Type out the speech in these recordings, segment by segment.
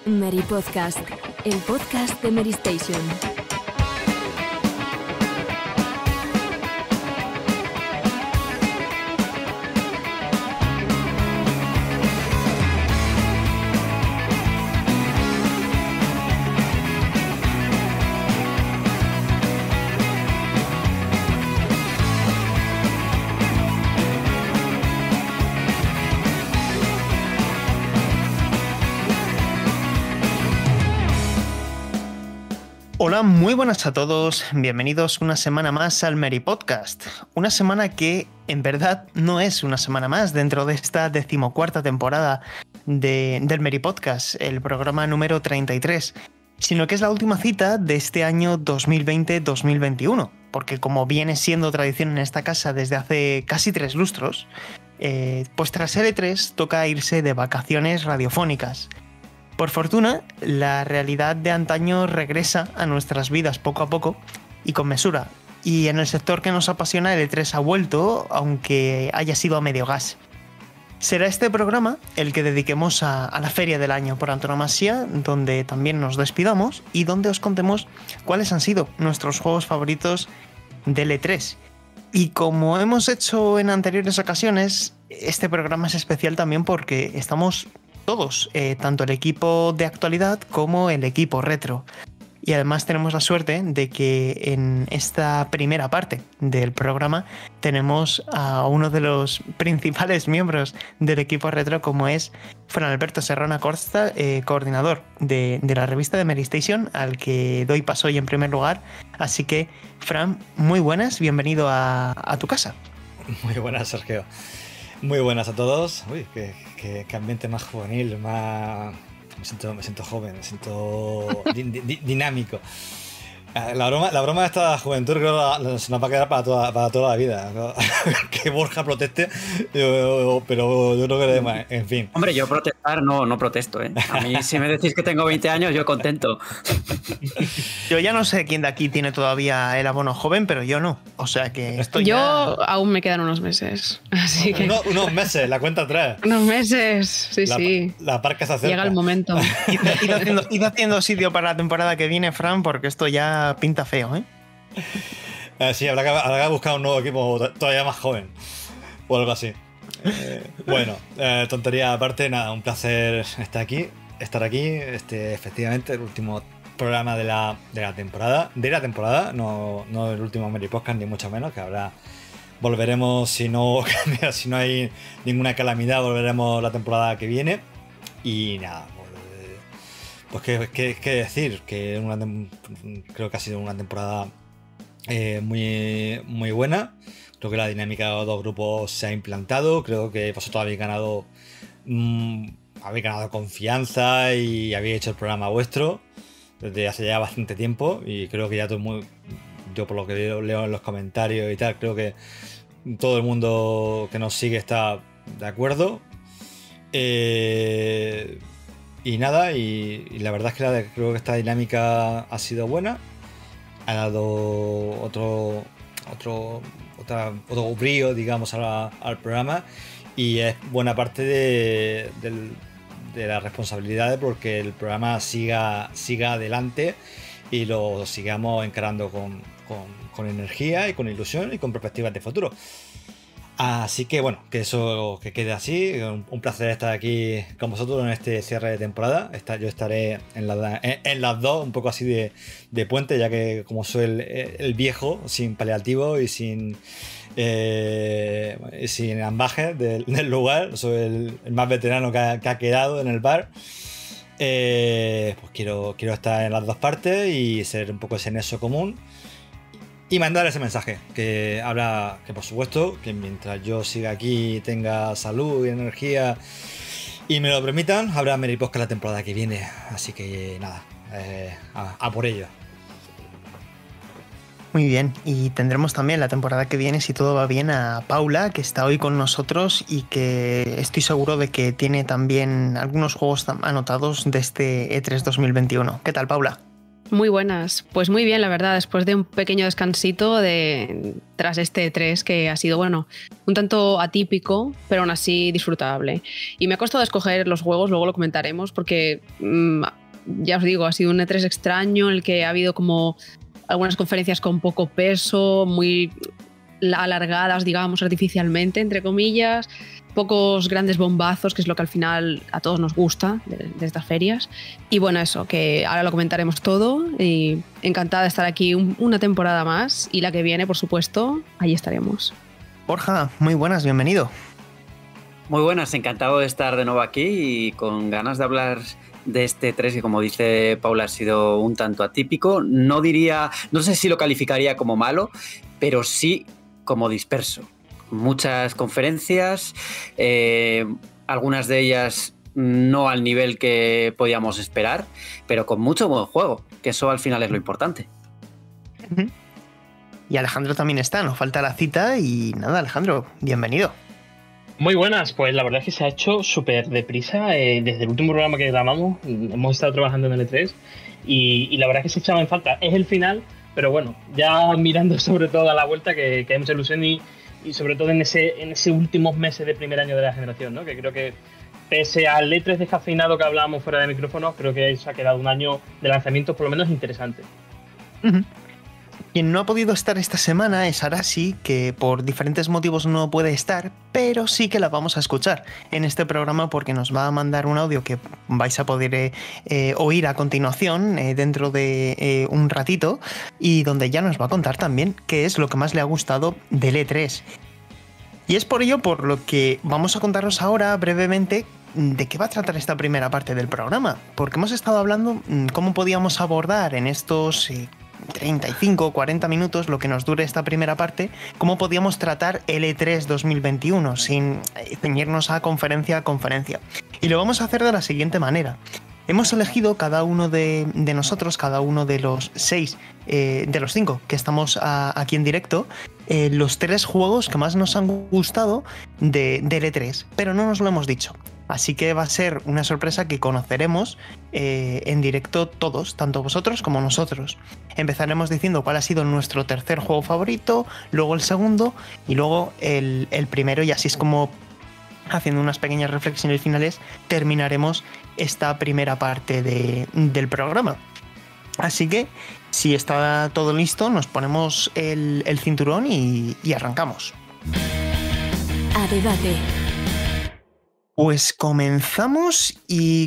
Mary Podcast, el podcast de Mary Station. Hola, muy buenas a todos, bienvenidos una semana más al Mary Podcast. Una semana que en verdad no es una semana más dentro de esta 14ª temporada del Mary Podcast, el programa número 33, sino que es la última cita de este año 2020-2021, porque como viene siendo tradición en esta casa desde hace casi 3 lustros, pues tras L3 toca irse de vacaciones radiofónicas. Por fortuna, la realidad de antaño regresa a nuestras vidas poco a poco y con mesura. Y en el sector que nos apasiona, el E3 ha vuelto, aunque haya sido a medio gas. Será este programa el que dediquemos a la feria del año por antonomasia, donde también nos despidamos y donde os contemos cuáles han sido nuestros juegos favoritos del E3. Y como hemos hecho en anteriores ocasiones, este programa es especial también porque estamos todos, tanto el equipo de actualidad como el equipo retro. Y además tenemos la suerte de que en esta primera parte del programa tenemos a uno de los principales miembros del equipo retro, como es Fran Alberto Serrana Costa, coordinador de la revista de Mary Station, al que doy paso hoy en primer lugar. Así que, Fran, muy buenas, bienvenido a tu casa. Muy buenas, Sergio. Muy buenas a todos. Uy, qué ambiente más juvenil, más... Me siento joven, me siento dinámico. La broma de esta juventud creo que se nos va a quedar para toda la vida, ¿no? Que Borja proteste, pero yo creo que además, en fin. Hombre, yo protestar no protesto, ¿eh? A mí si me decís que tengo 20 años, yo contento. Yo ya no sé quién de aquí tiene todavía el abono joven, pero yo no. O sea que estoy yo ya... aún me quedan unos meses. Así que... Unos meses, la cuenta atrás. Unos meses, sí. La parca se acerca. Llega el momento. Id haciendo sitio para la temporada que viene, Fran, porque esto ya pinta feo, ¿eh? Sí, habrá que buscar un nuevo equipo todavía más joven o algo así. Bueno, tontería aparte, nada, un placer estar aquí. Efectivamente, el último programa de la temporada. No el último Mary Podcast, ni mucho menos, que ahora volveremos, si no hay ninguna calamidad, volveremos la temporada que viene. Y nada, pues qué decir, que creo que ha sido una temporada muy, muy buena. Creo que la dinámica de los dos grupos se ha implantado. Creo que vosotros habéis ganado confianza y habéis hecho el programa vuestro desde hace ya bastante tiempo. Y creo que ya yo por lo que leo en los comentarios y tal, creo que todo el mundo que nos sigue está de acuerdo. Y nada, y la verdad es que creo que esta dinámica ha sido buena. Ha dado otro brío, digamos, al programa. Y es buena parte de las responsabilidades porque el programa siga adelante y lo sigamos encarando con energía y con ilusión y con perspectivas de futuro. Así que bueno, que eso que quede así. Un placer estar aquí con vosotros en este cierre de temporada. Yo estaré en las dos, un poco así de puente, ya que como soy el viejo, sin paliativo y sin ambajes del lugar, soy el más veterano que ha quedado en el bar. Pues quiero estar en las dos partes y ser un poco ese nexo común. Y mandar ese mensaje, que por supuesto, que mientras yo siga aquí, tenga salud y energía y me lo permitan, habrá Mary Podcast la temporada que viene. Así que nada, a por ello. Muy bien, y tendremos también la temporada que viene, si todo va bien, a Paula, que está hoy con nosotros y que estoy seguro de que tiene también algunos juegos anotados de este E3 2021. ¿Qué tal, Paula? Muy buenas. Pues muy bien, la verdad, después de un pequeño descansito tras este E3 que ha sido, bueno, un tanto atípico, pero aún así disfrutable. Y me ha costado escoger los juegos, luego lo comentaremos, porque ya os digo, ha sido un E3 extraño en el que ha habido como algunas conferencias con poco peso, muy alargadas, digamos, artificialmente, entre comillas, pocos grandes bombazos, que es lo que al final a todos nos gusta de estas ferias. Y bueno, eso, que ahora lo comentaremos todo y encantada de estar aquí una temporada más y la que viene, por supuesto, ahí estaremos. Borja, muy buenas, bienvenido. Muy buenas, encantado de estar de nuevo aquí y con ganas de hablar de este 3 que, como dice Paula, ha sido un tanto atípico. No sé si lo calificaría como malo, pero sí como disperso. Muchas conferencias, algunas de ellas no al nivel que podíamos esperar, pero con mucho buen juego, que eso al final es lo importante. Y Alejandro también está, nos falta la cita y nada, Alejandro, bienvenido. Muy buenas, pues la verdad es que se ha hecho súper deprisa. Desde el último programa que grabamos hemos estado trabajando en el E3 y la verdad es que se echaba en falta. Es el final, pero bueno, ya mirando sobre todo a la vuelta que hay mucha ilusión y sobre todo en ese últimos meses de primer año de la generación, ¿no? Que creo que pese al E3 descafeinado que hablábamos fuera de micrófonos, creo que se ha quedado un año de lanzamientos por lo menos interesante. Quien no ha podido estar esta semana es Arasi, que por diferentes motivos no puede estar, pero sí que la vamos a escuchar en este programa porque nos va a mandar un audio que vais a poder oír a continuación dentro de un ratito y donde ya nos va a contar también qué es lo que más le ha gustado del E3. Y es por ello por lo que vamos a contaros ahora brevemente de qué va a tratar esta primera parte del programa, porque hemos estado hablando cómo podíamos abordar en estos 35 o 40 minutos, lo que nos dure esta primera parte, cómo podíamos tratar el E3 2021 sin ceñirnos a conferencia. Y lo vamos a hacer de la siguiente manera. Hemos elegido cada uno de nosotros, cada uno de los 6, de los 5 que estamos aquí en directo, los 3 juegos que más nos han gustado del E3, pero no nos lo hemos dicho. Así que va a ser una sorpresa que conoceremos en directo todos, tanto vosotros como nosotros. Empezaremos diciendo cuál ha sido nuestro tercer juego favorito, luego el segundo y luego el primero, y así es como, haciendo unas pequeñas reflexiones finales, terminaremos esta primera parte del programa. Así que, si está todo listo, nos ponemos el cinturón y arrancamos. A debate. Pues comenzamos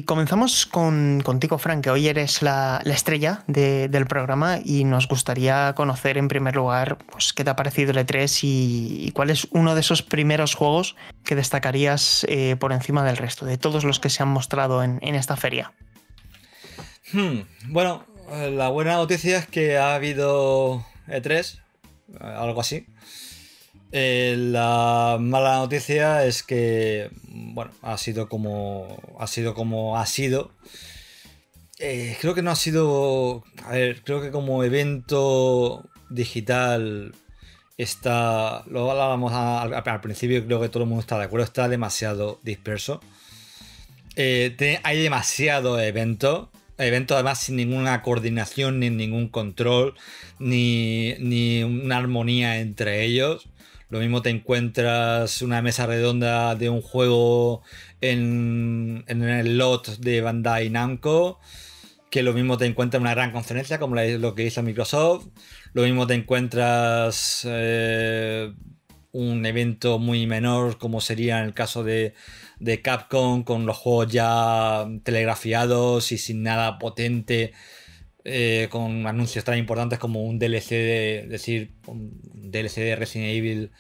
contigo, Fran, que hoy eres la estrella del programa y nos gustaría conocer en primer lugar pues, qué te ha parecido el E3 y cuál es uno de esos primeros juegos que destacarías por encima del resto, de todos los que se han mostrado en esta feria. Bueno, la buena noticia es que ha habido E3, algo así. La mala noticia es que, bueno, ha sido como ha sido. Creo que no ha sido. A ver, creo que como evento digital está. Lo hablábamos al principio, creo que todo el mundo está de acuerdo, está demasiado disperso. Hay demasiado eventos además sin ninguna coordinación, ni ningún control, ni una armonía entre ellos. Lo mismo te encuentras una mesa redonda de un juego en el lot de Bandai Namco, que lo mismo te encuentras una gran conferencia como lo que hizo Microsoft. Lo mismo te encuentras un evento muy menor como sería en el caso de Capcom, con los juegos ya telegrafiados y sin nada potente. Con anuncios tan importantes como un DLC de Resident Evil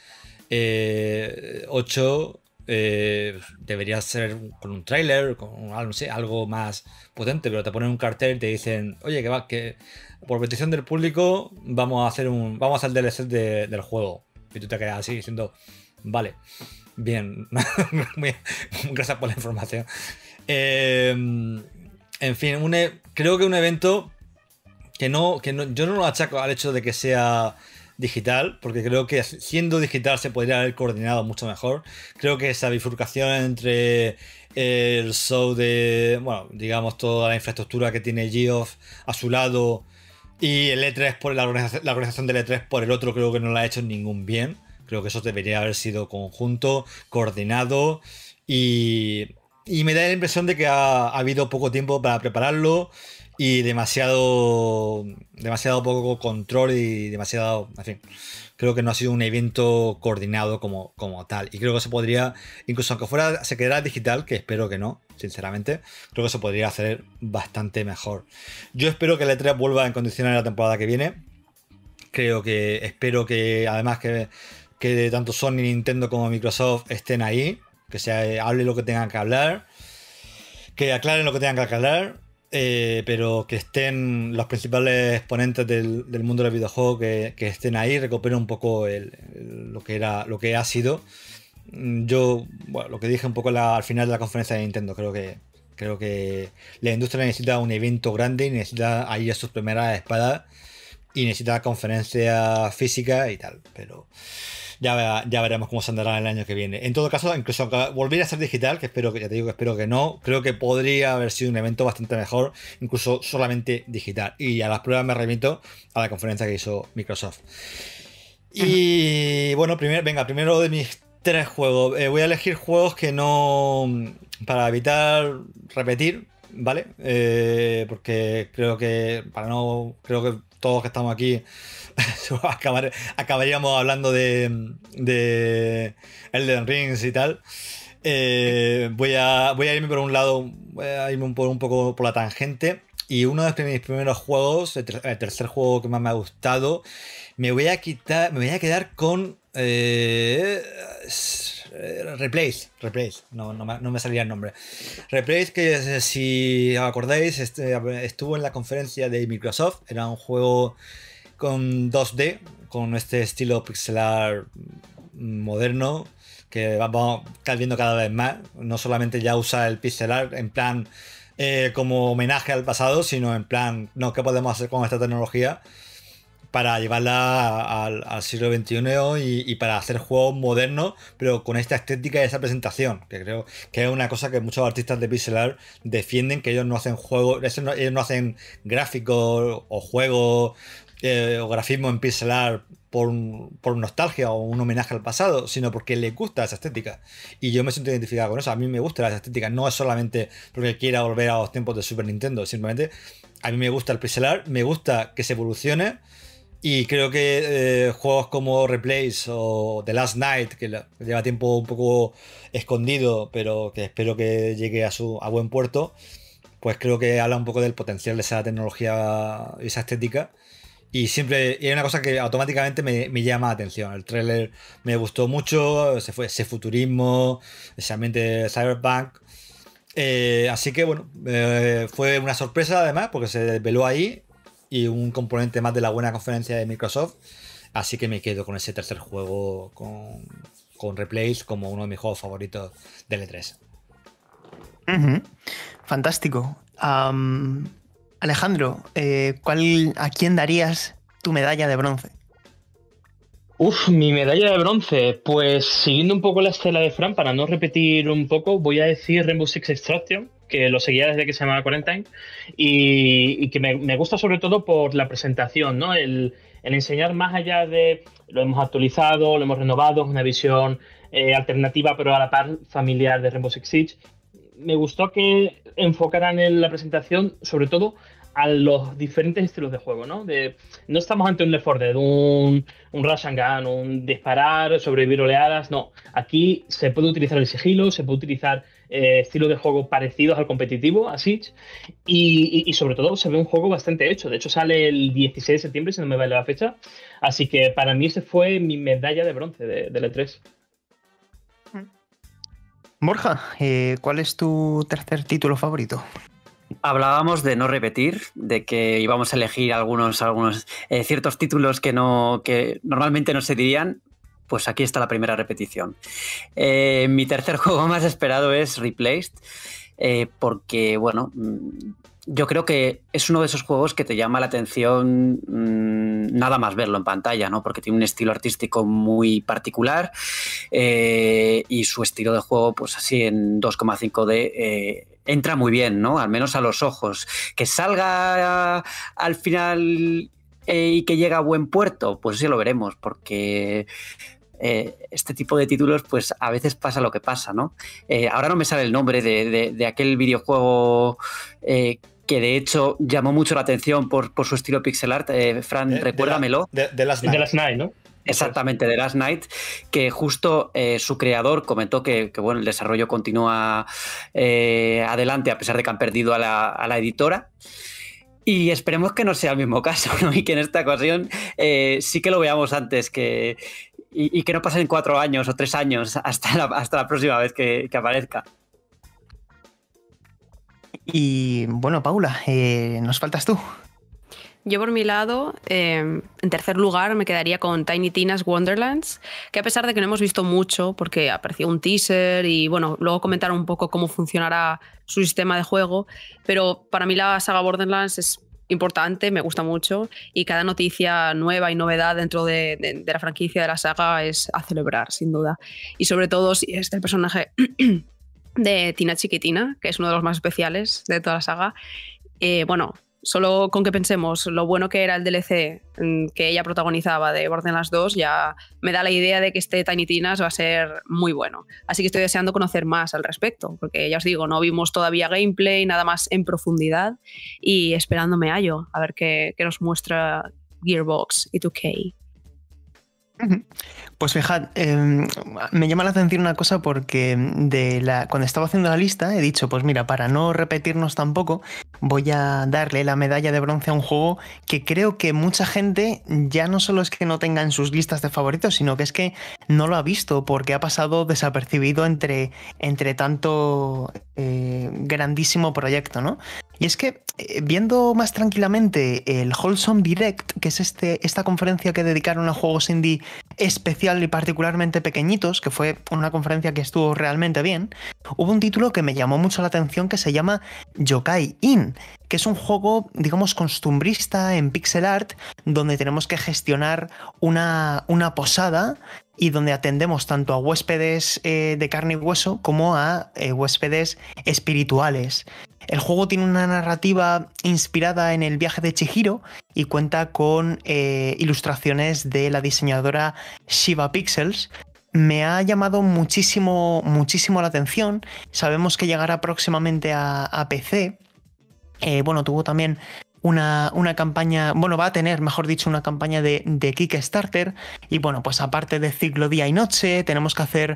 8 debería ser con un tráiler, con no sé, algo más potente, pero te ponen un cartel y te dicen, oye, que por petición del público vamos a hacer DLC del juego, y tú te quedas así diciendo, vale, bien, gracias por la información. En fin, creo que un evento que yo no lo achaco al hecho de que sea digital, porque creo que siendo digital se podría haber coordinado mucho mejor. Creo que esa bifurcación entre el show de, bueno, digamos, toda la infraestructura que tiene Geoff a su lado Y el E3 por la organización del E3 por el otro creo que no la ha hecho ningún bien. Creo que eso debería haber sido conjunto, coordinado y me da la impresión de que ha habido poco tiempo para prepararlo y demasiado poco control y demasiado, en fin, creo que no ha sido un evento coordinado como tal. Y creo que se podría, incluso aunque se quedara digital, que espero que no, sinceramente, creo que se podría hacer bastante mejor. Yo espero que el E3 vuelva en condiciones la temporada que viene. Espero que además que tanto Sony, Nintendo como Microsoft estén ahí, que se hable lo que tengan que hablar, que aclaren lo que tengan que aclarar, pero que estén los principales exponentes del mundo del videojuego, que estén ahí, recuperen un poco lo que ha sido. Yo, bueno, lo que dije un poco al final de la conferencia de Nintendo, creo que la industria necesita un evento grande y necesita ahí a sus primeras espadas y necesita conferencia física y tal, pero ya veremos cómo se andará el año que viene. En todo caso, incluso aunque volviera a ser digital, que espero que no, creo que podría haber sido un evento bastante mejor, incluso solamente digital. Y a las pruebas me remito a la conferencia que hizo Microsoft. Y bueno, primero de mis 3 juegos. Voy a elegir juegos que no, para evitar repetir, ¿vale? Porque creo que todos que estamos aquí acabaríamos hablando de Elden Rings y tal. Voy a irme por un lado, voy a irme un poco por la tangente. Y uno de mis primeros juegos, el tercer juego que más me ha gustado, me voy a quedar con Replace, no me salía el nombre. Replace, que si os acordáis, estuvo en la conferencia de Microsoft. Era un juego con 2D, con este estilo pixelar moderno, que vamos a estar viendo cada vez más. No solamente ya usa el pixelar en plan como homenaje al pasado, sino en plan, no, ¿qué podemos hacer con esta tecnología para llevarla al siglo XXI y para hacer juegos modernos, pero con esta estética y esa presentación, que creo que es una cosa que muchos artistas de pixel art defienden, que ellos no hacen juegos, ellos no hacen gráficos o juegos o grafismo en pixel art por nostalgia o un homenaje al pasado, sino porque les gusta esa estética. Y yo me siento identificado con eso. A mí me gusta esa estética, no es solamente porque quiera volver a los tiempos de Super Nintendo, simplemente a mí me gusta el pixel art, me gusta que se evolucione. Y creo que juegos como Replace o The Last Night, que lleva tiempo un poco escondido, pero que espero que llegue a buen puerto, pues creo que habla un poco del potencial de esa tecnología y esa estética. Y hay una cosa que automáticamente me llama la atención. El tráiler me gustó mucho, ese futurismo, ese ambiente cyberpunk. Así que bueno, fue una sorpresa además, porque se desveló ahí. Y un componente más de la buena conferencia de Microsoft. Así que me quedo con ese tercer juego con Replace como uno de mis juegos favoritos del E3. Fantástico. Alejandro, ¿a quién darías tu medalla de bronce? Mi medalla de bronce, pues siguiendo un poco la estela de Fran, para no repetir un poco, voy a decir Rainbow Six Extraction, que lo seguía desde que se llamaba Quarantine, y que me gusta sobre todo por la presentación, ¿no? El enseñar más allá de lo hemos actualizado, lo hemos renovado, es una visión alternativa, pero a la par familiar de Rainbow Six Siege. Me gustó que enfocaran en la presentación sobre todo a los diferentes estilos de juego, ¿no? No estamos ante un Left 4 Dead, un rush and gun, un disparar, sobrevivir oleadas, no. Aquí se puede utilizar el sigilo, se puede utilizar estilos de juego parecidos al competitivo, a Siege, y sobre todo se ve un juego bastante hecho. De hecho sale el 16 de septiembre, si no me vale la fecha, así que para mí ese fue mi medalla de bronce del E3. Borja, ¿cuál es tu tercer título favorito? Hablábamos de no repetir, de que íbamos a elegir algunos ciertos títulos que normalmente no se dirían. Pues aquí está la primera repetición. Mi tercer juego más esperado es Replaced, porque, bueno, yo creo que es uno de esos juegos que te llama la atención nada más verlo en pantalla, ¿no? Porque tiene un estilo artístico muy particular y su estilo de juego, pues así en 2,5D, entra muy bien, ¿no? Al menos a los ojos. Que salga al final y que llegue a buen puerto, pues sí lo veremos, porque este tipo de títulos, pues a veces pasa lo que pasa, ¿no? Ahora no me sale el nombre de aquel videojuego que de hecho llamó mucho la atención por su estilo pixel art. Fran, recuérdamelo. De Last Night. De Last Night, ¿no? Exactamente, de Last Night, que justo su creador comentó que bueno, el desarrollo continúa adelante a pesar de que han perdido a la editora. Y esperemos que no sea el mismo caso, ¿no? Y que en esta ocasión sí que lo veamos antes y que no pasen 4 años o 3 años hasta la próxima vez que aparezca. Y bueno, Paula, nos faltas tú. Yo por mi lado, en tercer lugar me quedaría con Tiny Tina's Wonderlands, que a pesar de que no hemos visto mucho, porque apareció un teaser y bueno, luego comentaron un poco cómo funcionará su sistema de juego, pero para mí la saga Borderlands es importante, me gusta mucho y cada noticia nueva y novedad dentro de la franquicia de la saga es a celebrar, sin duda. Y sobre todo si es el personaje de Tina Chiquitina, que es uno de los más especiales de toda la saga. Bueno, solo con que pensemos lo bueno que era el DLC que ella protagonizaba de Borderlands 2 ya me da la idea de que este Tiny Tina's va a ser muy bueno. Así que estoy deseando conocer más al respecto, porque ya os digo, no vimos todavía gameplay, nada más en profundidad y esperándome a ello, a ver qué nos muestra Gearbox y 2K. Pues fijad, me llama la atención una cosa porque cuando estaba haciendo la lista he dicho, pues mira, para no repetirnos tampoco, voy a darle la medalla de bronce a un juego que creo que mucha gente ya no solo es que no tenga en sus listas de favoritos, sino que es que no lo ha visto porque ha pasado desapercibido entre tanto grandísimo proyecto, ¿no? Y es que viendo más tranquilamente el Wholesome Direct, que es esta conferencia que dedicaron a juegos indie especial y particularmente pequeñitos, que fue una conferencia que estuvo realmente bien, hubo un título que me llamó mucho la atención que se llama Yokai Inn, que es un juego, digamos, costumbrista en pixel art, donde tenemos que gestionar una posada y donde atendemos tanto a huéspedes de carne y hueso como a huéspedes espirituales. El juego tiene una narrativa inspirada en el viaje de Chihiro y cuenta con ilustraciones de la diseñadora Shiba Pixels. Me ha llamado muchísimo la atención. Sabemos que llegará próximamente a PC. Bueno, tuvo también una campaña, bueno, va a tener, mejor dicho, una campaña de Kickstarter. Y bueno, pues aparte de ciclo día y noche, tenemos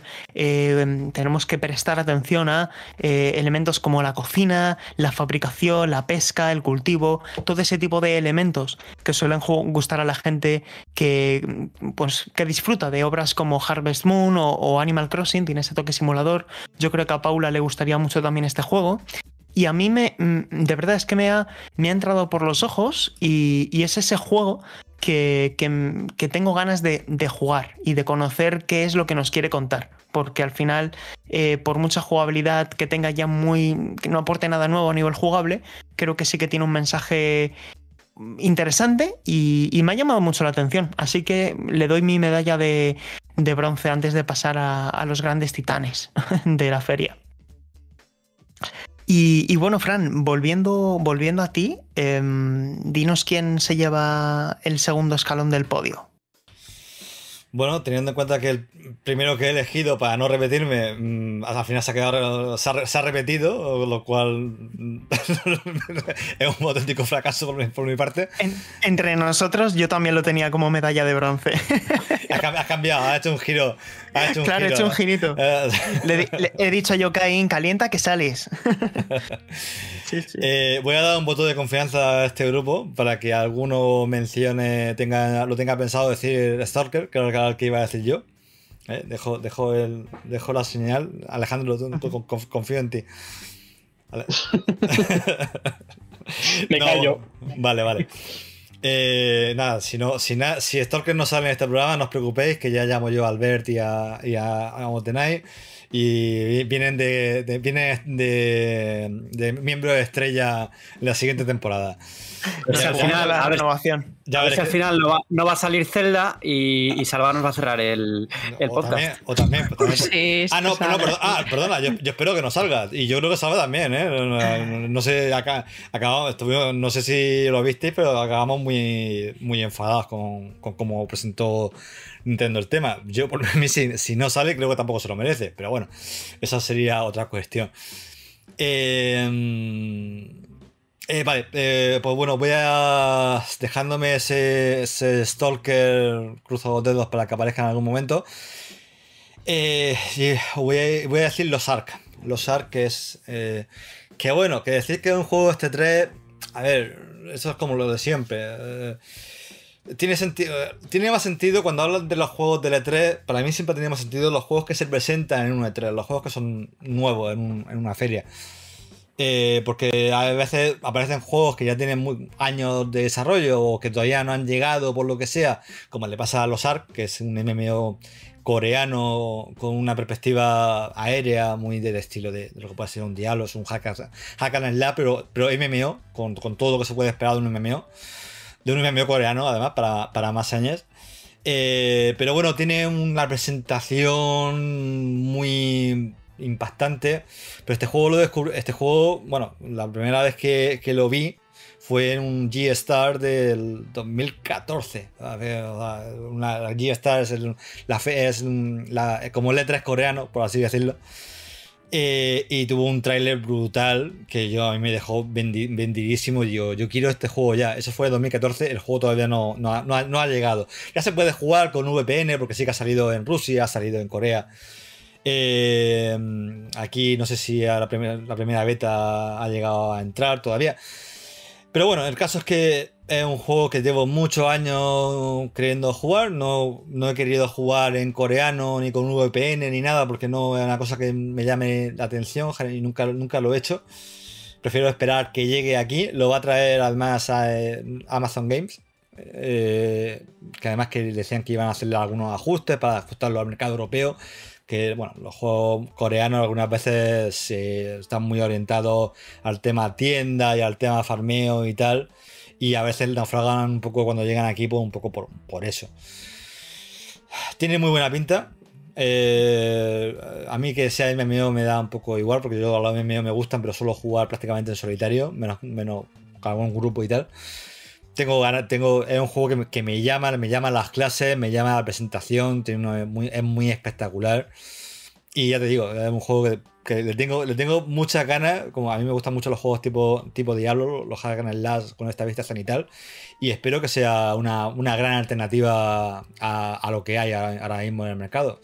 que prestar atención a elementos como la cocina, la fabricación, la pesca, el cultivo, todo ese tipo de elementos que suelen gustar a la gente que disfruta de obras como Harvest Moon o Animal Crossing, tiene ese toque simulador. Yo creo que a Paula le gustaría mucho también este juego. Y a mí de verdad es que me ha entrado por los ojos y es ese juego que tengo ganas de jugar y de conocer qué es lo que nos quiere contar. Porque al final, por mucha jugabilidad que tenga ya que no aporte nada nuevo a nivel jugable, creo que sí que tiene un mensaje interesante y me ha llamado mucho la atención. Así que le doy mi medalla de bronce antes de pasar a los grandes titanes de la feria. Y bueno, Fran, volviendo a ti, dinos quién se lleva el segundo escalón del podio. Bueno, teniendo en cuenta que el primero que he elegido para no repetirme, al final se ha repetido, lo cual es un auténtico fracaso por mi parte. Entre nosotros, yo también lo tenía como medalla de bronce. Has cambiado, ha hecho un giro. Claro, he hecho un girito. Le he dicho a Yokai Inn, calienta que sales. Sí. Voy a dar un voto de confianza a este grupo para que alguno mencione, lo tenga pensado decir Stalker, que era el que iba a decir yo. Dejo la señal. Alejandro, tú confío en ti. Vale. Me callo. Vale. Nada, si Stalker no sale en este programa, no os preocupéis, que ya llamo yo a Albert y a Montenay y vienen de miembro de estrella en la siguiente temporada. Pues al final, la a ver, renovación. a ver si al final no va a salir Zelda y Salva nos va a cerrar el podcast. También. Sí, No, sale. perdona, yo espero que no salga. Y yo creo que salga también, ¿eh? No sé, acabamos, no sé si lo visteis, pero acabamos muy enfadados con cómo presentó Nintendo el tema. Yo, por mí, si no sale, creo que tampoco se lo merece. Pero bueno, esa sería otra cuestión. Vale, pues bueno, voy a dejándome ese Stalker, cruzo los dedos para que aparezca en algún momento. Voy a decir los Ark. Los Ark, que es que bueno, que decir que es un juego este 3, a ver, eso es como lo de siempre. Tiene sentido, tiene más sentido cuando hablan de los juegos del E3. Para mí siempre tenía más sentido los juegos que se presentan en un E3, los juegos que son nuevos en una feria. Porque a veces aparecen juegos que ya tienen años de desarrollo o que todavía no han llegado por lo que sea, como le pasa a los Ark, que es un MMO coreano con una perspectiva aérea muy del estilo de lo que puede ser un Diablo, es un hack and slash, pero MMO, con todo lo que se puede esperar de un MMO coreano, además, para más años. Pero bueno, tiene una presentación muy impactante. Pero este juego, bueno, la primera vez que lo vi fue en un G-Star del 2014. A ver, la G-Star es como el E3 coreano, por así decirlo. Y tuvo un tráiler brutal que a mí me dejó vendidísimo. Y yo quiero este juego ya. Eso fue en 2014. El juego todavía no ha llegado. Ya se puede jugar con VPN porque sí que ha salido en Rusia, ha salido en Corea. Aquí no sé si la primera beta ha llegado a entrar todavía. Pero bueno, el caso es que es un juego que llevo muchos años queriendo jugar. No he querido jugar en coreano ni con VPN ni nada porque no es una cosa que me llame la atención y nunca lo he hecho. Prefiero esperar que llegue aquí. Lo va a traer además a Amazon Games. Que además que decían que iban a hacerle algunos ajustes para ajustarlo al mercado europeo. Que bueno, los juegos coreanos algunas veces están muy orientados al tema tienda y al tema farmeo y tal, y a veces naufragan un poco cuando llegan aquí, pues un poco por eso. Tiene muy buena pinta. A mí que sea MMO me da un poco igual, porque yo a los MMO me gustan, pero suelo jugar prácticamente en solitario, menos con algún grupo y tal. Es un juego que me llama las clases, me llama la presentación, es muy espectacular. Y ya te digo, es un juego que le tengo muchas ganas. Como a mí me gustan mucho los juegos tipo Diablo, los hack and slash con esta vista cenital. Y espero que sea una gran alternativa a lo que hay ahora mismo en el mercado.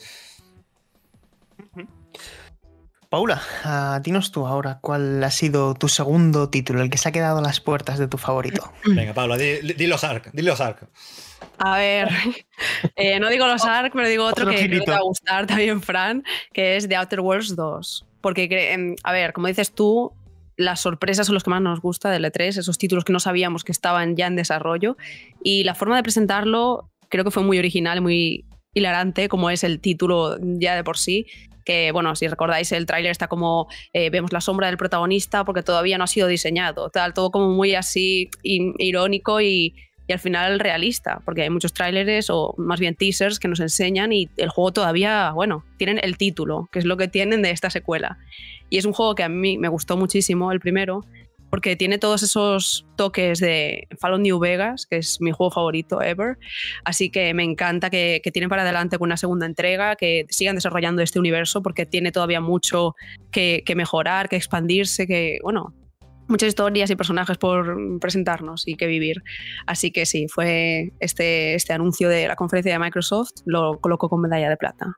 Paula, dinos tú ahora cuál ha sido tu segundo título, el que se ha quedado a las puertas de tu favorito. Venga, Paula, di los Ark. A ver, no digo los Ark, pero digo otro que te va a gustar también, Fran, que es The Outer Worlds 2. Porque, a ver, como dices tú, las sorpresas son los que más nos gusta del E3, esos títulos que no sabíamos que estaban ya en desarrollo. Y la forma de presentarlo creo que fue muy original, muy hilarante, como es el título ya de por sí. Que, bueno, si recordáis, el tráiler está como vemos la sombra del protagonista porque todavía no ha sido diseñado, todo como muy así irónico y al final realista, porque hay muchos tráileres o más bien teasers que nos enseñan y el juego todavía, bueno, tienen el título, que es lo que tienen de esta secuela. Y es un juego que a mí me gustó muchísimo, el primero, porque tiene todos esos toques de Fallout New Vegas, que es mi juego favorito ever. Así que me encanta que tienen para adelante con una segunda entrega, que sigan desarrollando este universo, porque tiene todavía mucho que mejorar, que expandirse, que, bueno, muchas historias y personajes por presentarnos y que vivir. Así que sí, fue este anuncio de la conferencia de Microsoft, lo colocó con medalla de plata.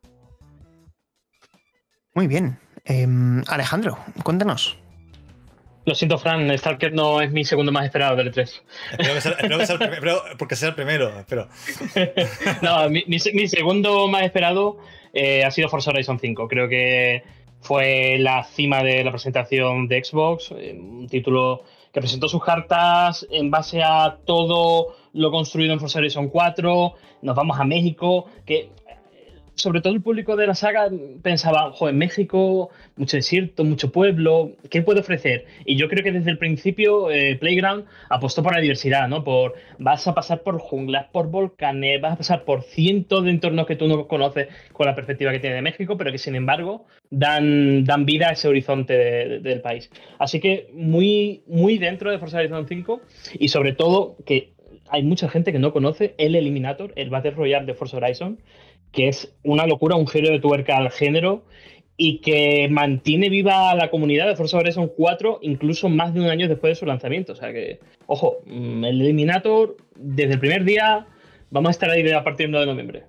Muy bien. Alejandro, cuéntanos. Lo siento, Fran, Stalker no es mi segundo más esperado del E3. Espero que sea el primero, porque sea el primero. Espero. No, mi segundo más esperado ha sido Forza Horizon 5. Creo que fue la cima de la presentación de Xbox, un título que presentó sus cartas en base a todo lo construido en Forza Horizon 4. Nos vamos a México, que sobre todo el público de la saga pensaba, en México, mucho desierto, mucho pueblo, ¿qué puede ofrecer? Y yo creo que desde el principio Playground apostó por la diversidad, ¿no? Vas a pasar por junglas, por volcanes, vas a pasar por cientos de entornos que tú no conoces con la perspectiva que tiene de México, pero que sin embargo dan vida a ese horizonte del país. Así que muy, muy dentro de Forza Horizon 5 y sobre todo que hay mucha gente que no conoce el Eliminator, el Battle Royale de Forza Horizon, que es una locura, un giro de tuerca al género y que mantiene viva la comunidad de Forza Horizon 4 incluso más de un año después de su lanzamiento. O sea que, ojo, el Eliminator, desde el primer día, vamos a estar ahí a partir del 9 de noviembre.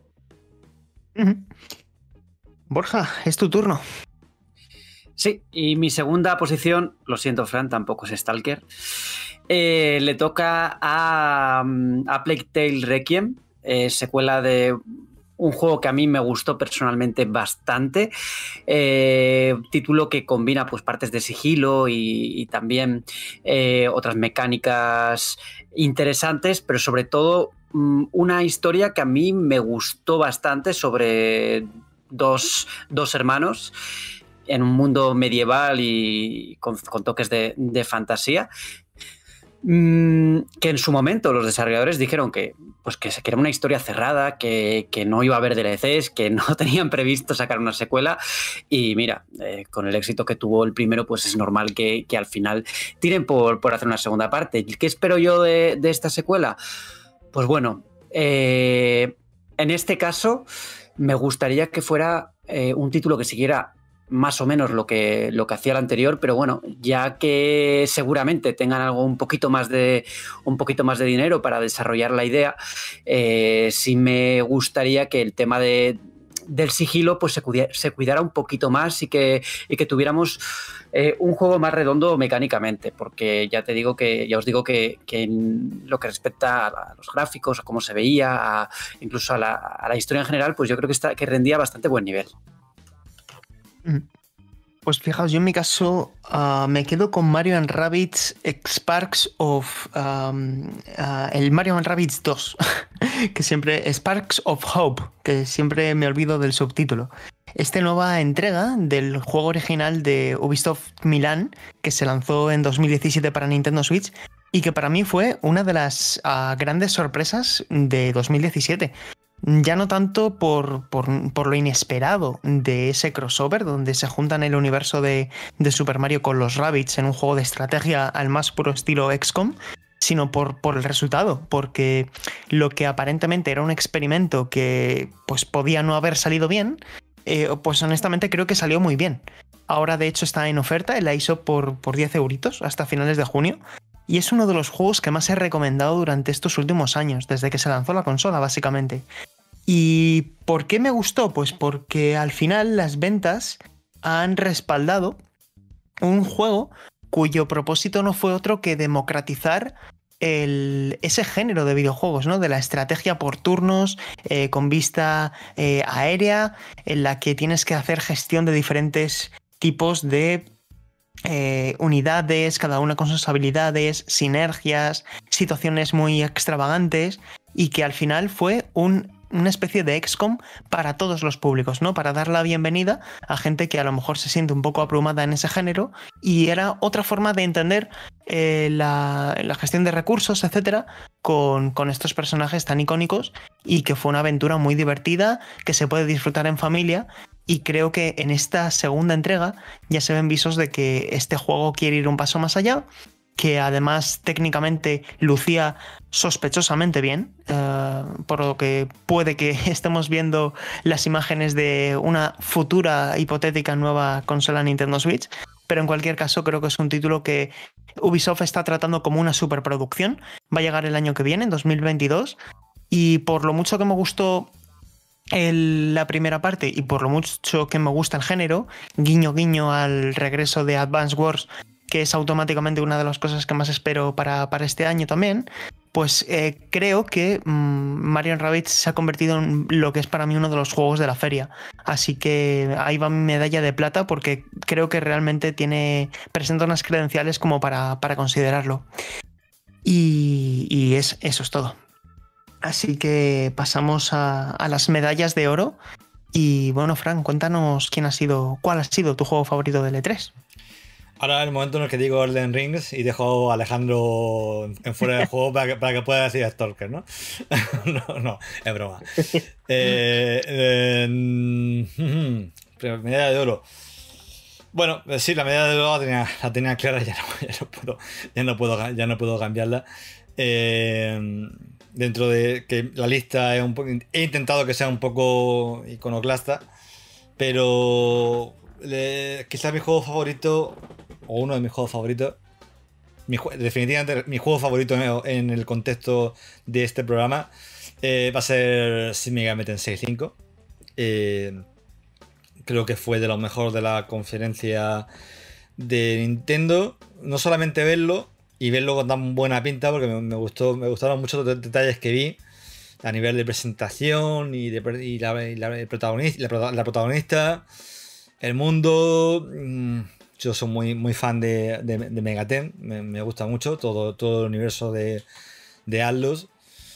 Borja, es tu turno. Sí, y mi segunda posición, lo siento, Fran, tampoco es Stalker. Le toca a Plague Tale Requiem, secuela de un juego que a mí me gustó personalmente bastante, título que combina pues partes de sigilo y también otras mecánicas interesantes, pero sobre todo una historia que a mí me gustó bastante sobre dos hermanos en un mundo medieval y con toques de fantasía. Que en su momento los desarrolladores dijeron que era una historia cerrada, que no iba a haber DLCs, que no tenían previsto sacar una secuela y mira, con el éxito que tuvo el primero, pues es normal que al final tiren por hacer una segunda parte. ¿Qué espero yo de esta secuela? Pues bueno, en este caso me gustaría que fuera un título que siguiera más o menos lo que hacía el anterior, pero bueno, ya que seguramente tengan un poquito más de dinero para desarrollar la idea, sí me gustaría que el tema del sigilo pues se cuidara un poquito más y que tuviéramos un juego más redondo mecánicamente, porque ya os digo que en lo que respecta a los gráficos, a cómo se veía, incluso a la historia en general, pues yo creo que rendía bastante buen nivel. Pues fijaos, yo en mi caso me quedo con Mario & Rabbids Sparks of... el Mario & Rabbids 2, que siempre... Sparks of Hope, que siempre me olvido del subtítulo. Esta nueva entrega del juego original de Ubisoft Milán, que se lanzó en 2017 para Nintendo Switch, y que para mí fue una de las grandes sorpresas de 2017. Ya no tanto por lo inesperado de ese crossover donde se juntan el universo de Super Mario con los Rabbids en un juego de estrategia al más puro estilo XCOM, sino por el resultado, porque lo que aparentemente era un experimento que pues podía no haber salido bien, pues honestamente creo que salió muy bien. Ahora de hecho está en oferta en la eShop por 10 euritos hasta finales de junio. Y es uno de los juegos que más he recomendado durante estos últimos años, desde que se lanzó la consola, básicamente. ¿Y por qué me gustó? Pues porque al final las ventas han respaldado un juego cuyo propósito no fue otro que democratizar ese género de videojuegos, ¿no? De la estrategia por turnos, con vista aérea, en la que tienes que hacer gestión de diferentes tipos de unidades, cada una con sus habilidades, sinergias, situaciones muy extravagantes, y que al final fue una especie de XCOM para todos los públicos, ¿no? Para dar la bienvenida a gente que a lo mejor se siente un poco abrumada en ese género, y era otra forma de entender la gestión de recursos, etcétera, con estos personajes tan icónicos, y que fue una aventura muy divertida que se puede disfrutar en familia. Y creo que en esta segunda entrega ya se ven visos de que este juego quiere ir un paso más allá, que además técnicamente lucía sospechosamente bien, por lo que puede que estemos viendo las imágenes de una futura hipotética nueva consola Nintendo Switch, pero en cualquier caso creo que es un título que Ubisoft está tratando como una superproducción. Va a llegar el año que viene, en 2022, y por lo mucho que me gustó la primera parte y por lo mucho que me gusta el género, guiño guiño al regreso de Advance Wars, que es automáticamente una de las cosas que más espero para este año también, pues creo que Mario & Rabbids se ha convertido en lo que es para mí uno de los juegos de la feria. Así que ahí va mi medalla de plata, porque creo que realmente presenta unas credenciales como para considerarlo. Y eso es todo. Así que pasamos a las medallas de oro. Y bueno, Fran, cuéntanos cuál ha sido tu juego favorito del E3. Ahora es el momento en el que digo Elden Rings y dejo a Alejandro en fuera del juego para que pueda decir Stalker, ¿no? No, es broma. Medalla de oro. Bueno, sí, la medalla de oro la tenía clara, ya no puedo cambiarla. Dentro de que la lista es un poco, he intentado que sea un poco iconoclasta, pero quizás mi juego favorito, o uno de mis juegos favoritos, definitivamente mi juego favorito en el contexto de este programa, va a ser Shin Megami Tensei 5. Creo que fue de lo mejor de la conferencia de Nintendo. No solamente verlo y verlo con tan buena pinta, porque me gustaron mucho los detalles que vi a nivel de presentación y la protagonista, el mundo. Yo soy muy fan de Megaten, me gusta mucho todo el universo de Atlus.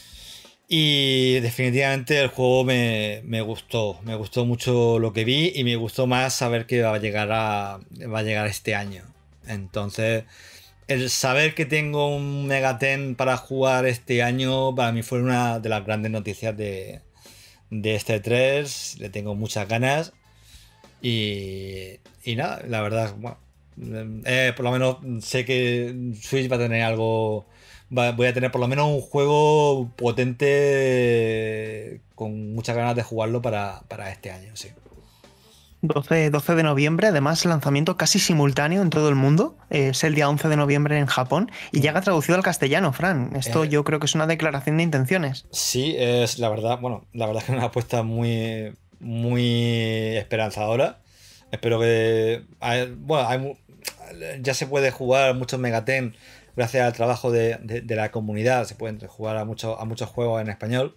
Y definitivamente el juego me gustó mucho lo que vi y me gustó más saber que va a llegar este año. Entonces, el saber que tengo un Megaten para jugar este año para mí fue una de las grandes noticias de este 3. Le tengo muchas ganas y nada, la verdad, bueno, por lo menos sé que Switch va a tener algo. Voy a tener por lo menos un juego potente con muchas ganas de jugarlo para este año, sí. 12 de noviembre, además lanzamiento casi simultáneo en todo el mundo. Es el día 11 de noviembre en Japón y llega traducido al castellano, Fran. Esto yo creo que es una declaración de intenciones. Sí, es la verdad es que es una apuesta muy, muy esperanzadora. Espero que... ya se puede jugar muchos Megaten gracias al trabajo de la comunidad. Se pueden jugar a muchos juegos en español.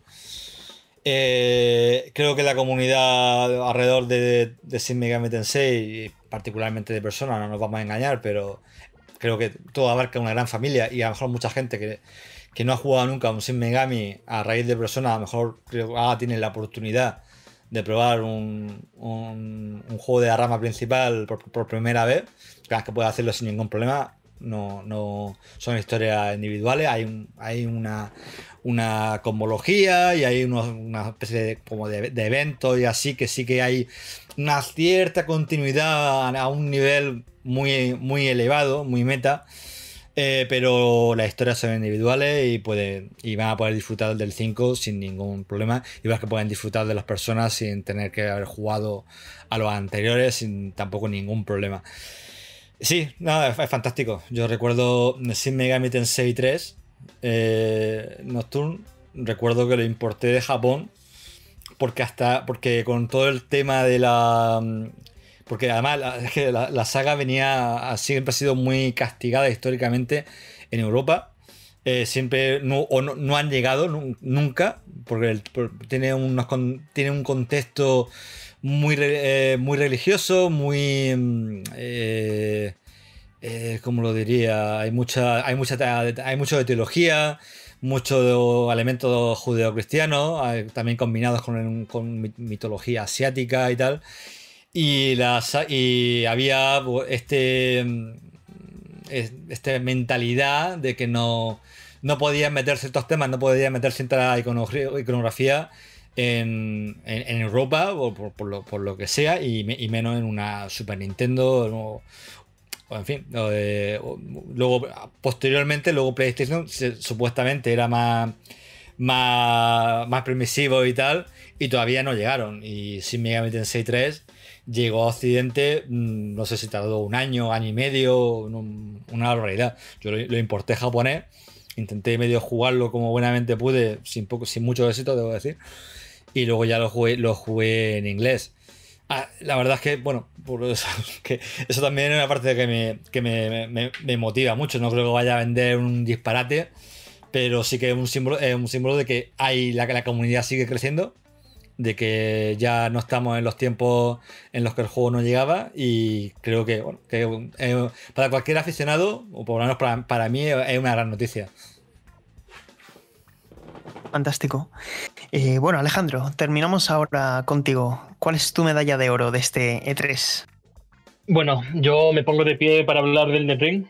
Creo que la comunidad alrededor de Shin Megami Tensei, y particularmente de Persona, no nos vamos a engañar, pero creo que todo abarca una gran familia y a lo mejor mucha gente que no ha jugado nunca un Shin Megami a raíz de Persona, a lo mejor creo que tienen la oportunidad de probar un juego de la rama principal por primera vez, que puede hacerlo sin ningún problema. No son historias individuales, hay una cosmología y hay una especie de eventos y así, que sí que hay una cierta continuidad a un nivel muy, muy elevado, muy meta, pero las historias son individuales y van a poder disfrutar del 5 sin ningún problema, y vas que pueden disfrutar de las personas sin tener que haber jugado a los anteriores sin tampoco ningún problema. Sí, nada, es fantástico. Yo recuerdo Shin Megami Tensei 3 Nocturne, recuerdo que lo importé de Japón porque con todo el tema de porque además es que la saga siempre ha sido muy castigada históricamente en Europa. Siempre no han llegado nunca, porque tiene un contexto muy religioso, muy ¿cómo lo diría? Hay mucho de teología, mucho de elementos judeocristianos, también combinados con mitología asiática y tal. Y había esta mentalidad de que no podían meter ciertos temas, no podían meter cierta iconografía en Europa, por lo que sea, y menos en una Super Nintendo, o en fin. Luego, posteriormente, PlayStation supuestamente era más permisivo y tal, y todavía no llegaron. Y Shin Megami Tensei 3 llegó a Occidente, no sé si tardó un año y medio, una barbaridad. Yo lo importé japonés, intenté medio jugarlo como buenamente pude, sin mucho éxito, debo decir, y luego ya lo jugué en inglés. La verdad es que, bueno, por eso, que eso también es una parte que me motiva mucho. No creo que vaya a vender un disparate, pero sí que es un símbolo de que la comunidad sigue creciendo, de que ya no estamos en los tiempos en los que el juego no llegaba, y creo que, bueno, para cualquier aficionado, o por lo menos para mí, es una gran noticia. Fantástico. Bueno, Alejandro, terminamos ahora contigo. ¿Cuál es tu medalla de oro de este E3? Bueno, yo me pongo de pie para hablar del Elden Ring,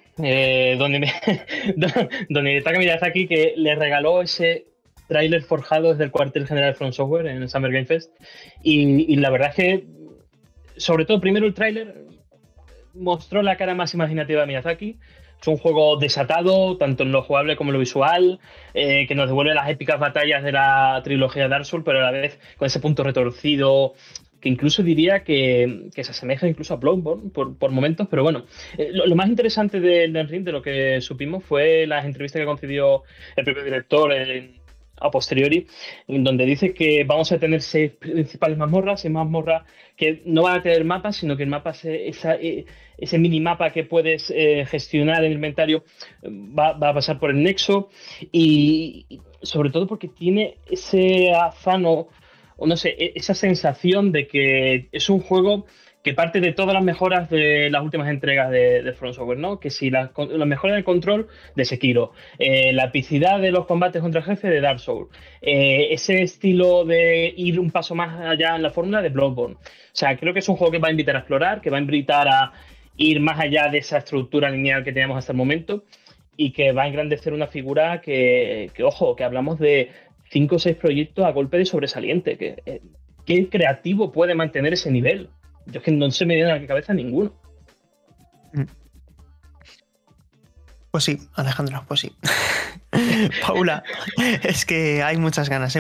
donde Taka Miyazaki, que le regaló ese tráiler forjado desde el cuartel general From Software en el Summer Game Fest. Y la verdad es que, sobre todo, primero el tráiler mostró la cara más imaginativa de Miyazaki. Es un juego desatado, tanto en lo jugable como en lo visual, que nos devuelve las épicas batallas de la trilogía de Dark Souls, pero a la vez con ese punto retorcido, que incluso diría que se asemeja incluso a Bloodborne por momentos, pero bueno. Lo más interesante de Elden Ring, de lo que supimos, fue las entrevistas que concedió el propio director a posteriori, en donde dice que vamos a tener 6 principales mazmorras, y mazmorras que no van a tener mapas, sino que el mapa, ese minimapa que puedes gestionar en el inventario, va a pasar por el nexo, y sobre todo porque tiene ese afán o no sé, esa sensación de que es un juego que parte de todas las mejoras de las últimas entregas de From Software, ¿no? Que si las mejoras del control de Sekiro, la epicidad de los combates contra el jefe de Dark Souls, ese estilo de ir un paso más allá en la fórmula de Bloodborne. O sea, creo que es un juego que va a invitar a explorar, que va a invitar a ir más allá de esa estructura lineal que teníamos hasta el momento, y que va a engrandecer una figura que ojo, que hablamos de 5 o 6 proyectos a golpe de sobresaliente. ¿Qué creativo puede mantener ese nivel? Yo es que no se me viene a la cabeza ninguno. Pues sí, Alejandro, pues sí. Paula, es que hay muchas ganas,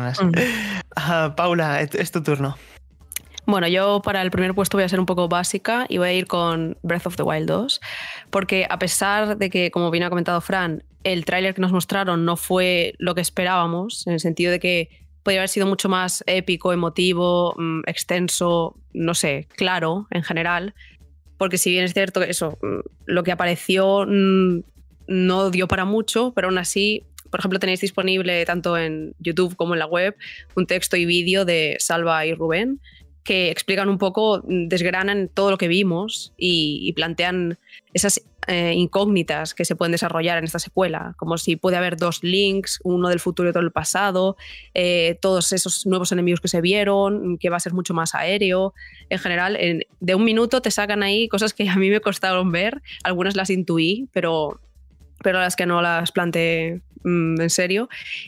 Paula, es tu turno. Bueno, yo para el primer puesto voy a ser un poco básica y voy a ir con Breath of the Wild 2, porque a pesar de que, como bien ha comentado Fran, el tráiler que nos mostraron no fue lo que esperábamos, en el sentido de que podría haber sido mucho más épico, emotivo, extenso, no sé, claro en general, porque si bien es cierto que eso, lo que apareció no dio para mucho, pero aún así, por ejemplo, tenéis disponible tanto en YouTube como en la web un texto y vídeo de Salva y Rubén que explican un poco, desgranan todo lo que vimos y plantean esas incógnitas que se pueden desarrollar en esta secuela, como si puede haber 2 links, uno del futuro y otro del pasado, todos esos nuevos enemigos que se vieron, que va a ser mucho más aéreo. En general, de un minuto te sacan ahí cosas que a mí me costaron ver, algunas las intuí, pero las que no las planteé en serio.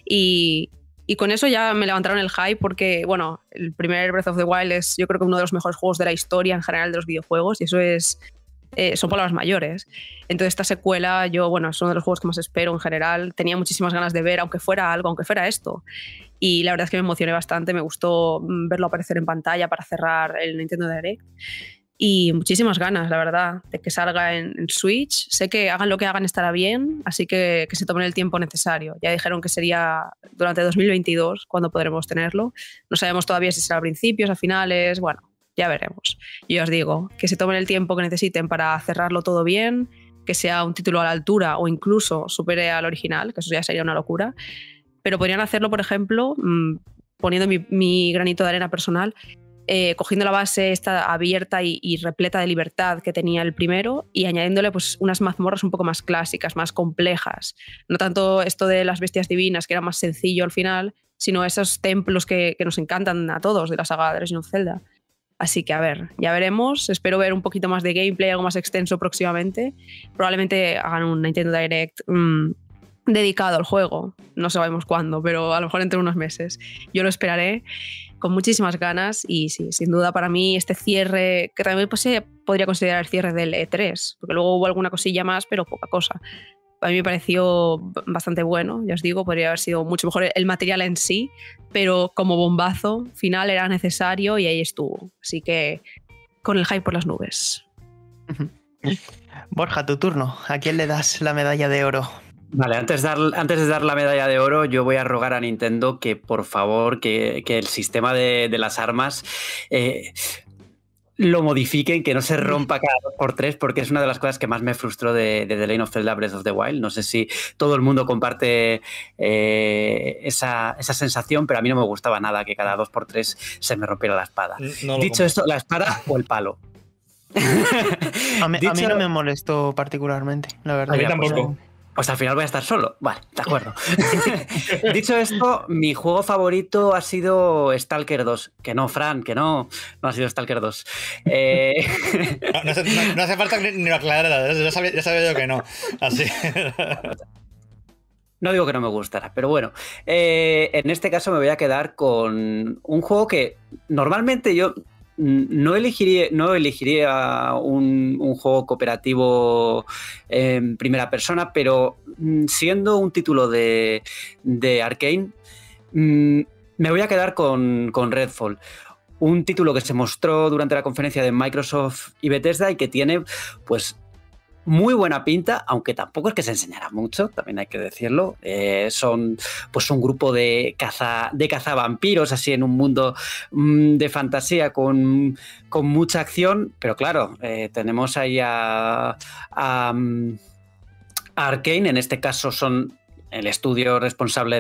Y con eso ya me levantaron el hype porque, bueno, el primer Breath of the Wild es, yo creo que uno de los mejores juegos de la historia en general de los videojuegos, y eso son palabras mayores. Entonces esta secuela, es uno de los juegos que más espero en general. Tenía muchísimas ganas de ver, aunque fuera algo, aunque fuera esto. Y la verdad es que me emocioné bastante, me gustó verlo aparecer en pantalla para cerrar el Nintendo Direct. Y muchísimas ganas, la verdad, de que salga en Switch. Sé que hagan lo que hagan estará bien, así que se tomen el tiempo necesario. Ya dijeron que sería durante 2022 cuando podremos tenerlo. No sabemos todavía si será a principios, a finales, bueno, ya veremos. Yo os digo, que se tomen el tiempo que necesiten para cerrarlo todo bien, que sea un título a la altura o incluso supere al original, que eso ya sería una locura. Pero podrían hacerlo, por ejemplo, poniendo mi granito de arena personal, cogiendo la base esta abierta y repleta de libertad que tenía el primero y añadiéndole pues unas mazmorras un poco más clásicas, más complejas. No tanto esto de las bestias divinas, que era más sencillo al final, sino esos templos que nos encantan a todos de la saga de Legend of Zelda. Así que a ver, ya veremos. Espero ver un poquito más de gameplay, algo más extenso próximamente. Probablemente hagan un Nintendo Direct dedicado al juego. No sabemos cuándo, pero a lo mejor entre unos meses. Yo lo esperaré con muchísimas ganas y sí, sin duda para mí este cierre, que también pues, se podría considerar el cierre del E3, porque luego hubo alguna cosilla más, pero poca cosa. A mí me pareció bastante bueno, ya os digo, podría haber sido mucho mejor el material en sí, pero como bombazo final era necesario y ahí estuvo. Así que con el hype por las nubes. Borja, tu turno. ¿A quién le das la medalla de oro? Vale, antes de dar la medalla de oro, yo voy a rogar a Nintendo que por favor que el sistema de las armas lo modifiquen, que no se rompa cada 2x3, porque es una de las cosas que más me frustró de The Legend of Zelda Breath of the Wild. No sé si todo el mundo comparte esa sensación, pero a mí no me gustaba nada que cada 2x3 se me rompiera la espada. Dicho esto, la espada o el palo. A mí no me molestó particularmente, la verdad. A mí tampoco. Pues al final voy a estar solo. Vale, de acuerdo. Dicho esto, mi juego favorito ha sido Stalker 2. Que no, Fran, que no ha sido Stalker 2. No hace falta ni lo aclarar, ya sabía yo que no. Así. No digo que no me gustara, pero bueno. En este caso me voy a quedar con un juego que normalmente yo no elegiría un juego cooperativo en primera persona, pero siendo un título de Arcane, me voy a quedar con Redfall. Un título que se mostró durante la conferencia de Microsoft y Bethesda y que tiene, pues, muy buena pinta, aunque tampoco es que se enseñara mucho, también hay que decirlo. Son pues un grupo de cazavampiros, así en un mundo de fantasía con mucha acción, pero claro, tenemos ahí a Arcane, en este caso son el estudio responsable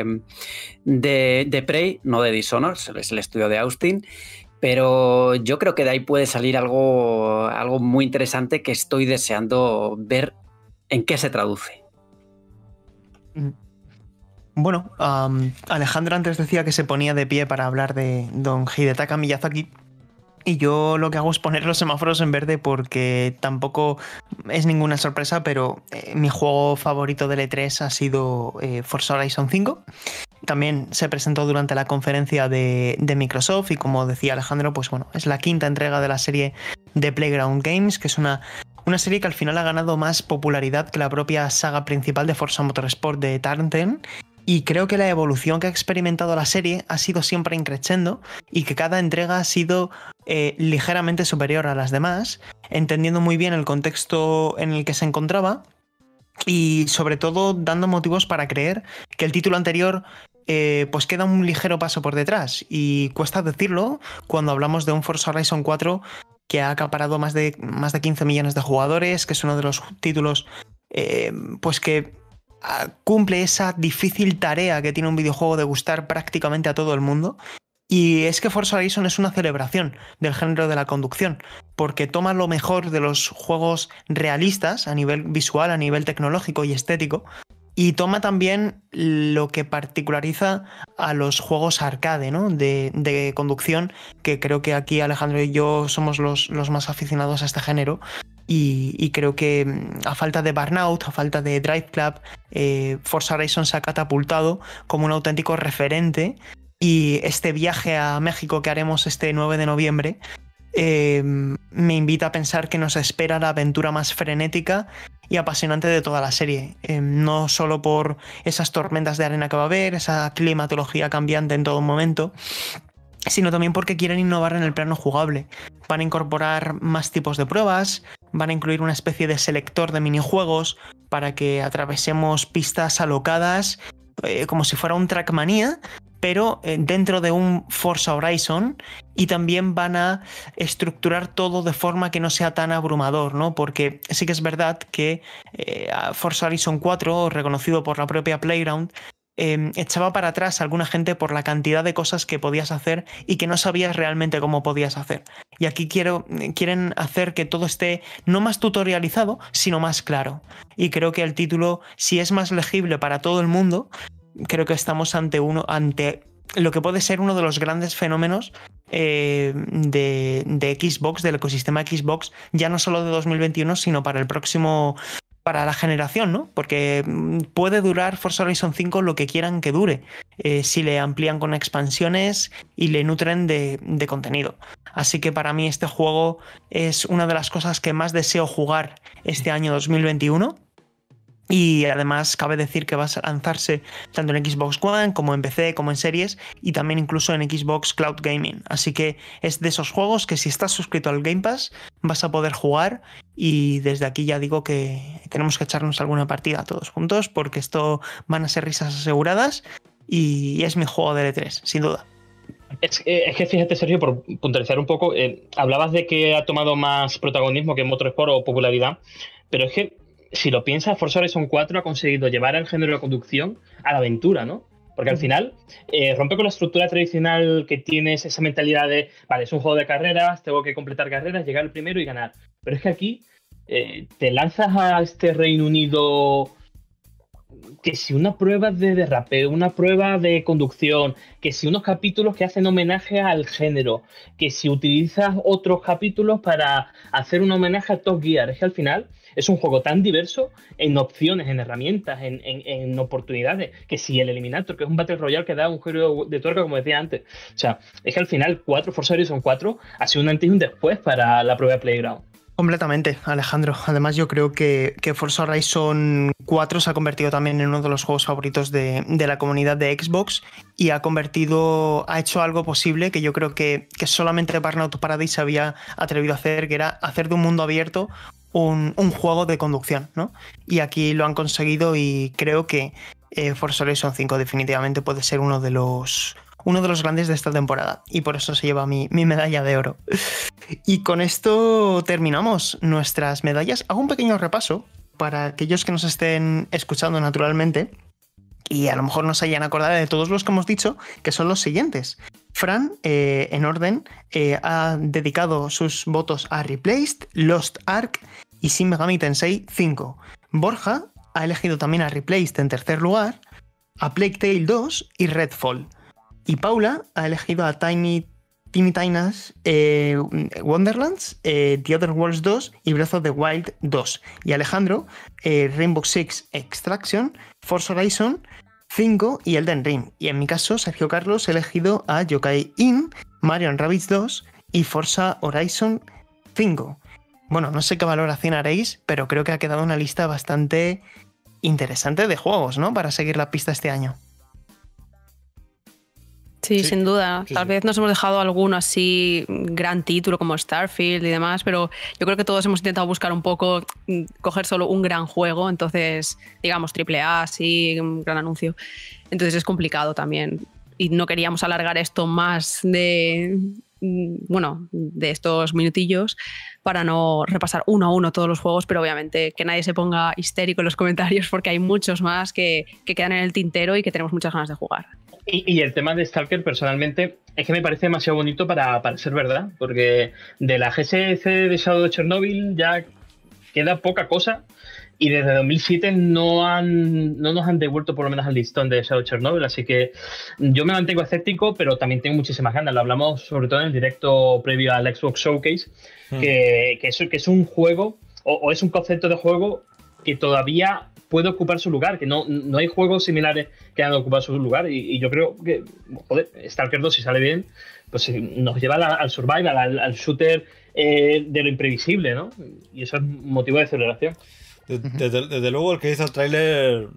de Prey, no de Dishonored, es el estudio de Austin. Pero yo creo que de ahí puede salir algo muy interesante que estoy deseando ver en qué se traduce. Bueno, Alejandro antes decía que se ponía de pie para hablar de don Hidetaka Miyazaki. Y yo lo que hago es poner los semáforos en verde porque tampoco es ninguna sorpresa, pero mi juego favorito del E3 ha sido Forza Horizon 5. También se presentó durante la conferencia de Microsoft y como decía Alejandro, pues bueno, es la quinta entrega de la serie de Playground Games, que es una serie que al final ha ganado más popularidad que la propia saga principal de Forza Motorsport de Turn10. Y creo que la evolución que ha experimentado la serie ha sido siempre increciendo y que cada entrega ha sido ligeramente superior a las demás, entendiendo muy bien el contexto en el que se encontraba y sobre todo dando motivos para creer que el título anterior pues queda un ligero paso por detrás. Y cuesta decirlo cuando hablamos de un Forza Horizon 4 que ha acaparado más de 15 millones de jugadores, que es uno de los títulos pues que cumple esa difícil tarea que tiene un videojuego de gustar prácticamente a todo el mundo. Y es que Forza Horizon es una celebración del género de la conducción, porque toma lo mejor de los juegos realistas a nivel visual, a nivel tecnológico y estético, y toma también lo que particulariza a los juegos arcade, ¿no? de conducción, que creo que aquí Alejandro y yo somos los más aficionados a este género. Y creo que a falta de Burnout, a falta de Drive Club, Forza Horizon se ha catapultado como un auténtico referente. Y este viaje a México que haremos este 9 de noviembre me invita a pensar que nos espera la aventura más frenética y apasionante de toda la serie. No solo por esas tormentas de arena que va a haber, esa climatología cambiante en todo momento, sino también porque quieren innovar en el plano jugable. Van a incorporar más tipos de pruebas, van a incluir una especie de selector de minijuegos para que atravesemos pistas alocadas como si fuera un Trackmania, pero dentro de un Forza Horizon, y también van a estructurar todo de forma que no sea tan abrumador, ¿no? Porque sí que es verdad que Forza Horizon 4, reconocido por la propia Playground, echaba para atrás a alguna gente por la cantidad de cosas que podías hacer y que no sabías realmente cómo podías hacer. Y aquí quieren hacer que todo esté no más tutorializado, sino más claro. Y creo que el título, si es más legible para todo el mundo, creo que estamos ante lo que puede ser uno de los grandes fenómenos de Xbox, del ecosistema Xbox, ya no solo de 2021, sino para el próximo, para la generación, ¿no? Porque puede durar Forza Horizon 5 lo que quieran que dure, si le amplían con expansiones y le nutren de contenido. Así que para mí este juego es una de las cosas que más deseo jugar este año 2021. Y además cabe decir que va a lanzarse tanto en Xbox One como en PC, como en series y también incluso en Xbox Cloud Gaming. Así que es de esos juegos que si estás suscrito al Game Pass vas a poder jugar, y desde aquí ya digo que tenemos que echarnos alguna partida todos juntos porque esto van a ser risas aseguradas y es mi juego de E3, sin duda. Es que fíjate, Sergio, por puntualizar un poco, hablabas de que ha tomado más protagonismo que en Motorsport o popularidad, pero es que si lo piensas, Forza Horizon 4 ha conseguido llevar el género de conducción a la aventura, ¿no? Porque al final rompe con la estructura tradicional que tienes, esa mentalidad de, vale, es un juego de carreras, tengo que completar carreras, llegar el primero y ganar. Pero es que aquí te lanzas a este Reino Unido que si una prueba de derrape, una prueba de conducción, que si unos capítulos que hacen homenaje al género, que si utilizas otros capítulos para hacer un homenaje a Top Gear. Es que al final es un juego tan diverso en opciones, en herramientas, en oportunidades, que si el Eliminator, que es un Battle Royale que da un giro de tuerca, como decía antes. O sea, es que al final Forza Horizon 4 ha sido un antes y un después para la prueba de Playground. Completamente, Alejandro. Además, yo creo que Forza Horizon 4 se ha convertido también en uno de los juegos favoritos de la comunidad de Xbox y ha hecho algo posible que yo creo que solamente Burnout Paradise se había atrevido a hacer, que era hacer de un mundo abierto un juego de conducción, ¿no? Y aquí lo han conseguido y creo que Forza Horizon 5 definitivamente puede ser uno de los grandes de esta temporada y por eso se lleva mi medalla de oro. Y con esto terminamos nuestras medallas. Hago un pequeño repaso para aquellos que nos estén escuchando naturalmente y a lo mejor no se hayan acordado de todos los que hemos dicho, que son los siguientes. Fran, en orden, ha dedicado sus votos a Replaced, Lost Ark y Shin Megami Tensei 5. Borja ha elegido también a Replaced en tercer lugar, a Plague Tale 2 y Redfall. Y Paula ha elegido a Tiny Tina's Wonderlands, The Other Worlds 2 y Breath of the Wild 2. Y Alejandro, Rainbow Six Extraction, Forza Horizon 5 y Elden Ring. Y en mi caso, Sergio Carlos ha elegido a Yokai In, Mario & Rabbids 2 y Forza Horizon 5. Bueno, no sé qué valoración haréis, pero creo que ha quedado una lista bastante interesante de juegos, ¿no? Para seguir la pista este año. Sí, sin duda. Sí, Tal vez nos hemos dejado alguno así, gran título como Starfield y demás, pero yo creo que todos hemos intentado buscar un poco, coger solo un gran juego, entonces, digamos, AAA, sí, un gran anuncio. Entonces es complicado también. Y no queríamos alargar esto más de estos minutillos para no repasar uno a uno todos los juegos, pero obviamente que nadie se ponga histérico en los comentarios porque hay muchos más que quedan en el tintero y que tenemos muchas ganas de jugar. Y el tema de Stalker, personalmente, es que me parece demasiado bonito para ser verdad, porque de la GSC de Shadow de Chernobyl ya queda poca cosa, y desde 2007 no nos han devuelto por lo menos al listón de Shadow Chernobyl, así que yo me mantengo escéptico, pero también tengo muchísimas ganas. Lo hablamos sobre todo en el directo previo al Xbox Showcase, que es un juego, o es un concepto de juego que todavía puede ocupar su lugar, que no hay juegos similares que han ocupado su lugar, y yo creo que, joder, Stalker 2, si sale bien, pues nos lleva al survival, al shooter de lo imprevisible, ¿no? Y eso es motivo de celebración. Desde luego el que hizo el tráiler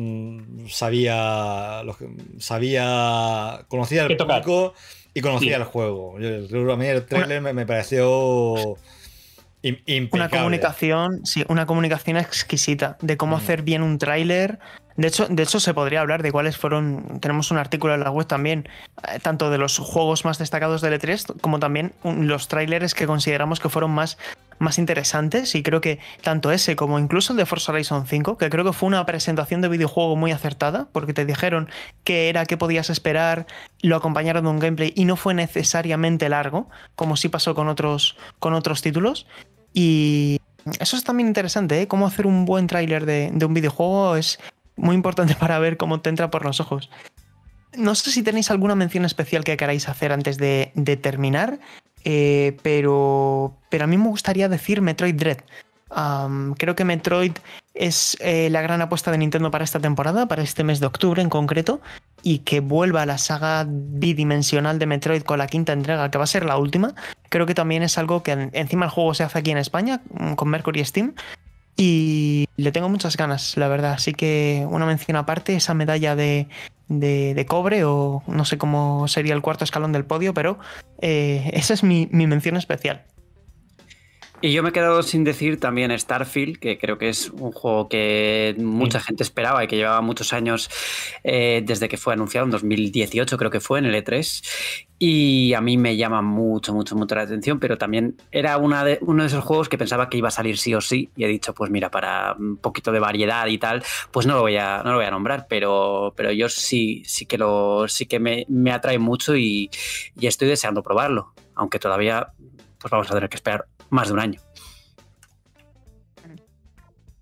conocía el público y conocía el juego. A mí el tráiler me pareció impecable. Una comunicación exquisita de cómo hacer bien un tráiler. De hecho, se podría hablar de cuáles fueron. Tenemos un artículo en la web también, tanto de los juegos más destacados del E3, como también los tráilers que consideramos que fueron más interesantes. Y creo que tanto ese como incluso el de Forza Horizon 5, que creo que fue una presentación de videojuego muy acertada, porque te dijeron qué podías esperar, lo acompañaron de un gameplay y no fue necesariamente largo, como sí pasó con otros títulos. Y eso es también interesante, ¿eh? Cómo hacer un buen tráiler de un videojuego es muy importante para ver cómo te entra por los ojos. No sé si tenéis alguna mención especial que queráis hacer antes de terminar, pero a mí me gustaría decir Metroid Dread. Creo que Metroid es la gran apuesta de Nintendo para esta temporada, para este mes de octubre en concreto, y que vuelva a la saga bidimensional de Metroid con la quinta entrega, que va a ser la última. Creo que también es algo que encima el juego se hace aquí en España, con Mercury Steam, y le tengo muchas ganas, la verdad. Así que una mención aparte, esa medalla de cobre, o no sé cómo sería el cuarto escalón del podio, pero esa es mi mención especial. Y yo me he quedado sin decir también Starfield, que creo que es un juego que mucha gente esperaba y que llevaba muchos años desde que fue anunciado, en 2018 creo que fue, en el E3. Y a mí me llama mucho la atención, pero también era uno de esos juegos que pensaba que iba a salir sí o sí. Y he dicho, pues mira, para un poquito de variedad y tal, pues no lo voy a nombrar, pero yo sí que me atrae mucho y estoy deseando probarlo. Aunque todavía pues vamos a tener que esperar más de un año.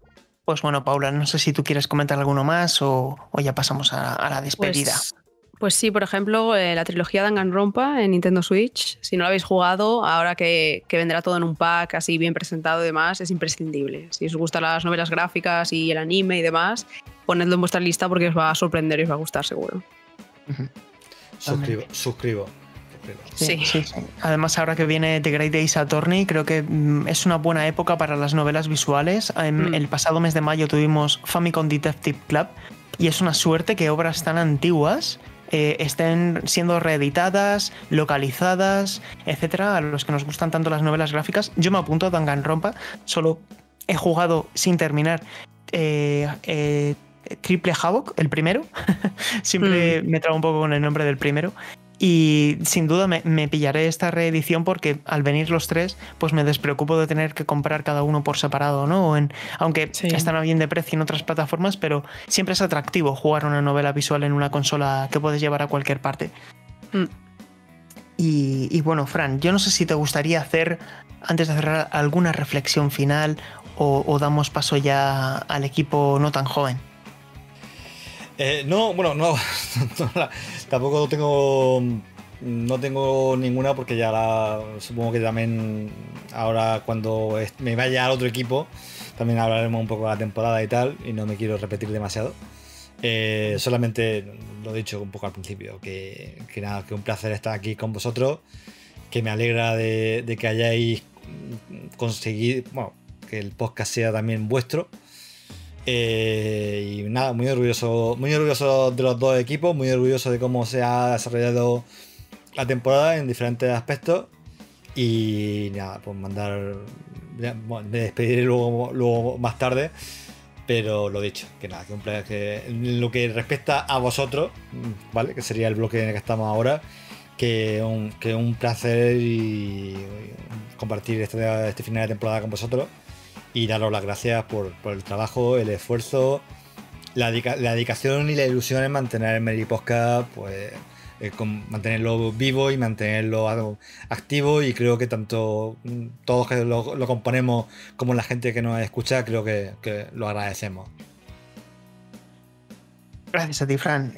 Pues bueno, Paula, no sé si tú quieres comentar alguno más o ya pasamos a la despedida. Pues sí, por ejemplo, la trilogía Danganronpa en Nintendo Switch. Si no lo habéis jugado, ahora que vendrá todo en un pack así bien presentado y demás, es imprescindible. Si os gustan las novelas gráficas y el anime y demás, ponedlo en vuestra lista porque os va a sorprender y os va a gustar seguro. Suscribo. Sí. Además, ahora que viene The Great Ace Attorney, creo que es una buena época para las novelas visuales. El pasado mes de mayo tuvimos Famicom Detective Club y es una suerte que obras tan antiguas estén siendo reeditadas, localizadas, etcétera. A los que nos gustan tanto las novelas gráficas, yo me apunto a Danganronpa. Solo he jugado sin terminar Triple Havoc, el primero. Siempre me trago un poco con el nombre del primero. Y sin duda me pillaré esta reedición porque al venir los tres, pues me despreocupo de tener que comprar cada uno por separado, ¿no? Aunque están bien de precio en otras plataformas, pero siempre es atractivo jugar una novela visual en una consola que puedes llevar a cualquier parte. Y bueno, Fran, yo no sé si te gustaría hacer, antes de cerrar, alguna reflexión final o damos paso ya al equipo no tan joven. No, tampoco no tengo ninguna porque ya supongo que también ahora cuando me vaya al otro equipo también hablaremos un poco de la temporada y tal y no me quiero repetir demasiado. Solamente lo he dicho un poco al principio, que nada, que un placer estar aquí con vosotros, que me alegra de que hayáis conseguido, bueno, que el podcast sea también vuestro. Y nada, muy orgulloso de los dos equipos, muy orgulloso de cómo se ha desarrollado la temporada en diferentes aspectos. Y nada, pues me despediré luego más tarde, pero lo dicho, que nada, que en lo que respecta a vosotros, ¿vale? Que sería el bloque en el que estamos ahora, que un placer y compartir este final de temporada con vosotros. Y daros las gracias por el trabajo, el esfuerzo, la dedicación y la ilusión en mantener el Meri Podcast, pues mantenerlo vivo y mantenerlo activo. Y creo que tanto todos que lo componemos como la gente que nos escucha, creo que lo agradecemos. Gracias a ti, Fran.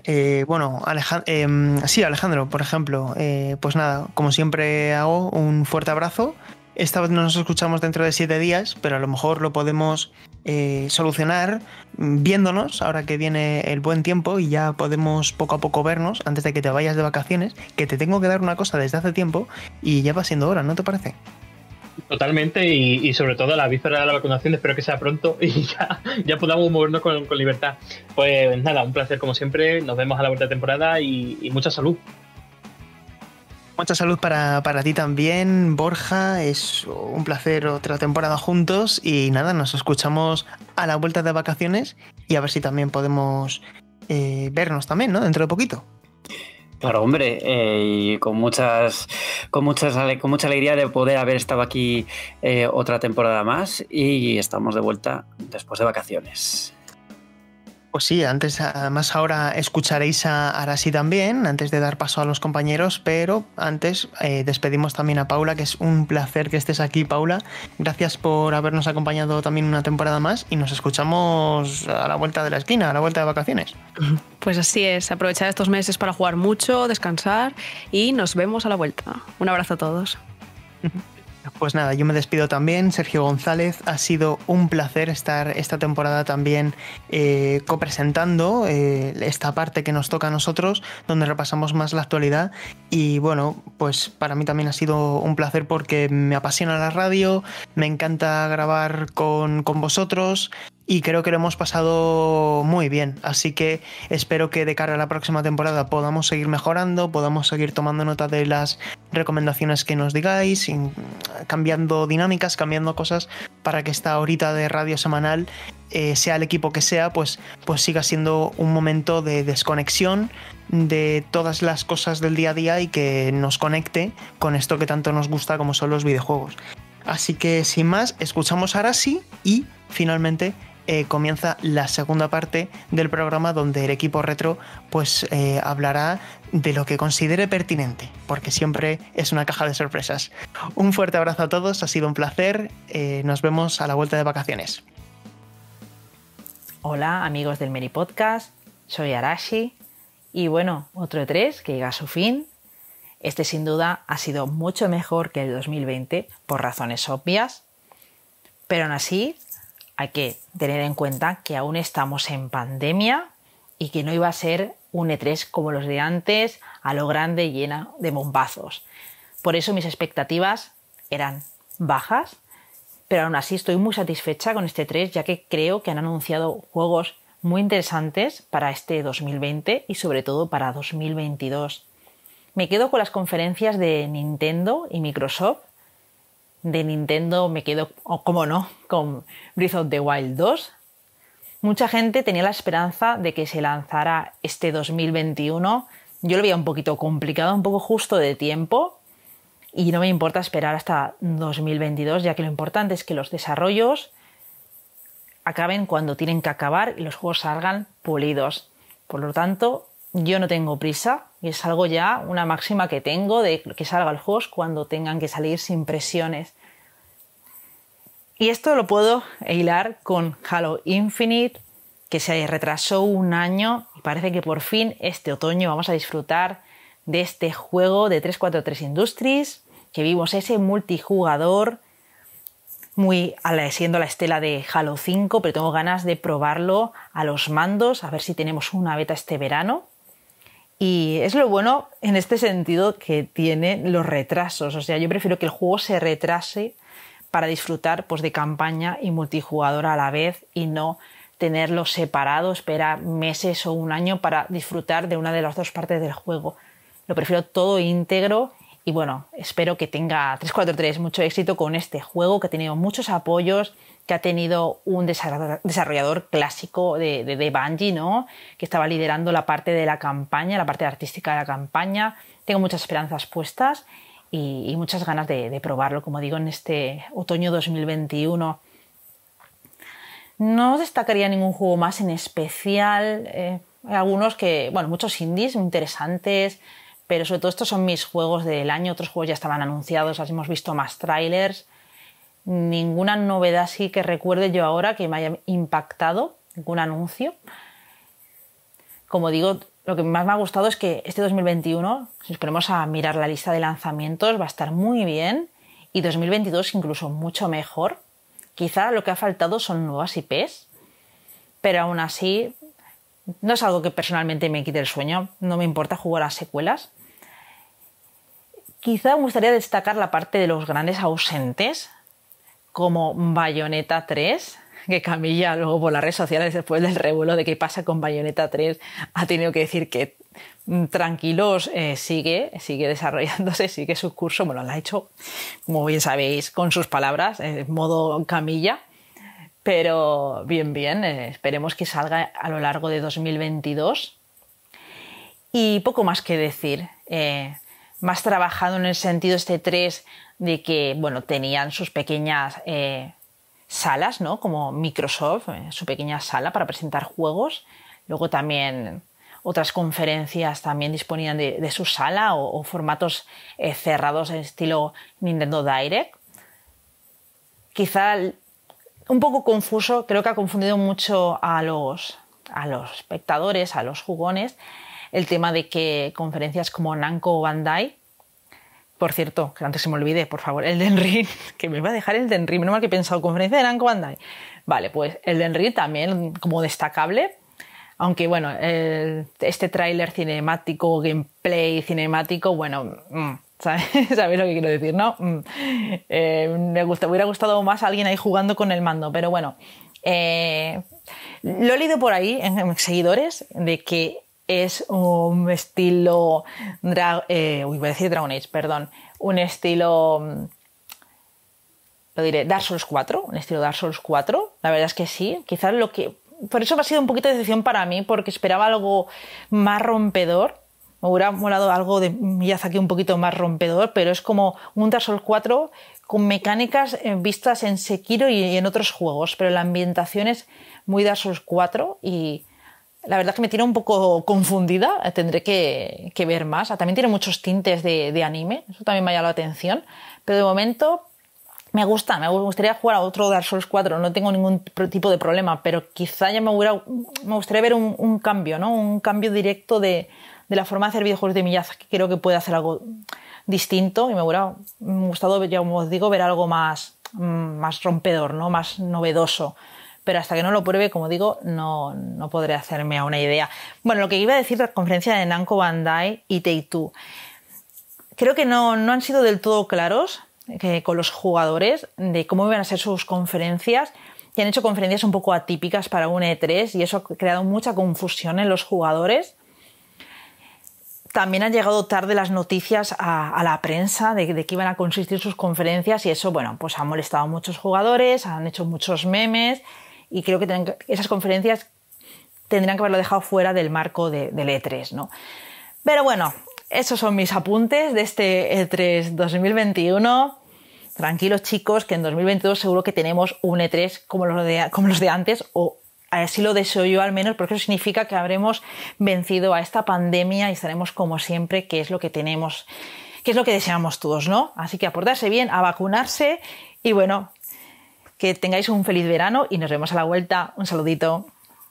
Alejandro, por ejemplo, pues nada, como siempre hago, un fuerte abrazo. Esta vez no nos escuchamos dentro de 7 días, pero a lo mejor lo podemos solucionar viéndonos ahora que viene el buen tiempo y ya podemos poco a poco vernos antes de que te vayas de vacaciones, que te tengo que dar una cosa desde hace tiempo y ya va siendo hora, ¿no te parece? Totalmente, y sobre todo a la víspera de la vacunación, espero que sea pronto y ya podamos movernos con libertad. Pues nada, un placer como siempre, nos vemos a la vuelta de temporada y mucha salud. Mucha salud para ti también, Borja. Es un placer otra temporada juntos y nada, nos escuchamos a la vuelta de vacaciones y a ver si también podemos vernos también, ¿no? Dentro de poquito. Claro, hombre, y con mucha alegría de poder haber estado aquí otra temporada más y estamos de vuelta después de vacaciones. Pues sí, además ahora escucharéis a Arasi también, antes de dar paso a los compañeros, pero antes despedimos también a Paula, que es un placer que estés aquí, Paula. Gracias por habernos acompañado también una temporada más y nos escuchamos a la vuelta de la esquina, a la vuelta de vacaciones. Pues así es, aprovechar estos meses para jugar mucho, descansar y nos vemos a la vuelta. Un abrazo a todos. Pues nada, yo me despido también, Sergio González. Ha sido un placer estar esta temporada también copresentando esta parte que nos toca a nosotros, donde repasamos más la actualidad. Y bueno, pues para mí también ha sido un placer porque me apasiona la radio, me encanta grabar con vosotros. Y creo que lo hemos pasado muy bien, así que espero que de cara a la próxima temporada podamos seguir mejorando, podamos seguir tomando nota de las recomendaciones que nos digáis, cambiando dinámicas, cambiando cosas para que esta horita de radio semanal, sea el equipo que sea, pues siga siendo un momento de desconexión de todas las cosas del día a día y que nos conecte con esto que tanto nos gusta como son los videojuegos. Así que sin más, escuchamos a Arasi y finalmente comienza la segunda parte del programa donde el equipo retro pues hablará de lo que considere pertinente, porque siempre es una caja de sorpresas. Un fuerte abrazo a todos, ha sido un placer, nos vemos a la vuelta de vacaciones. Hola amigos del Meri Podcast, soy Arashi y bueno, otro E3 que llega a su fin. Este sin duda ha sido mucho mejor que el 2020 por razones obvias, pero aún así hay que tener en cuenta que aún estamos en pandemia y que no iba a ser un E3 como los de antes, a lo grande, llena de bombazos. Por eso mis expectativas eran bajas, pero aún así estoy muy satisfecha con este E3, ya que creo que han anunciado juegos muy interesantes para este 2020 y sobre todo para 2022. Me quedo con las conferencias de Nintendo y Microsoft. De Nintendo me quedo, como no, con Breath of the Wild 2. Mucha gente tenía la esperanza de que se lanzara este 2021. Yo lo veía un poquito complicado, un poco justo de tiempo. Y no me importa esperar hasta 2022, ya que lo importante es que los desarrollos acaben cuando tienen que acabar y los juegos salgan pulidos. Por lo tanto, yo no tengo prisa y es algo ya, una máxima que tengo de que salgan los juegos cuando tengan que salir sin presiones. Y esto lo puedo hilar con Halo Infinite, que se retrasó un año y parece que por fin este otoño vamos a disfrutar de este juego de 343 Industries, que vimos ese multijugador muy siendo la estela de Halo 5, pero tengo ganas de probarlo a los mandos, a ver si tenemos una beta este verano. Y es lo bueno en este sentido que tiene los retrasos. O sea, yo prefiero que el juego se retrase para disfrutar pues, de campaña y multijugador a la vez y no tenerlo separado, esperar meses o un año para disfrutar de una de las dos partes del juego. Lo prefiero todo íntegro y bueno, espero que tenga 343 mucho éxito con este juego, que ha tenido muchos apoyos, que ha tenido un desarrollador clásico de Bungie, ¿no? Que estaba liderando la parte de la campaña, la parte artística de la campaña. Tengo muchas esperanzas puestas y muchas ganas de probarlo, como digo, en este otoño 2021. No destacaría ningún juego más en especial. Algunos que, bueno, muchos indies interesantes, pero sobre todo estos son mis juegos del año. Otros juegos ya estaban anunciados, así hemos visto más trailers. Ninguna novedad así que recuerde yo ahora que me haya impactado, ningún anuncio. Como digo, lo que más me ha gustado es que este 2021, si nos ponemos a mirar la lista de lanzamientos, va a estar muy bien y 2022 incluso mucho mejor. Quizá lo que ha faltado son nuevas IPs, pero aún así no es algo que personalmente me quite el sueño, no me importa jugar a secuelas. Quizá me gustaría destacar la parte de los grandes ausentes, como Bayonetta 3, que Camilla luego por las redes sociales después del revuelo de qué pasa con Bayonetta 3 ha tenido que decir que tranquilos, sigue desarrollándose, sigue su curso. Bueno, lo ha hecho, como bien sabéis, con sus palabras, en modo Camilla. Pero bien, esperemos que salga a lo largo de 2022. Y poco más que decir. Más trabajado en el sentido este 3 de que, bueno, tenían sus pequeñas salas, ¿no? Como Microsoft, su pequeña sala para presentar juegos. Luego también otras conferencias también disponían de su sala o formatos cerrados en estilo Nintendo Direct. Quizá un poco confuso, creo que ha confundido mucho a los espectadores, a los jugones, el tema de que conferencias como Namco o Bandai, por cierto, que antes se me olvide, por favor, Elden Ring, que me va a dejar Elden Ring, menos mal que he pensado conferencia de Namco Bandai. Vale, pues Elden Ring también como destacable, aunque bueno, este tráiler cinemático, gameplay cinemático, bueno, ¿sabéis lo que quiero decir, no? Me hubiera gustado más alguien ahí jugando con el mando, pero bueno, lo he leído por ahí en seguidores de que es un estilo voy a decir Dragon Age, perdón, un estilo lo diré, Dark Souls 4, un estilo Dark Souls 4, la verdad es que sí, quizás por eso ha sido un poquito de decepción para mí, porque esperaba algo más rompedor. Me hubiera molado algo de Miyazaki un poquito más rompedor, pero es como un Dark Souls 4 con mecánicas vistas en Sekiro y en otros juegos, pero la ambientación es muy Dark Souls 4 y la verdad es que me tiene un poco confundida, tendré que ver más. También tiene muchos tintes de anime, eso también me ha llamado la atención, pero de momento me gustaría jugar a otro Dark Souls 4, no tengo ningún tipo de problema, pero quizá ya me gustaría ver un cambio, ¿no? Un cambio directo de la forma de hacer videojuegos de Miyazaki, que creo que puede hacer algo distinto y me hubiera gustado, ya como os digo, ver algo más rompedor, ¿no? Más novedoso. Pero hasta que no lo pruebe, como digo, no podré hacerme a una idea. Bueno, lo que iba a decir de la conferencia de Namco Bandai y Take-Two. Creo que no han sido del todo claros con los jugadores de cómo iban a ser sus conferencias y han hecho conferencias un poco atípicas para un E3 y eso ha creado mucha confusión en los jugadores. También han llegado tarde las noticias a la prensa de qué iban a consistir sus conferencias y eso, bueno, pues ha molestado a muchos jugadores, han hecho muchos memes y creo que esas conferencias tendrían que haberlo dejado fuera del marco del E3, ¿no? Pero bueno, esos son mis apuntes de este E3 2021. Tranquilos, chicos, que en 2022 seguro que tenemos un E3 como los de antes, o así lo deseo yo al menos, porque eso significa que habremos vencido a esta pandemia y estaremos como siempre, que es lo que tenemos, que es lo que deseamos todos, ¿no? Así que a portarse bien, a vacunarse y bueno, que tengáis un feliz verano y nos vemos a la vuelta. Un saludito.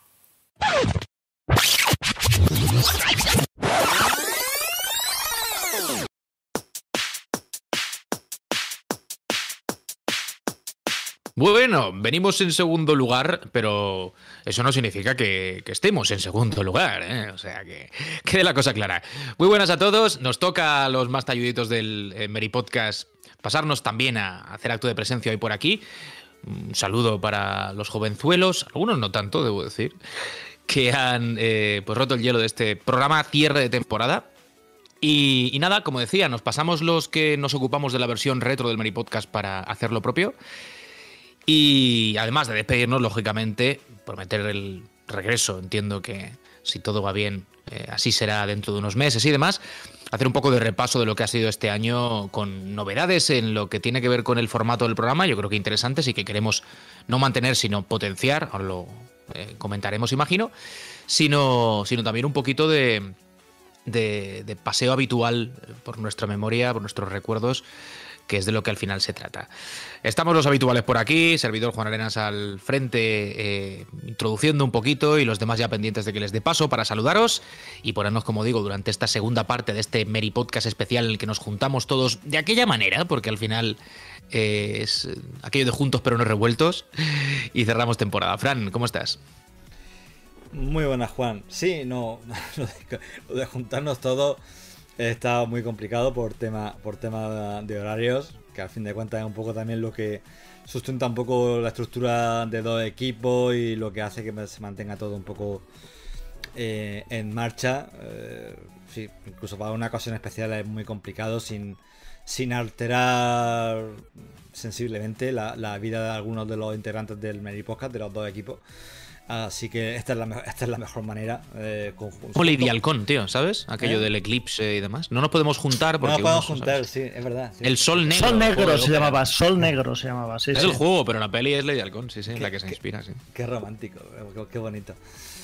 Bueno, venimos en segundo lugar, pero eso no significa que estemos en segundo lugar, ¿eh? O sea, que quede la cosa clara. Muy buenas a todos, nos toca a los más talluditos del Meri Podcast pasarnos también a hacer acto de presencia hoy por aquí. Un saludo para los jovenzuelos, algunos no tanto, debo decir, que han pues roto el hielo de este programa cierre de temporada. Y nada, como decía, nos pasamos los que nos ocupamos de la versión retro del Meri Podcast para hacer lo propio. Y además de despedirnos, lógicamente, prometer el regreso, entiendo que si todo va bien, así será dentro de unos meses y demás, hacer un poco de repaso de lo que ha sido este año con novedades en lo que tiene que ver con el formato del programa, yo creo que interesantes y que queremos no mantener, sino potenciar, ahora lo comentaremos, imagino, sino también un poquito de paseo habitual por nuestra memoria, por nuestros recuerdos, que es de lo que al final se trata. Estamos los habituales por aquí, servidor Juan Arenas al frente, introduciendo un poquito y los demás ya pendientes de que les dé paso para saludaros y ponernos, como digo, durante esta segunda parte de este Meri Podcast especial en el que nos juntamos todos de aquella manera, porque al final es aquello de juntos pero no revueltos, y cerramos temporada. Fran, ¿cómo estás? Muy buenas, Juan. Sí, lo de juntarnos todos está muy complicado por tema de horarios, que al fin de cuentas es un poco también lo que sustenta un poco la estructura de dos equipos y lo que hace que se mantenga todo un poco en marcha. Sí, incluso para una ocasión especial es muy complicado sin alterar sensiblemente la vida de algunos de los integrantes del Meri Podcast, de los dos equipos. Así que esta es la mejor manera. Como Lady Halcón, tío, ¿sabes? Aquello del eclipse y demás. No nos podemos juntar porque... No nos podemos juntar, sí, es verdad. Sí. El Sol Negro. Sol Negro se llamaba, Sol Negro se llamaba, sí. Es el juego, pero la peli es Lady Halcón, sí, la que se inspira, sí. Qué romántico, qué bonito.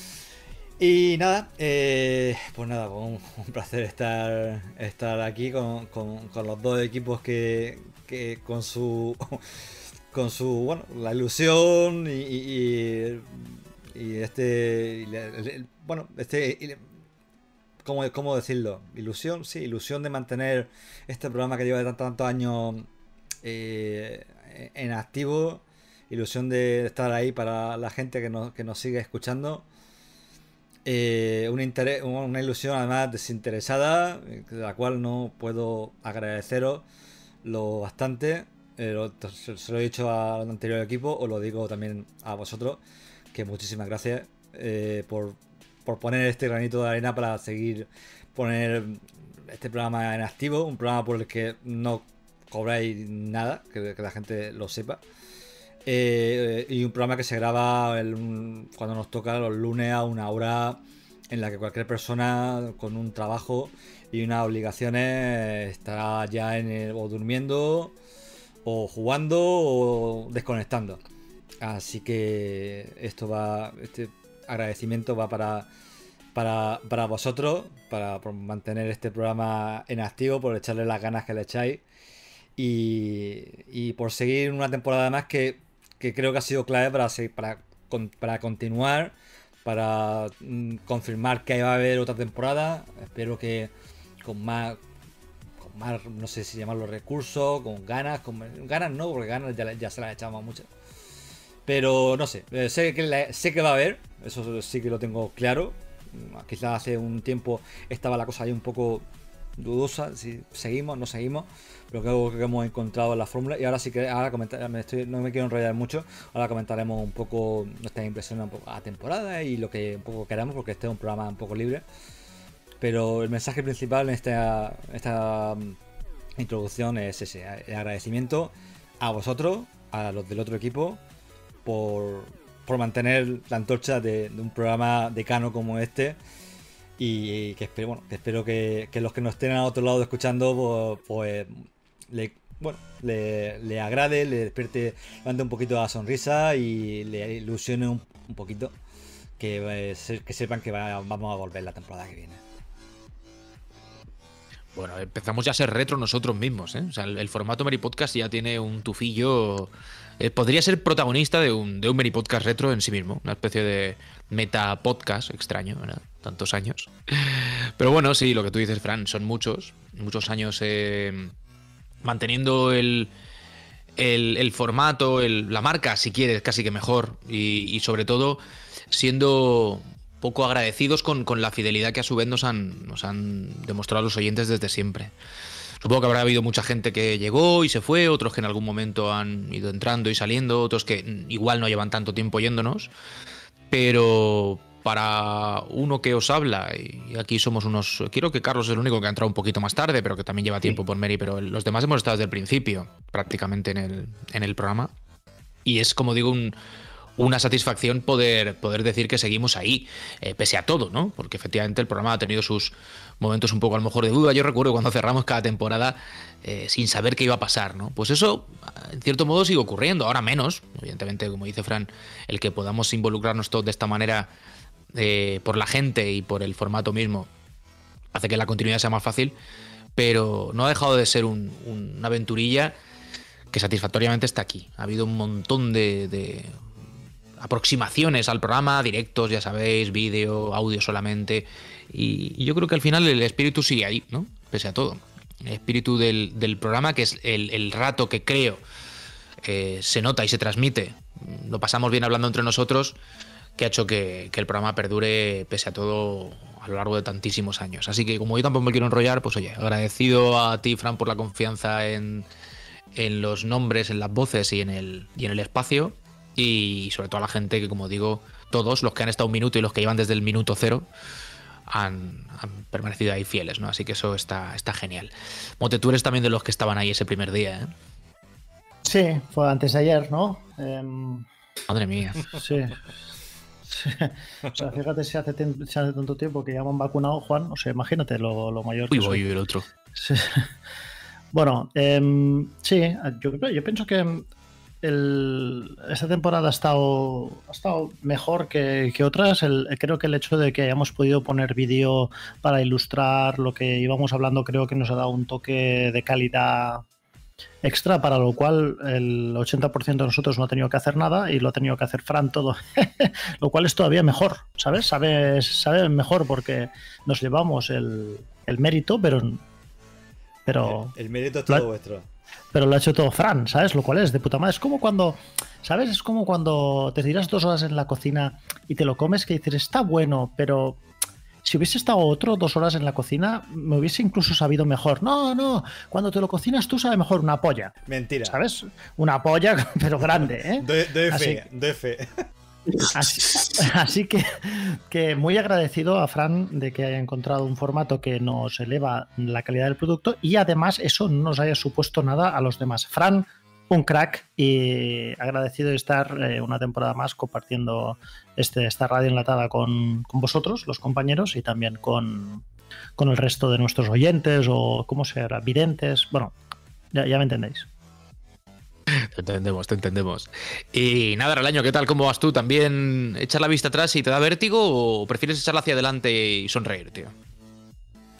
Y nada, pues nada, un placer estar aquí con los dos equipos que con su bueno, la ilusión ¿cómo decirlo? Ilusión, sí, ilusión de mantener este programa que lleva tantos años en activo, ilusión de estar ahí para la gente que nos sigue escuchando, una ilusión además desinteresada, de la cual no puedo agradeceros lo bastante. Se lo he dicho al anterior equipo, os lo digo también a vosotros, que muchísimas gracias por poner este granito de arena para seguir poner este programa en activo, un programa por el que no cobráis nada, que la gente lo sepa, y un programa que se graba cuando nos toca los lunes a una hora en la que cualquier persona con un trabajo y unas obligaciones está ya o durmiendo o jugando o desconectando. Así que este agradecimiento va para vosotros, por mantener este programa en activo, por echarle las ganas que le echáis y por seguir una temporada más que creo que ha sido clave para continuar, para confirmar que va a haber otra temporada. Espero que con más, no sé si llamarlo recursos, con ganas no, porque ganas ya se las echamos mucho. Pero no sé, sé que va a haber, eso sí que lo tengo claro. Quizás hace un tiempo estaba la cosa ahí un poco dudosa, si seguimos, no seguimos, pero creo que hemos encontrado la fórmula. Y ahora sí que no me quiero enrollar mucho. Ahora comentaremos un poco nuestras impresiones un poco a la temporada y lo que un poco queramos, porque este es un programa un poco libre. Pero el mensaje principal en esta introducción es ese: el agradecimiento a vosotros, a los del otro equipo, por mantener la antorcha de un programa decano como este. Y que espero que los que nos estén al otro lado escuchando pues le agrade, le despierte, levante un poquito la sonrisa y le ilusione un poquito, que sepan que vamos a volver la temporada que viene. Bueno, empezamos ya a ser retro nosotros mismos, ¿eh? O sea, el formato Meri Podcast ya tiene un tufillo. Podría ser protagonista de un Meri Podcast retro en sí mismo, una especie de meta podcast extraño, ¿verdad? Tantos años. Pero bueno, sí, lo que tú dices, Fran, son muchos años manteniendo el formato, la marca, si quieres, casi que mejor, y sobre todo siendo poco agradecidos con la fidelidad que a su vez nos han demostrado los oyentes desde siempre. Supongo que habrá habido mucha gente que llegó y se fue, otros que en algún momento han ido entrando y saliendo, otros que igual no llevan tanto tiempo yéndonos, pero para uno que os habla, y aquí somos unos... Quiero que Carlos es el único que ha entrado un poquito más tarde, pero que también lleva tiempo por Meri, pero los demás hemos estado desde el principio, prácticamente en el programa, y es, como digo, una satisfacción poder decir que seguimos ahí, pese a todo, ¿no? Porque efectivamente el programa ha tenido sus momentos un poco a lo mejor de duda. Yo recuerdo cuando cerramos cada temporada sin saber qué iba a pasar, ¿no? Pues eso, en cierto modo, sigue ocurriendo, ahora menos. Evidentemente, como dice Fran, el que podamos involucrarnos todos de esta manera por la gente y por el formato mismo hace que la continuidad sea más fácil, pero no ha dejado de ser una aventurilla que satisfactoriamente está aquí. Ha habido un montón de aproximaciones al programa, directos, ya sabéis, vídeo, audio solamente, y yo creo que al final el espíritu sigue ahí, ¿no? Pese a todo. El espíritu del programa, que es el rato que creo se nota y se transmite, lo pasamos bien hablando entre nosotros, que ha hecho que el programa perdure pese a todo a lo largo de tantísimos años. Así que como yo tampoco me quiero enrollar, pues oye, agradecido a ti, Fran, por la confianza en los nombres, en las voces y en el espacio. Y sobre todo a la gente que, como digo, todos los que han estado un minuto y los que llevan desde el minuto cero han permanecido ahí fieles, ¿no? Así que eso está genial. Mote, tú eres también de los que estaban ahí ese primer día, ¿eh? Sí, fue antes de ayer, ¿no? Madre mía. Sí. O sea, fíjate si hace tanto tiempo que ya me han vacunado, Juan. O sea, imagínate lo mayor que soy. Uy, el otro. Sí. Bueno, sí, yo pienso que esta temporada ha estado mejor que otras. Creo que el hecho de que hayamos podido poner vídeo para ilustrar lo que íbamos hablando, creo que nos ha dado un toque de calidad extra, para lo cual el 80% de nosotros no ha tenido que hacer nada y lo ha tenido que hacer Fran todo, lo cual es todavía mejor, ¿sabes? Sabe mejor porque nos llevamos el mérito, pero el mérito es todo vuestro. Pero lo ha hecho todo Fran, ¿sabes? Lo cual es de puta madre. Es como cuando, ¿sabes? Es como cuando te tiras 2 horas en la cocina y te lo comes, que dices, está bueno, pero si hubiese estado 2 horas en la cocina, me hubiese incluso sabido mejor. No, cuando te lo cocinas tú sabe mejor una polla. Mentira. ¿Sabes? Una polla, pero grande, ¿eh? De fe. Así que muy agradecido a Fran de que haya encontrado un formato que nos eleva la calidad del producto y además eso no nos haya supuesto nada a los demás. Fran, un crack, y agradecido de estar una temporada más compartiendo esta radio enlatada con vosotros, los compañeros, y también con el resto de nuestros oyentes o, ¿cómo se llama? Videntes. Bueno, ya me entendéis. Te entendemos. Y nada, Ralaño, ¿qué tal? ¿Cómo vas tú? ¿También echar la vista atrás y te da vértigo o prefieres echarla hacia adelante y sonreír, tío?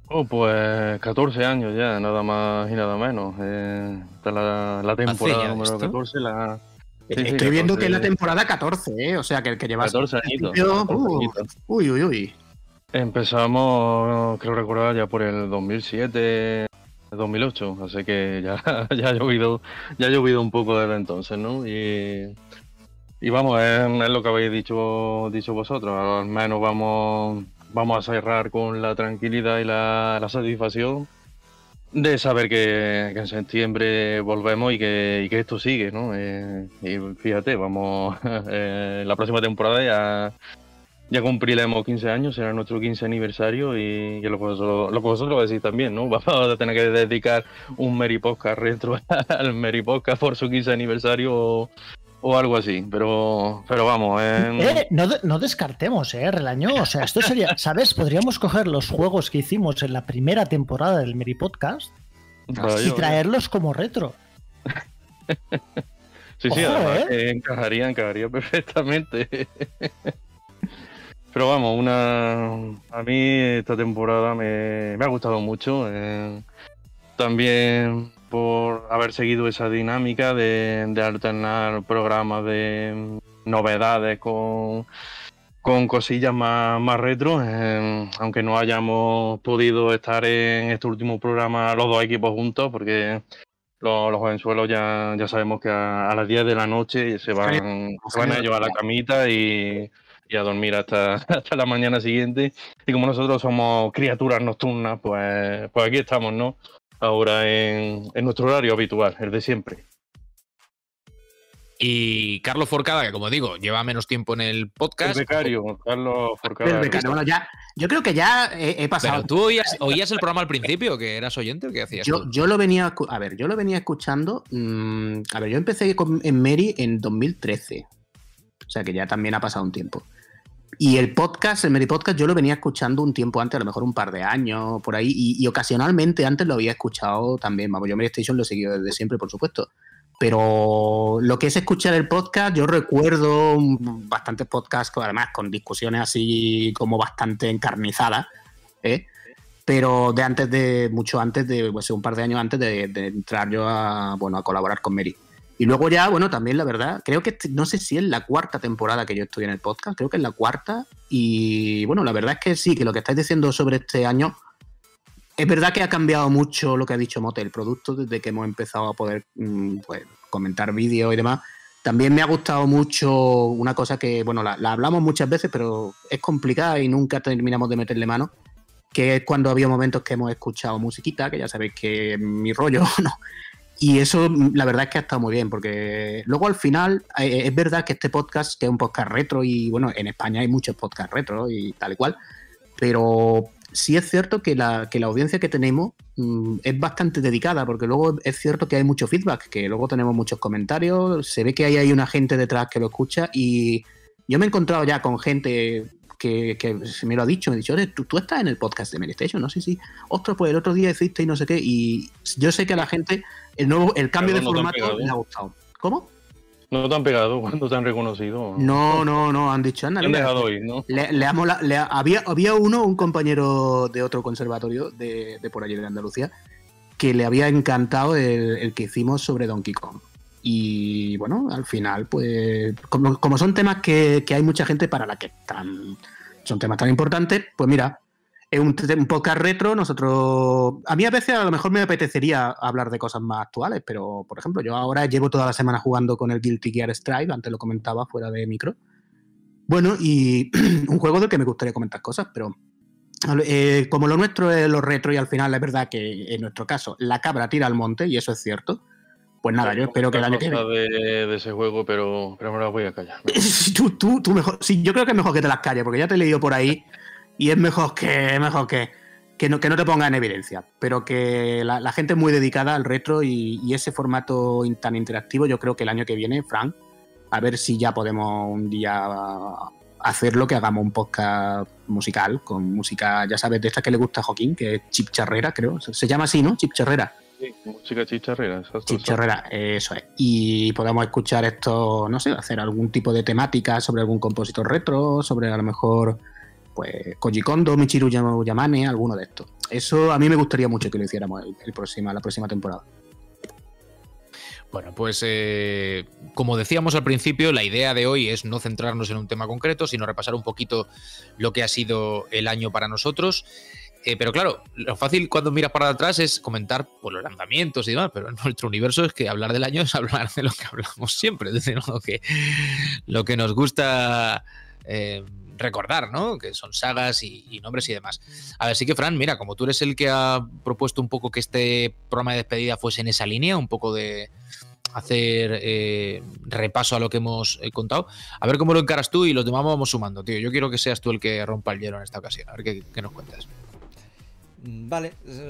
Pues 14 años ya, nada más y nada menos. Esta es la temporada número esto? 14. Estoy viendo que es la temporada 14, o sea, que el que llevas 14 añitos. Uy. Empezamos, creo recordar, ya por el 2007, 2008, así que ya ha llovido un poco desde entonces, ¿no? Y vamos, es lo que habéis dicho vosotros, al menos vamos a cerrar con la tranquilidad y la satisfacción de saber que en septiembre volvemos y que esto sigue, ¿no? Y fíjate, vamos, la próxima temporada ya cumpliremos 15 años, será nuestro 15 aniversario y lo que vosotros decís también, ¿no? Vamos a tener que dedicar un Meri Podcast retro al Meri Podcast por su 15 aniversario o algo así, pero vamos. No descartemos, Relaño. O sea, esto sería, ¿sabes? Podríamos coger los juegos que hicimos en la primera temporada del Meri Podcast y traerlos como retro. Sí, Ojo, además, encajaría perfectamente. Pero vamos, a mí esta temporada me ha gustado mucho. También por haber seguido esa dinámica de alternar programas de novedades con cosillas más retro, aunque no hayamos podido estar en este último programa los dos equipos juntos, porque los jovenzuelos ya sabemos que a las 10 de la noche se van ellos a la camita y a dormir hasta la mañana siguiente. Y como nosotros somos criaturas nocturnas, pues aquí estamos, ¿no? Ahora en nuestro horario habitual, el de siempre. Y Carlos Forcada, que como digo, lleva menos tiempo en el podcast. El becario, Carlos Forcada. El becario. Bueno, yo creo que ya he pasado. Pero tú oías el programa al principio, que eras oyente, ¿o qué hacías? Yo lo venía escuchando. Yo empecé en Meri en 2013. O sea que ya también ha pasado un tiempo. Y el Meri Podcast, yo lo venía escuchando un tiempo antes, a lo mejor un par de años, por ahí, y ocasionalmente antes lo había escuchado también. Vamos, yo Meri Station lo he seguido desde siempre, por supuesto. Pero lo que es escuchar el podcast, yo recuerdo bastantes podcasts, además con discusiones así como bastante encarnizadas, pero mucho antes de, pues un par de años antes de entrar yo a colaborar con Meri. Y luego ya, también la verdad, creo que no sé si es la 4ª temporada que yo estoy en el podcast, creo que es la 4ª, y la verdad es que sí, que lo que estáis diciendo sobre este año, es verdad que ha cambiado mucho lo que ha dicho Mote, el producto, desde que hemos empezado a poder comentar vídeos y demás. También me ha gustado mucho una cosa que, la hablamos muchas veces, pero es complicada y nunca terminamos de meterle mano, que es cuando había momentos que hemos escuchado musiquita, que ya sabéis que es mi rollo, ¿no? Y eso, la verdad es que ha estado muy bien, porque luego al final, es verdad que este podcast, que es un podcast retro, y en España hay muchos podcasts retro y tal y cual, pero sí es cierto que la audiencia que tenemos es bastante dedicada, porque luego es cierto que hay mucho feedback, que luego tenemos muchos comentarios, se ve que hay una gente detrás que lo escucha, y yo me he encontrado ya con gente que me lo ha dicho, me ha dicho, oye, tú estás en el podcast de Meri Station, no sé si, ostras, pues el otro día hiciste y no sé qué, y yo sé que a la gente el cambio de formato le ha gustado. ¿Cómo? ¿No te han pegado cuando te han reconocido? No, han dicho, anda, han dejado ir, ¿no? Había un compañero de otro conservatorio de por allí de Andalucía que le había encantado el que hicimos sobre Donkey Kong. Y al final, pues, como son temas que hay mucha gente para la que son temas tan importantes, pues mira, es un podcast retro. A mí a veces a lo mejor me apetecería hablar de cosas más actuales, pero por ejemplo, yo ahora llevo toda la semana jugando con el Guilty Gear Strive, antes lo comentaba fuera de micro. Y un juego del que me gustaría comentar cosas, pero como lo nuestro es lo retro y al final es verdad que en nuestro caso la cabra tira al monte y eso es cierto. Pues nada, yo espero que el año que viene de ese juego, pero me las voy a callar. Tú mejor. Sí, yo creo que es mejor que te las calles, porque ya te he leído por ahí y es mejor que no te ponga en evidencia. Pero que la gente es muy dedicada al retro y ese formato tan interactivo, yo creo que el año que viene, Frank, a ver si ya podemos un día hacerlo, que hagamos un podcast musical, con música, ya sabes, de esta que le gusta a Joaquín, que es chipcharrera, creo. Se llama así, ¿no? Chipcharrera. Sí, música chicharrera, exacto. Chicharrera, eso es. Y podemos escuchar esto, no sé, hacer algún tipo de temática sobre algún compositor retro, sobre a lo mejor pues Koji Kondo, Michiru Yamane, alguno de estos. Eso a mí me gustaría mucho que lo hiciéramos la próxima temporada. Bueno, pues como decíamos al principio, la idea de hoy es no centrarnos en un tema concreto, sino repasar un poquito lo que ha sido el año para nosotros. Pero claro, lo fácil cuando miras para atrás es comentar por los lanzamientos y demás, pero en nuestro universo es que hablar del año es hablar de lo que hablamos siempre, es decir, lo que nos gusta recordar, ¿no? Que son sagas y nombres y demás. A ver, sí que Fran, mira, como tú eres el que ha propuesto un poco que este programa de despedida fuese en esa línea, un poco de hacer repaso a lo que hemos contado, a ver cómo lo encaras tú y los demás vamos sumando, tío. Yo quiero que seas tú el que rompa el hielo en esta ocasión, a ver qué nos cuentas. Vale,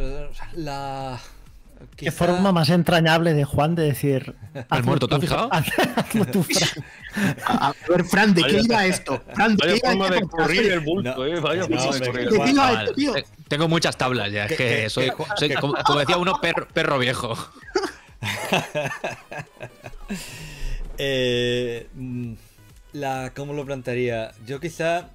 Qué forma más entrañable de Juan de decir... ¿Has muerto? ¿Te has fijado? Hazlo tú, Fran. A ver, Fran, ¿de qué iba esto? Fran, vaya forma de correr el bulto, vaya forma de correr. ¿De qué iba esto, tío? Tengo muchas tablas ya, es que soy como decía uno, perro viejo. ¿Cómo lo plantearía? Yo quizá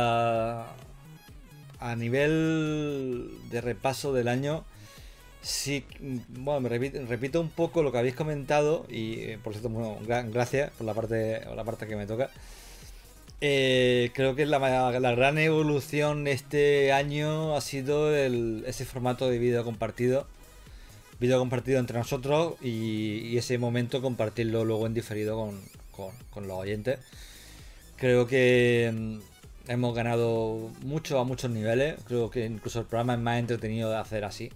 a nivel de repaso del año, sí, bueno, me repito un poco lo que habéis comentado y por cierto, bueno, gracias por la parte que me toca. Creo que la gran evolución este año ha sido ese formato de vídeo compartido entre nosotros y ese momento compartirlo luego en diferido con los oyentes. Creo que hemos ganado mucho a muchos niveles. Creo que incluso el programa es más entretenido de hacer así.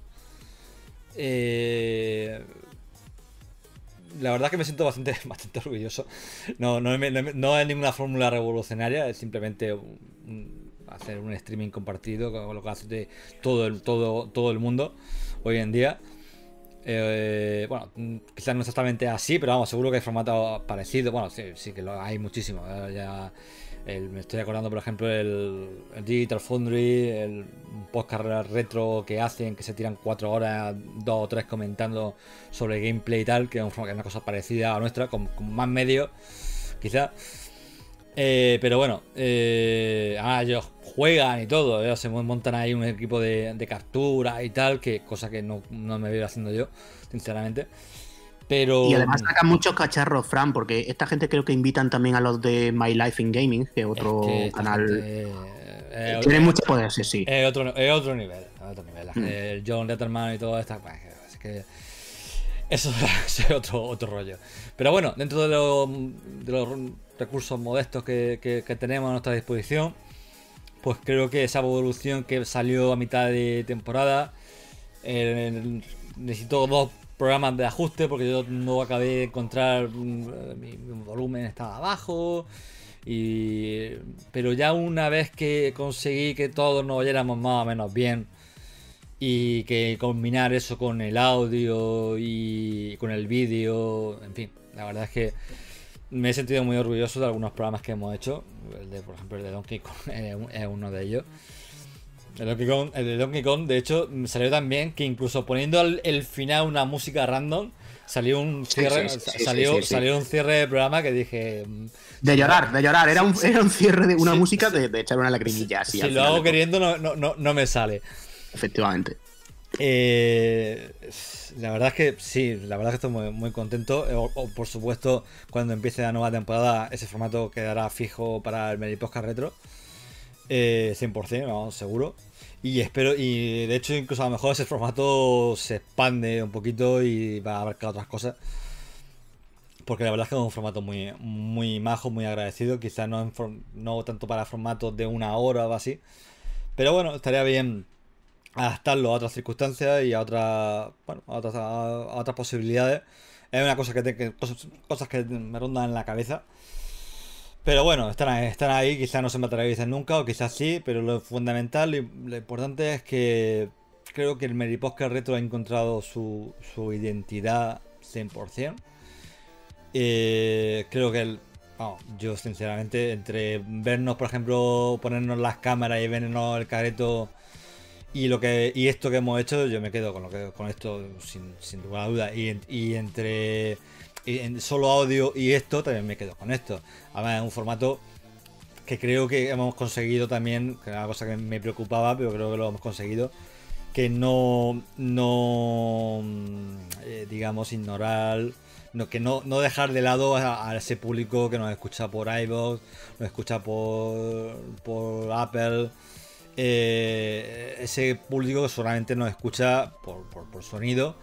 La verdad es que me siento bastante orgulloso. No es ninguna fórmula revolucionaria, es simplemente hacer un streaming compartido con lo que hace todo el mundo hoy en día. Bueno, quizás no exactamente así, pero vamos, seguro que hay formatos parecidos. Bueno, sí que hay muchísimos. Me estoy acordando, por ejemplo, el Digital Foundry, el podcast retro que hacen, que se tiran 4 horas, 2 o 3 comentando sobre gameplay y tal, que es una cosa parecida a nuestra, con más medios, quizás. Pero bueno, ellos juegan y todo, ellos se montan ahí un equipo de captura y tal, cosa que no me veo haciendo yo, sinceramente. Pero... Y además sacan muchos cacharros, Fran, porque esta gente creo que invitan también a los de My Life in Gaming, que es otro canal. Tienen mucho poder, sí. Es otro nivel. El John Letterman y todo esto. Es que eso es otro rollo. Pero bueno, dentro de los recursos modestos que tenemos a nuestra disposición, pues creo que esa evolución que salió a mitad de temporada necesitó 2 programas de ajuste porque yo no acabé de encontrar, mi volumen estaba abajo, pero ya una vez que conseguí que todos nos oyéramos más o menos bien y que combinar eso con el audio y con el vídeo, en fin, la verdad es que me he sentido muy orgulloso de algunos programas que hemos hecho. Por ejemplo, el de Donkey Kong es uno de ellos. El de Donkey Kong, de hecho, salió tan bien que incluso poniendo el final una música random, salió un cierre, salió un cierre de programa que dije... De llorar. Era un cierre de una música de echar una lagrimilla. Así, si lo hago queriendo, no me sale. Efectivamente. La verdad es que sí, la verdad es que estoy muy, muy contento. Por supuesto, cuando empiece la nueva temporada, ese formato quedará fijo para el Meri Podcast Retro. 100%, vamos, seguro. Y espero, y de hecho, incluso a lo mejor ese formato se expande un poquito y va a abarcar otras cosas. Porque la verdad es que es un formato muy, muy majo, muy agradecido. Quizás no tanto para formatos de 1 hora o así. Pero bueno, estaría bien adaptarlo a otras circunstancias y a otras posibilidades. Es una cosa cosas que me rondan en la cabeza. Pero bueno, están ahí, quizás no se materialicen nunca, o quizás sí, pero lo fundamental y lo importante es que creo que el Meri Podcast Retro ha encontrado su identidad 100%. Creo que yo sinceramente, entre vernos, por ejemplo, ponernos las cámaras y vernos el careto y esto que hemos hecho, yo me quedo con esto sin lugar a duda. Y entre solo audio y esto, también me quedo con esto. Además es un formato que creo que hemos conseguido también, que era una cosa que me preocupaba, pero creo que lo hemos conseguido, que no digamos, ignorar, que no dejar de lado a ese público que nos escucha por iVoox, nos escucha por Apple, ese público que solamente nos escucha por sonido.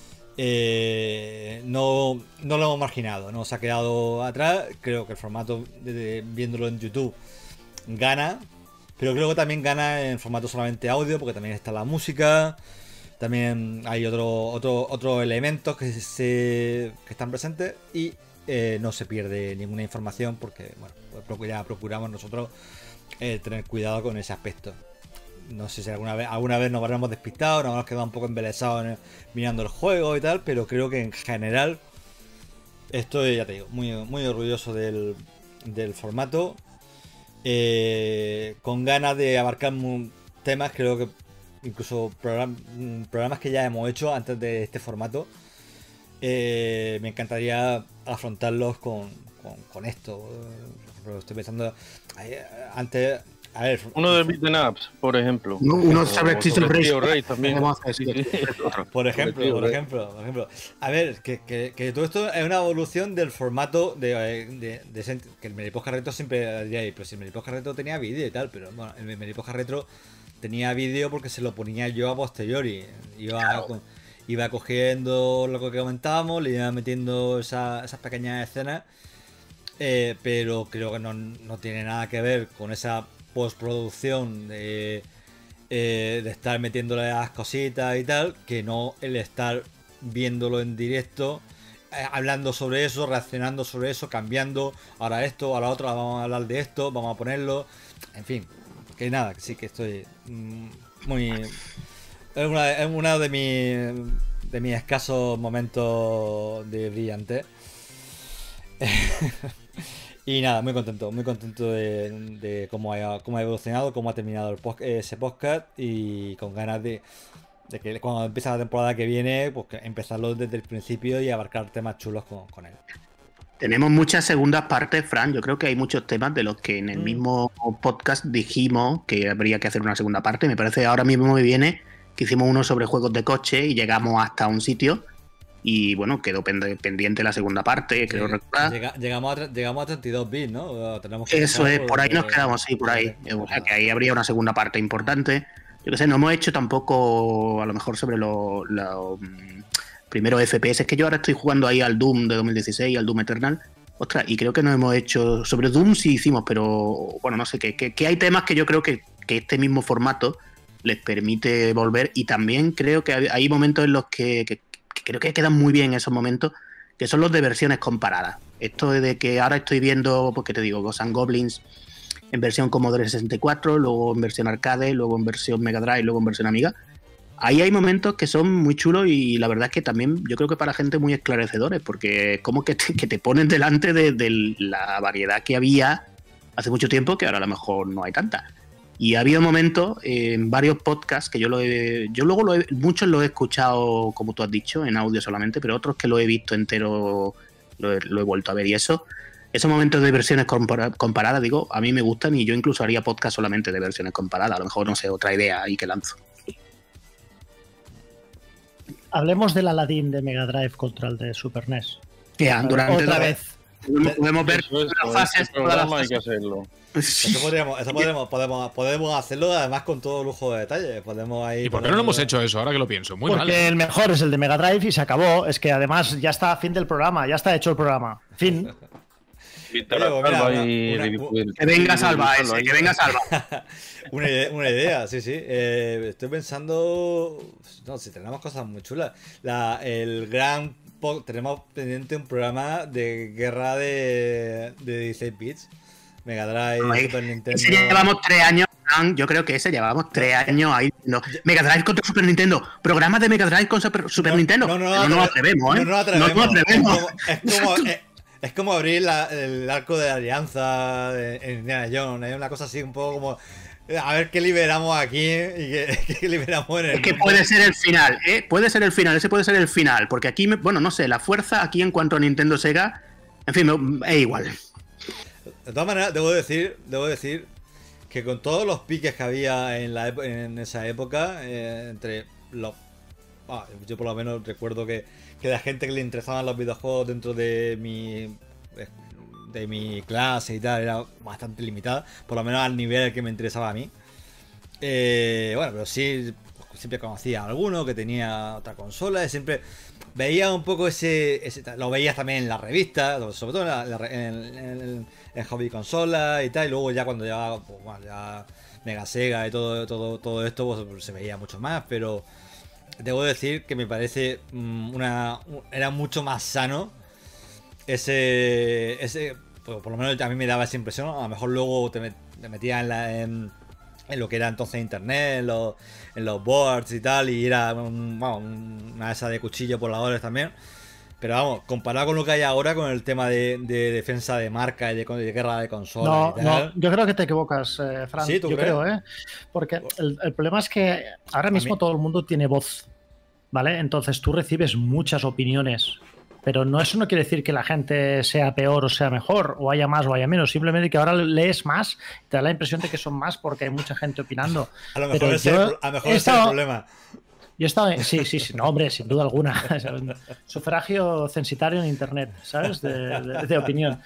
No lo hemos marginado, no se ha quedado atrás. Creo que el formato, viéndolo en YouTube, gana, pero creo que también gana en formato solamente audio, porque también está la música, también hay otros elementos que están presentes y no se pierde ninguna información, porque bueno, ya procuramos nosotros tener cuidado con ese aspecto. No sé si alguna vez nos habremos despistado, nos habremos quedado un poco embelesados mirando el juego y tal, pero creo que en general estoy, ya te digo, muy, muy orgulloso del formato, con ganas de abarcar temas. Creo que incluso programas que ya hemos hecho antes de este formato, me encantaría afrontarlos con esto. Estoy pensando antes. A ver, uno de beat'em ups, por ejemplo. Uno sobre Tio Rey también. Por ejemplo. A ver, que todo esto es una evolución del formato que el Meripodcast Retro siempre diría, pero si el Meripodcast Retro tenía vídeo y tal, pero bueno, el Meripodcast Retro tenía vídeo porque se lo ponía yo a posteriori. Iba cogiendo lo que comentábamos, le iba metiendo esas pequeñas escenas, pero creo que no tiene nada que ver con esa postproducción de estar metiéndole las cositas y tal, que no el estar viéndolo en directo, hablando sobre eso, reaccionando sobre eso, cambiando ahora esto, ahora otro, vamos a hablar de esto, vamos a ponerlo, en fin, que nada, que sí que estoy muy... Es uno de mis escasos momentos de brillante. Y nada, muy contento de cómo ha evolucionado, cómo ha terminado ese podcast, y con ganas de que cuando empiece la temporada que viene, pues empezarlo desde el principio y abarcar temas chulos con él. Tenemos muchas segundas partes, Fran. Yo creo que hay muchos temas de los que en el mismo podcast dijimos que habría que hacer una segunda parte. Me parece ahora mismo me viene que hicimos uno sobre juegos de coche y llegamos hasta un sitio. Y bueno, quedó pendiente la segunda parte, sí, creo recordar. Llegamos a 32 bits, ¿no? Eso es, por ahí nos quedamos, sí, por ahí. O sea, que ahí habría una segunda parte importante. Yo qué sé, no hemos hecho tampoco, a lo mejor, sobre los primeros FPS. Es que yo ahora estoy jugando ahí al Doom de 2016, al Doom Eternal. Ostras, y creo que no hemos hecho... Sobre Doom sí hicimos, pero bueno, no sé, que hay temas que yo creo que este mismo formato les permite volver. Y también creo que hay momentos en los que creo que quedan muy bien esos momentos, que son los de versiones comparadas. Esto de que ahora estoy viendo, pues, ¿qué te digo? Ghosts and Goblins en versión Commodore 64, luego en versión arcade, luego en versión Mega Drive, luego en versión Amiga. Ahí hay momentos que son muy chulos y la verdad es que también yo creo que para gente muy esclarecedores, porque como que te ponen delante de la variedad que había hace mucho tiempo, que ahora a lo mejor no hay tanta. Y ha habido momentos en varios podcasts que muchos los he escuchado, como tú has dicho, en audio solamente, pero otros que lo he visto entero, lo he vuelto a ver. Y esos momentos de versiones comparadas, digo, a mí me gustan, y yo incluso haría podcast solamente de versiones comparadas. A lo mejor, no sé, otra idea ahí que lanzo. Hablemos del Aladdin de Mega Drive contra el de Super NES. Durante otra vez. Podemos ver las fases. Hay que hacerlo. Eso podemos hacerlo, además con todo lujo de detalle. Podemos ahí. ¿Y por qué no lo hemos hecho eso? Ahora que lo pienso. Muy Porque mal. El mejor es el de Mega Drive y se acabó. Es que además ya está a fin del programa, ya está hecho el programa. Fin. Que venga Salva, que venga Salva. Una idea, sí. Estoy pensando. No, si tenemos cosas muy chulas. Tenemos pendiente un programa de guerra de 16 bits. Mega Drive, Super Nintendo. Ese llevamos 3 años, yo creo que llevamos 3 años ahí. No. Mega Drive contra Super Nintendo. Programas de Mega Drive con Super Nintendo. No nos atrevemos, ¿eh? No nos atrevemos. Es como abrir el arco de la alianza en Indiana Jones. Hay una cosa así un poco como... A ver qué liberamos aquí y qué liberamos en el... Es que puede ser el final, ¿eh? Ese puede ser el final. Porque aquí, bueno, no sé, la fuerza aquí en cuanto a Nintendo Sega, en fin, es igual. De todas maneras, debo decir que con todos los piques que había en esa época, entre los... yo por lo menos recuerdo que la gente que le interesaban los videojuegos dentro de mi clase y tal era bastante limitada, por lo menos al nivel que me interesaba a mí. Bueno, pero sí, siempre conocía a alguno que tenía otra consola y siempre veía un poco lo veías también en las revistas, sobre todo en Hobby Consola y tal, y luego ya cuando ya Mega Sega y todo esto pues, se veía mucho más, pero debo decir que me parece era mucho más sano ese pues, por lo menos a mí me daba esa impresión. A lo mejor luego te metías en lo que era entonces internet, en los boards y tal, y era una esa de cuchillo por las horas también. Pero vamos, comparado con lo que hay ahora con el tema de defensa de marca y de guerra de consolas y tal. No, yo creo que te equivocas, Fran. ¿Sí, tú yo crees? creo, porque el problema es que ahora mismo todo el mundo tiene voz, ¿vale? Entonces tú recibes muchas opiniones, pero eso no quiere decir que la gente sea peor o sea mejor, o haya más o haya menos. Simplemente que ahora lees más, te da la impresión de que son más porque hay mucha gente opinando. A lo mejor ese es el problema. Yo he estado sí, no, hombre, sin duda alguna. Sufragio censitario en internet, ¿sabes? De opinión.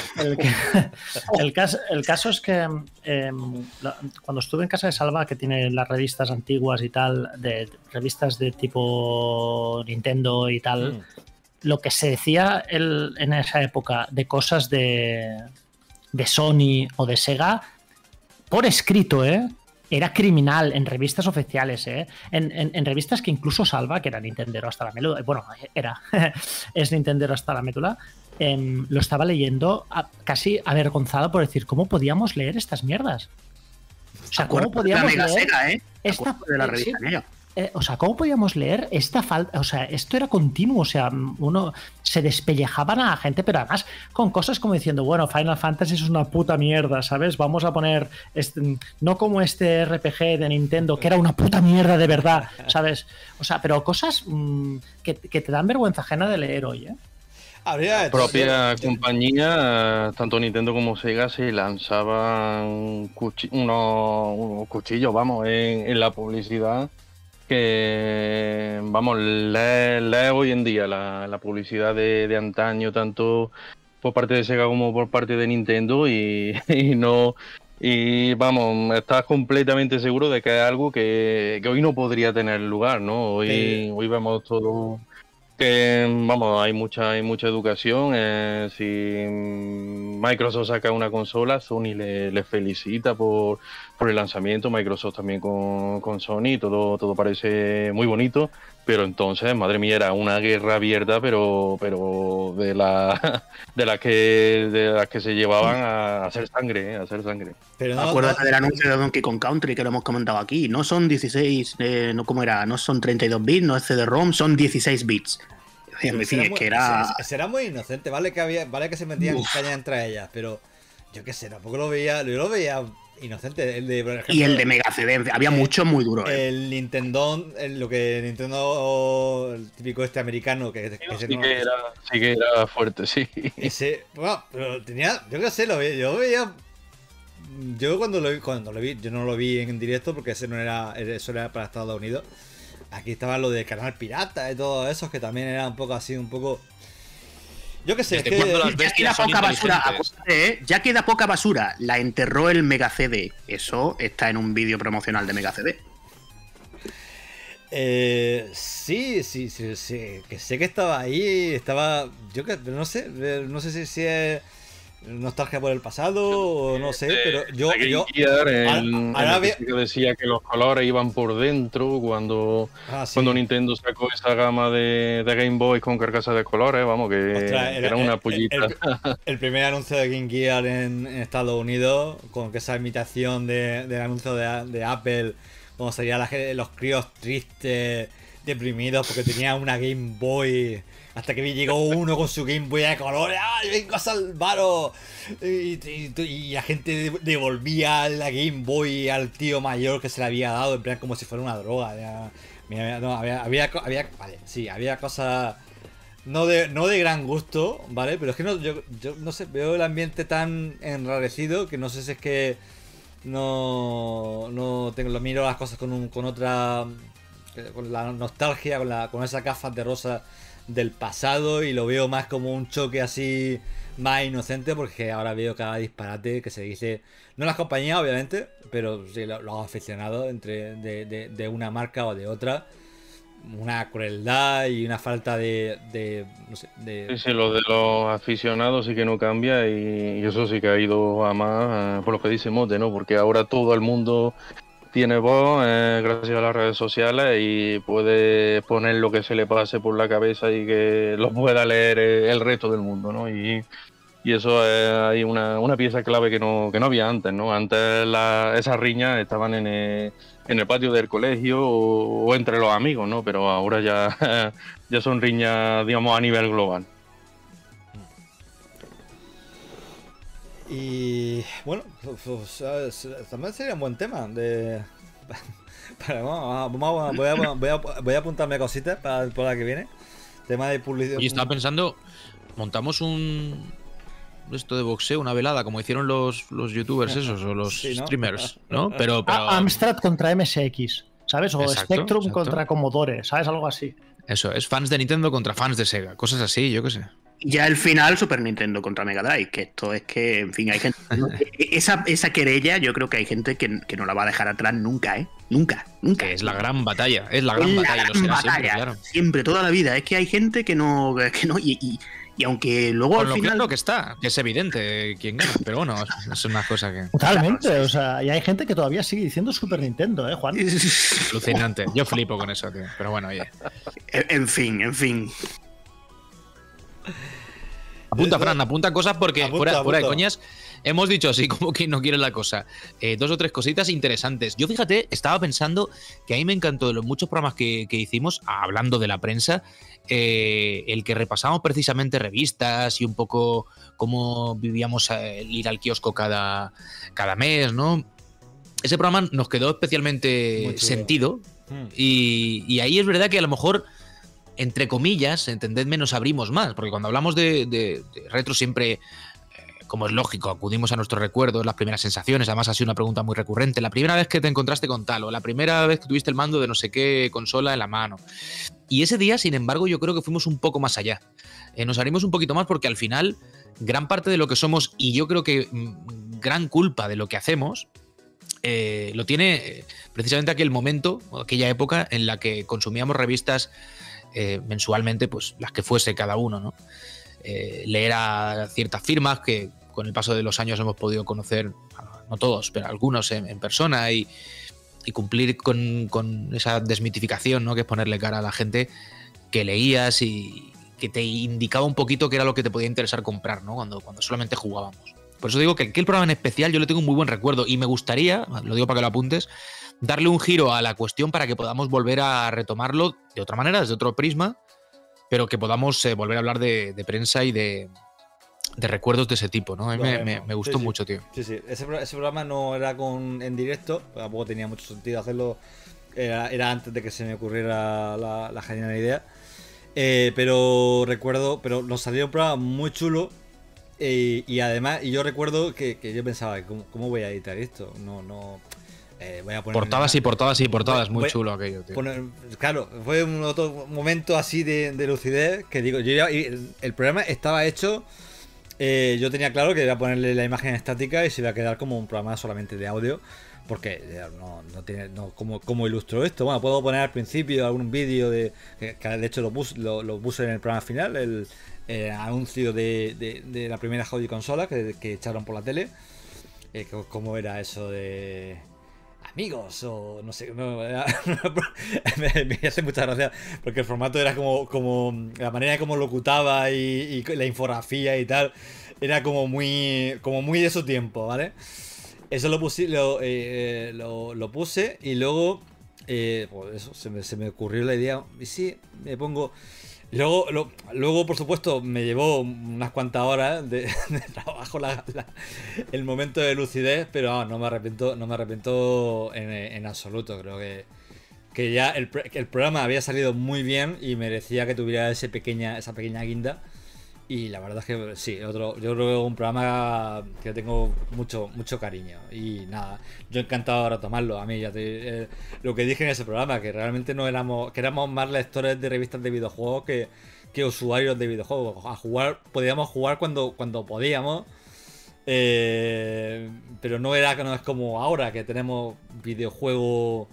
El caso es que cuando estuve en casa de Salva, que tiene las revistas antiguas y tal, revistas de tipo Nintendo y tal, lo que se decía en esa época de cosas de Sony o de Sega, por escrito, era criminal en revistas oficiales, en revistas que incluso Salva, que era Nintendero hasta la médula, bueno, es Nintendero hasta la médula, lo estaba leyendo casi avergonzado por decir, ¿cómo podíamos leer estas mierdas? O sea, ¿cómo podíamos leer Sega, esta de la revista Mega? O sea, ¿cómo podíamos leer esta falta? O sea, esto era continuo, o sea, uno se despellejaban a la gente, pero además con cosas como diciendo, bueno, Final Fantasy es una puta mierda, ¿sabes? Vamos a poner, no como este RPG de Nintendo, que era una puta mierda de verdad, ¿sabes? O sea, pero cosas que te dan vergüenza ajena de leer hoy, La propia compañía, tanto Nintendo como Sega, se lanzaban unos cuchillos, vamos, en la publicidad. Que vamos, lee hoy en día la publicidad de antaño, tanto por parte de Sega como por parte de Nintendo, y vamos, estás completamente seguro de que es algo que hoy no podría tener lugar, ¿no? Hoy vemos todo que, vamos, hay mucha educación. Si Microsoft saca una consola, Sony le felicita por el lanzamiento, Microsoft también con Sony, todo parece muy bonito, pero entonces, madre mía, era una guerra abierta, pero de las que se llevaban a hacer sangre, Pero no, acuérdate del anuncio de Donkey Kong Country, que lo hemos comentado aquí. No son 16, no son 32 bits, no es CD-ROM, son 16 bits. En fin, es que era... Será muy inocente, vale que se metían caña entre ellas, pero yo qué sé, tampoco lo veía inocente. Por ejemplo, y el de Mega CD, había mucho muy duro. El Nintendo, el típico americano, que sí que era fuerte, sí. Ese, bueno, pero tenía, yo qué sé, yo veía. Yo cuando lo vi, yo no lo vi en directo porque eso era para Estados Unidos. Aquí estaba lo de Canal Pirata y todo eso, que también era un poco así, yo qué sé, ya queda poca basura, acuérdate, ya queda poca basura. La enterró el Mega CD. Eso está en un vídeo promocional de Mega CD. Sí, que sé que estaba ahí, pero no sé si es nostalgia por el pasado o no sé, pero yo decía que los colores iban por dentro cuando Nintendo sacó esa gama de Game Boy con carcasas de colores, vamos, que era una pollita. El primer anuncio de Game Gear en Estados Unidos, con esa imitación del anuncio de Apple, como salían los críos tristes, deprimidos porque tenía una Game Boy. Hasta que llegó uno con su Game Boy de colores. ¡Ah, yo vengo a salvaros! Y la gente devolvía la Game Boy al tío mayor que se le había dado, en plan como si fuera una droga. Había cosas no de gran gusto, ¿vale? Pero es que yo no sé, veo el ambiente tan enrarecido que no sé si es que no tengo, lo miro las cosas con otra, con la nostalgia, con esas gafas de rosa del pasado, y lo veo más como un choque así más inocente, porque ahora veo cada disparate que se dice, no las compañías obviamente, pero sí los aficionados de una marca o de otra. Una crueldad y una falta no sé, Sí, lo de los aficionados sí que no cambia, y eso sí que ha ido a más, por lo que dice Mote, ¿no? Porque ahora todo el mundo tiene voz, gracias a las redes sociales, y puede poner lo que se le pase por la cabeza y que lo pueda leer el resto del mundo, ¿no? Y eso es ahí una pieza clave que no había antes, ¿no? Antes esas riñas estaban en el patio del colegio o entre los amigos, ¿no? Pero ahora ya son riñas, digamos, a nivel global. Y bueno, pues, también sería un buen tema de... voy a apuntarme cositas para la que viene. Tema de publicidad. Y estaba pensando, montamos esto de boxeo, una velada, como hicieron los youtubers esos, o los sí, ¿no? streamers, ¿no? Pero... Amstrad contra MSX, ¿sabes? O Exacto, Spectrum exacto. contra Commodore, ¿sabes? Algo así. Eso, es fans de Nintendo contra fans de Sega, cosas así, yo qué sé. Ya el final, Super Nintendo contra Mega Drive, que esto es que, en fin, hay gente... esa querella yo creo que hay gente que no la va a dejar atrás nunca, ¿eh? Nunca. Que es la gran batalla, es la gran batalla, y lo será siempre, claro. Siempre, toda la vida. Es que hay gente que no y aunque luego Con al lo final... claro que está, que es evidente quién gana, pero bueno, es una cosa que... Totalmente, o sea, y hay gente que todavía sigue diciendo Super Nintendo, Juan. Alucinante, yo flipo con eso, tío. Pero bueno, oye. En fin. Apunta, Fran, apunta cosas porque Apunta. fuera de coñas hemos dicho así como que no quiere la cosa. 2 o 3 cositas interesantes. Yo, fíjate, estaba pensando que a mí me encantó de los muchos programas que hicimos, hablando de la prensa, el que repasamos precisamente revistas y un poco cómo vivíamos el ir al kiosco cada mes, ¿no? Ese programa nos quedó especialmente sentido y ahí es verdad que a lo mejor, entre comillas, entendedme, nos abrimos más, porque cuando hablamos de retro siempre, como es lógico, acudimos a nuestros recuerdos, las primeras sensaciones. Además ha sido una pregunta muy recurrente: la primera vez que te encontraste con tal, o la primera vez que tuviste el mando de no sé qué consola en la mano. Y ese día, sin embargo, yo creo que fuimos un poco más allá. Nos abrimos un poquito más porque al final gran parte de lo que somos, y yo creo que gran culpa de lo que hacemos, lo tiene precisamente aquel momento, aquella época en la que consumíamos revistas mensualmente, pues las que fuese cada uno, ¿no? Leer a ciertas firmas que con el paso de los años hemos podido conocer, no todos, pero algunos en persona, y cumplir con esa desmitificación, ¿no? Que es ponerle cara a la gente que leías y que te indicaba un poquito qué era lo que te podía interesar comprar, ¿no? Cuando solamente jugábamos. Por eso digo que aquel programa en especial yo le tengo un muy buen recuerdo, y me gustaría, lo digo para que lo apuntes, darle un giro a la cuestión para que podamos volver a retomarlo de otra manera, desde otro prisma, pero que podamos volver a hablar de prensa y de recuerdos de ese tipo, ¿no? A mí me gustó mucho, tío. Sí. Ese programa no era en directo, tampoco tenía mucho sentido hacerlo. Era antes de que se me ocurriera la genial idea. Pero nos salió un programa muy chulo. Y además, yo recuerdo que yo pensaba, ¿cómo voy a editar esto? Voy a poner portadas y portadas, muy chulo aquello, tío. Claro, fue un otro momento así de lucidez que digo, el programa estaba hecho, yo tenía claro que iba a ponerle la imagen estática y se iba a quedar como un programa solamente de audio, porque no tiene, ¿cómo ilustro esto? Bueno, puedo poner al principio algún vídeo que de hecho lo puse en el programa final, el anuncio de la primera Hobby consola que echaron por la tele, cómo era eso de amigos o no sé, me hace mucha gracia porque el formato era como la manera de cómo locutaba y la infografía y tal era como muy de su tiempo, ¿vale? Eso lo puse y luego pues eso, se me ocurrió la idea, y sí, me pongo. Luego, por supuesto, me llevó unas cuantas horas de trabajo el momento de lucidez, pero no me arrepiento en absoluto. Creo que ya el programa había salido muy bien y merecía que tuviera esa pequeña guinda. Y la verdad es que sí, yo creo que es un programa que tengo mucho cariño. Y nada, yo encantado de retomarlo. A mí, lo que dije en ese programa, que realmente que éramos más lectores de revistas de videojuegos que usuarios de videojuegos. Podíamos jugar cuando podíamos. Pero no es como ahora que tenemos videojuegos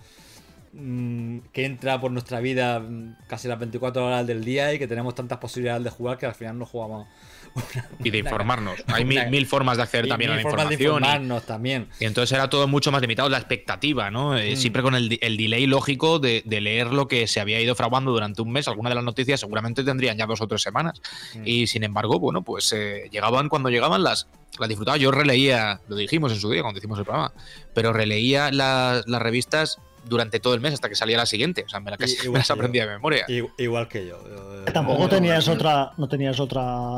que entra por nuestra vida casi las 24 horas del día y que tenemos tantas posibilidades de jugar que al final no jugamos. Y de informarnos. Hay mil formas de acceder también a la información. De informarnos también. Y entonces era todo mucho más limitado, la expectativa, ¿no? Siempre con el delay lógico de leer lo que se había ido fraguando durante un mes. Algunas de las noticias seguramente tendrían ya 2 o 3 semanas. Y sin embargo, bueno, pues llegaban cuando llegaban, las disfrutaba. Yo releía, lo dijimos en su día cuando hicimos el programa, pero releía las revistas durante todo el mes hasta que salía la siguiente. O sea, me las aprendía de memoria. Igual que yo. Tampoco tenías otra. No tenías otra.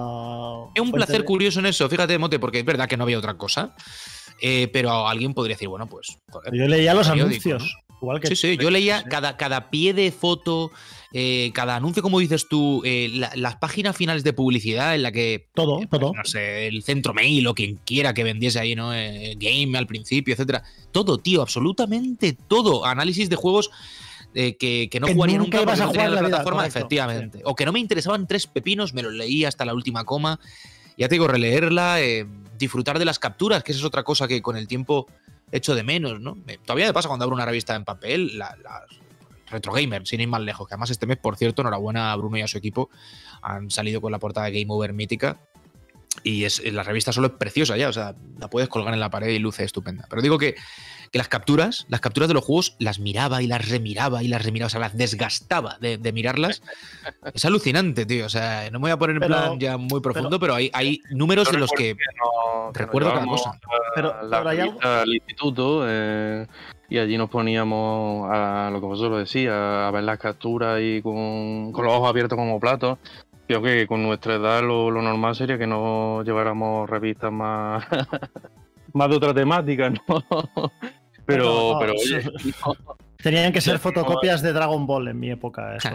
Es un placer curioso en eso, fíjate, Mote, porque es verdad que no había otra cosa. Pero alguien podría decir, bueno, pues. Joder, yo leía los anuncios. ¿no? Igual que sí, yo leía cada pie de foto, cada anuncio, como dices tú, las páginas finales de publicidad en la que. Todo. No sé, el Centro Mail o quien quiera que vendiese ahí, ¿no? Game al principio, etcétera. Todo, tío, absolutamente todo. Análisis de juegos que no jugaría nunca ibas a jugar en la vida, plataforma, correcto, efectivamente. Sí. O que no me interesaban 3 pepinos, me los leía hasta la última coma. Ya te digo, releerla, disfrutar de las capturas, que esa es otra cosa que con el tiempo echo de menos, ¿no? Todavía me pasa cuando abro una revista en papel, las Retro Gamer, sin ir más lejos, que además este mes, por cierto, enhorabuena a Bruno y a su equipo, han salido con la portada de Game Over mítica. Y la revista solo es preciosa ya, o sea, la puedes colgar en la pared y luce estupenda. Pero digo que las capturas de los juegos las miraba y las remiraba, o sea, las desgastaba de mirarlas. Es alucinante, tío, o sea, no me voy a poner en plan ya muy profundo, pero hay números de los que recuerdo cada cosa. Pero hay algo al instituto y allí nos poníamos a lo que vosotros decís, a ver las capturas y con los ojos abiertos como platos. Creo que con nuestra edad lo normal sería que no lleváramos revistas más de otra temática, ¿no? Pero oye, tenían que ser fotocopias de Dragon Ball en mi época. Eso.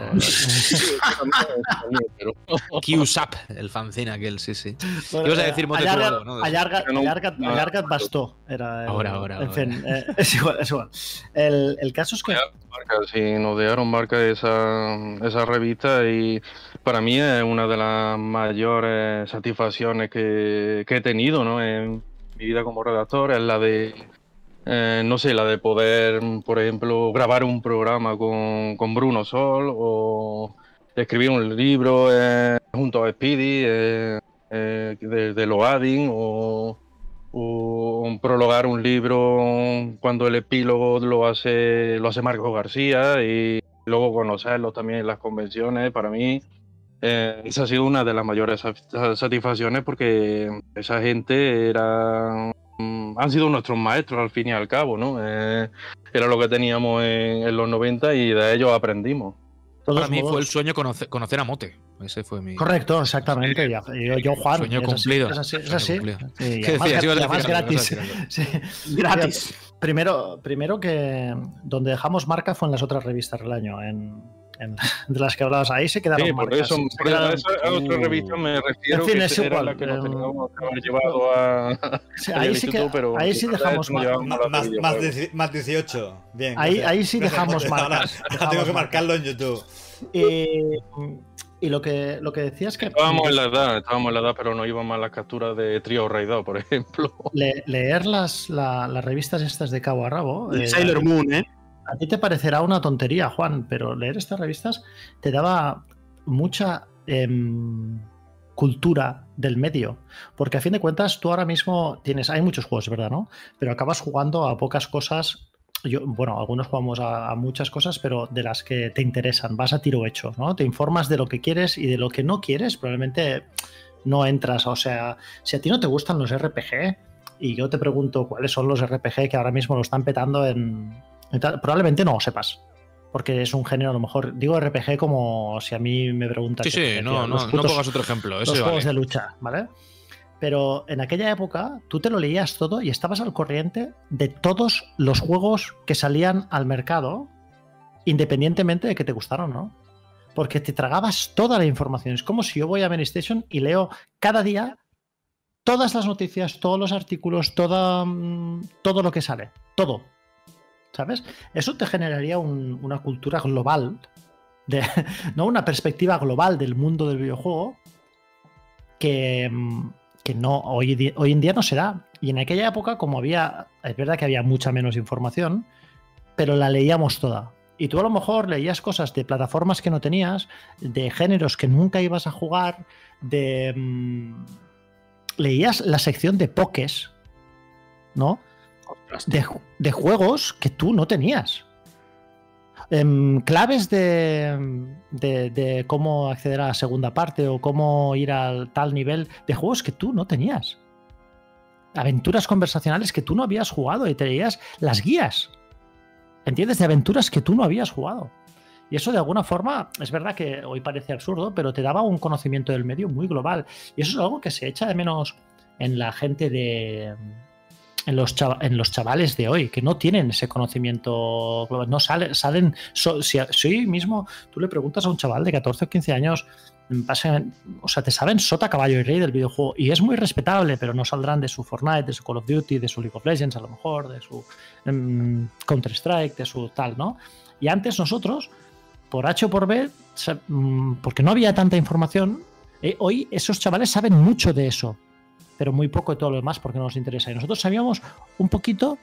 Q-Sap, el fanzine aquel, sí. Bueno, ibas a decir Mote Tuado, ¿no? Allargat bastó. Ahora. En fin, es igual. El caso es que... Sí, nos dejaron marca esa revista y para mí es una de las mayores satisfacciones que he tenido, ¿no? En mi vida como redactor, es la de... la de poder, por ejemplo, grabar un programa con Bruno Sol o escribir un libro junto a Speedy de Loading o prologar un libro cuando el epílogo lo hace Marcos García y luego conocerlos también en las convenciones. Para mí esa ha sido una de las mayores satisfacciones porque esa gente han sido nuestros maestros al fin y al cabo, ¿no? Era lo que teníamos en los 90 y de ellos aprendimos. Para mí fue el sueño conocer a Mote. Ese fue mi... Correcto, exactamente. Yo Juan. Sueño cumplido. Es así. ¿Qué decías? Además gratis. Sí. Gratis. Primero que donde dejamos marca fue en las otras revistas del año, de las que hablabas. Ahí se quedaron marcas. Por eso a otra revista me refiero, en fin, que era la que nos teníamos que haber llevado a... Ahí sí dejamos marcas. Más 18. Bien. Ahí sí dejamos marcas. Ahora tengo que marcarlo en YouTube. Y lo que decías que... Estábamos en la edad, pero no íbamos a las capturas de Trio Raidao, por ejemplo. Leer las revistas estas de cabo a rabo... Sailor Moon, ¿eh? A ti te parecerá una tontería, Juan, pero leer estas revistas te daba mucha cultura del medio. Porque a fin de cuentas, tú ahora mismo hay muchos juegos, ¿verdad? ¿No? Pero acabas jugando a pocas cosas. Algunos jugamos a muchas cosas, pero de las que te interesan, vas a tiro hecho, ¿no? Te informas de lo que quieres y de lo que no quieres, probablemente no entras. O sea, si a ti no te gustan los RPG, y yo te pregunto cuáles son los RPG que ahora mismo lo están petando probablemente no lo sepas. Porque es un género, a lo mejor, digo RPG como si a mí me preguntas. Sí, no pongas otro ejemplo. Los juegos de lucha, ¿vale? Pero en aquella época tú te lo leías todo y estabas al corriente de todos los juegos que salían al mercado independientemente de que te gustaron o no. Porque te tragabas toda la información. Es como si yo voy a Mary Station y leo cada día todas las noticias, todos los artículos, todo lo que sale. Todo. ¿Sabes? Eso te generaría una cultura global, ¿no? Una perspectiva global del mundo del videojuego que no, hoy en día no se da. Y en aquella época, como es verdad que había mucha menos información, pero la leíamos toda. Y tú a lo mejor leías cosas de plataformas que no tenías, de géneros que nunca ibas a jugar, leías la sección de pokés, ¿no? De juegos que tú no tenías. Claves de cómo acceder a la segunda parte o cómo ir al tal nivel de juegos que tú no tenías. Aventuras conversacionales que tú no habías jugado y te leías las guías. ¿Entiendes? De aventuras que tú no habías jugado. Y eso de alguna forma, es verdad que hoy parece absurdo, pero te daba un conocimiento del medio muy global. Y eso es algo que se echa de menos en la gente en los chavales de hoy, que no tienen ese conocimiento global. No salen. Si hoy mismo tú le preguntas a un chaval de 14 o 15 años, o sea, te saben sota, caballo y rey del videojuego. Y es muy respetable, pero no saldrán de su Fortnite, de su Call of Duty, de su League of Legends, a lo mejor, de su Counter-Strike, de su tal, ¿no? Y antes nosotros, por H o por B, porque no había tanta información, hoy esos chavales saben mucho de eso, pero muy poco de todo lo demás porque no nos interesa. Y nosotros sabíamos un poquito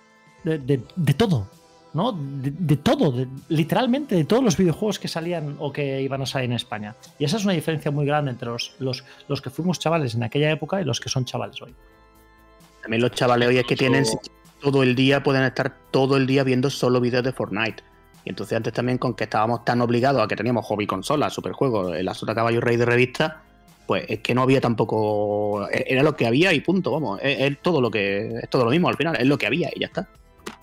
de todo, ¿no? De todo, literalmente de todos los videojuegos que salían o que iban a salir en España. Y esa es una diferencia muy grande entre los que fuimos chavales en aquella época y los que son chavales hoy. También los chavales hoy es que pueden estar todo el día viendo solo vídeos de Fortnite. Y entonces antes también, con que estábamos tan obligados a que teníamos hobby consolas, superjuegos, el Sota Caballo Rey de revista, pues es que no había tampoco. Era lo que había y punto, vamos. Es todo lo mismo al final, es lo que había y ya está.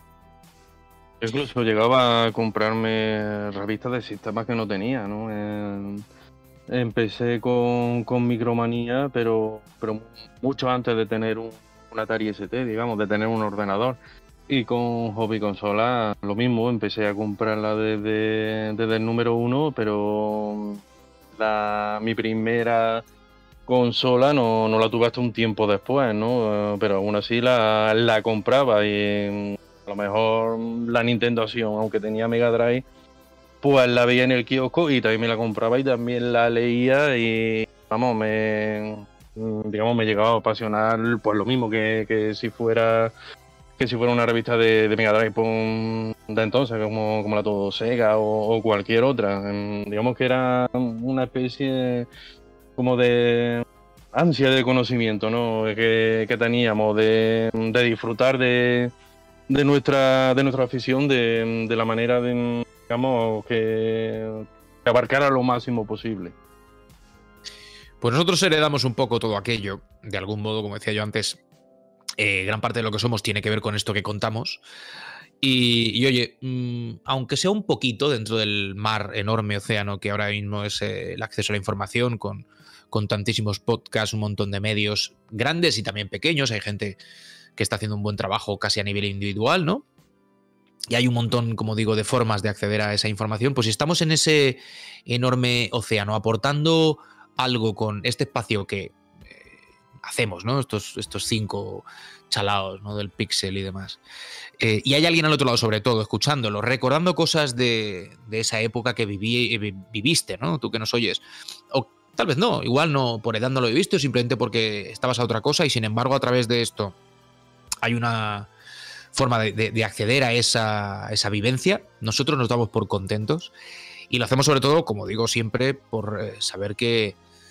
Incluso llegaba a comprarme revistas de sistemas que no tenía, ¿no? Empecé con Micromanía, pero mucho antes de tener un Atari ST, digamos, de tener un ordenador. Y con Hobby Consola lo mismo, empecé a comprarla desde el número 1, pero mi primera consola no la tuve hasta un tiempo después, ¿no? Pero aún así la compraba y a lo mejor la Nintendo Acción, aunque tenía Mega Drive, pues la veía en el kiosco y también me la compraba y también la leía y vamos, me llegaba a apasionar pues lo mismo que si fuera una revista de Mega Drive de entonces, como la Todo Sega o cualquier otra. Digamos que era una especie como de ansia de conocimiento, ¿no? Que teníamos de disfrutar de nuestra afición de la manera digamos que abarcara lo máximo posible. Pues nosotros heredamos un poco todo aquello, de algún modo, como decía yo antes. Gran parte de lo que somos tiene que ver con esto que contamos. Y oye, aunque sea un poquito dentro del mar, enorme océano que ahora mismo es el acceso a la información, con tantísimos podcasts, un montón de medios grandes y también pequeños, hay gente que está haciendo un buen trabajo casi a nivel individual, ¿no? Y hay un montón, como digo, de formas de acceder a esa información. Pues si estamos en ese enorme océano aportando algo con este espacio que hacemos, ¿no? Estos 5 chalaos, ¿no? Del Pixel y demás. Y hay alguien al otro lado, sobre todo, escuchándolo, recordando cosas de esa época que viviste, ¿no? Tú que nos oyes. O tal vez no, igual no por edad no lo viviste, o simplemente porque estabas a otra cosa y sin embargo a través de esto hay una forma de acceder a esa vivencia. Nosotros nos damos por contentos y lo hacemos sobre todo, como digo siempre, por saber que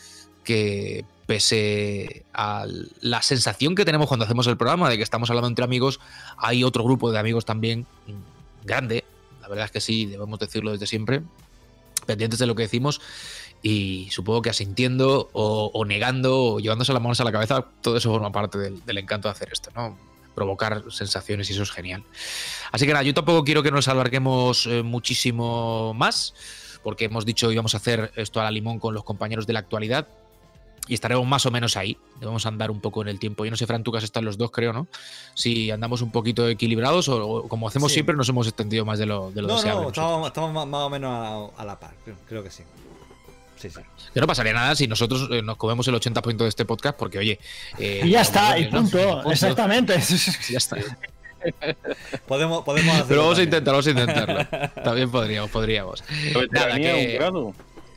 pese a la sensación que tenemos cuando hacemos el programa de que estamos hablando entre amigos, hay otro grupo de amigos también grande, la verdad es que sí, debemos decirlo desde siempre, pendientes de lo que decimos y supongo que asintiendo o negando o llevándose las manos a la cabeza, todo eso forma parte del encanto de hacer esto, ¿no? Provocar sensaciones y eso es genial. Así que nada, yo tampoco quiero que nos alarguemos muchísimo más, porque hemos dicho íbamos a hacer esto a la limón con los compañeros de la actualidad. y estaremos más o menos ahí. Debemos andar un poco en el tiempo. Yo no sé, Fran, tú que has estado los dos, creo, ¿no? Si andamos un poquito equilibrados o como hacemos siempre, nos hemos extendido más de lo deseable. No, estamos más o menos a la par, creo que sí. Sí. Que no pasaría nada si nosotros nos comemos el 80% de este podcast, porque, oye... y ya está, y punto. Exactamente. Ya está. Podemos hacerlo. Pero vamos a intentarlo. También podríamos. Nada, que...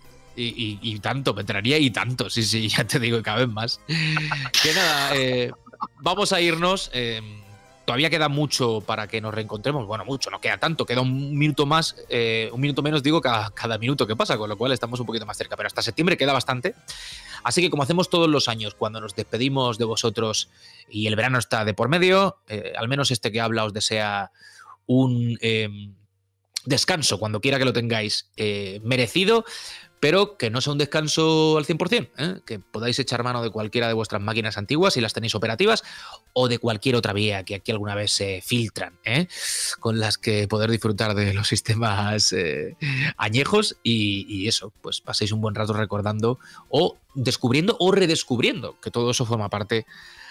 Y tanto, me entraría y tanto, sí, ya te digo, y cada vez más. Que nada, vamos a irnos. Todavía queda mucho para que nos reencontremos. Bueno, mucho, no queda tanto, queda un minuto más, un minuto menos, digo, cada minuto que pasa, con lo cual estamos un poquito más cerca. Pero hasta septiembre queda bastante. Así que como hacemos todos los años, cuando nos despedimos de vosotros y el verano está de por medio, al menos este que habla os desea un descanso, cuando quiera que lo tengáis, merecido, pero que no sea un descanso al 100%, que podáis echar mano de cualquiera de vuestras máquinas antiguas si las tenéis operativas o de cualquier otra vía que aquí alguna vez se filtran, con las que poder disfrutar de los sistemas añejos y eso, pues paséis un buen rato recordando o descubriendo o redescubriendo, que todo eso forma parte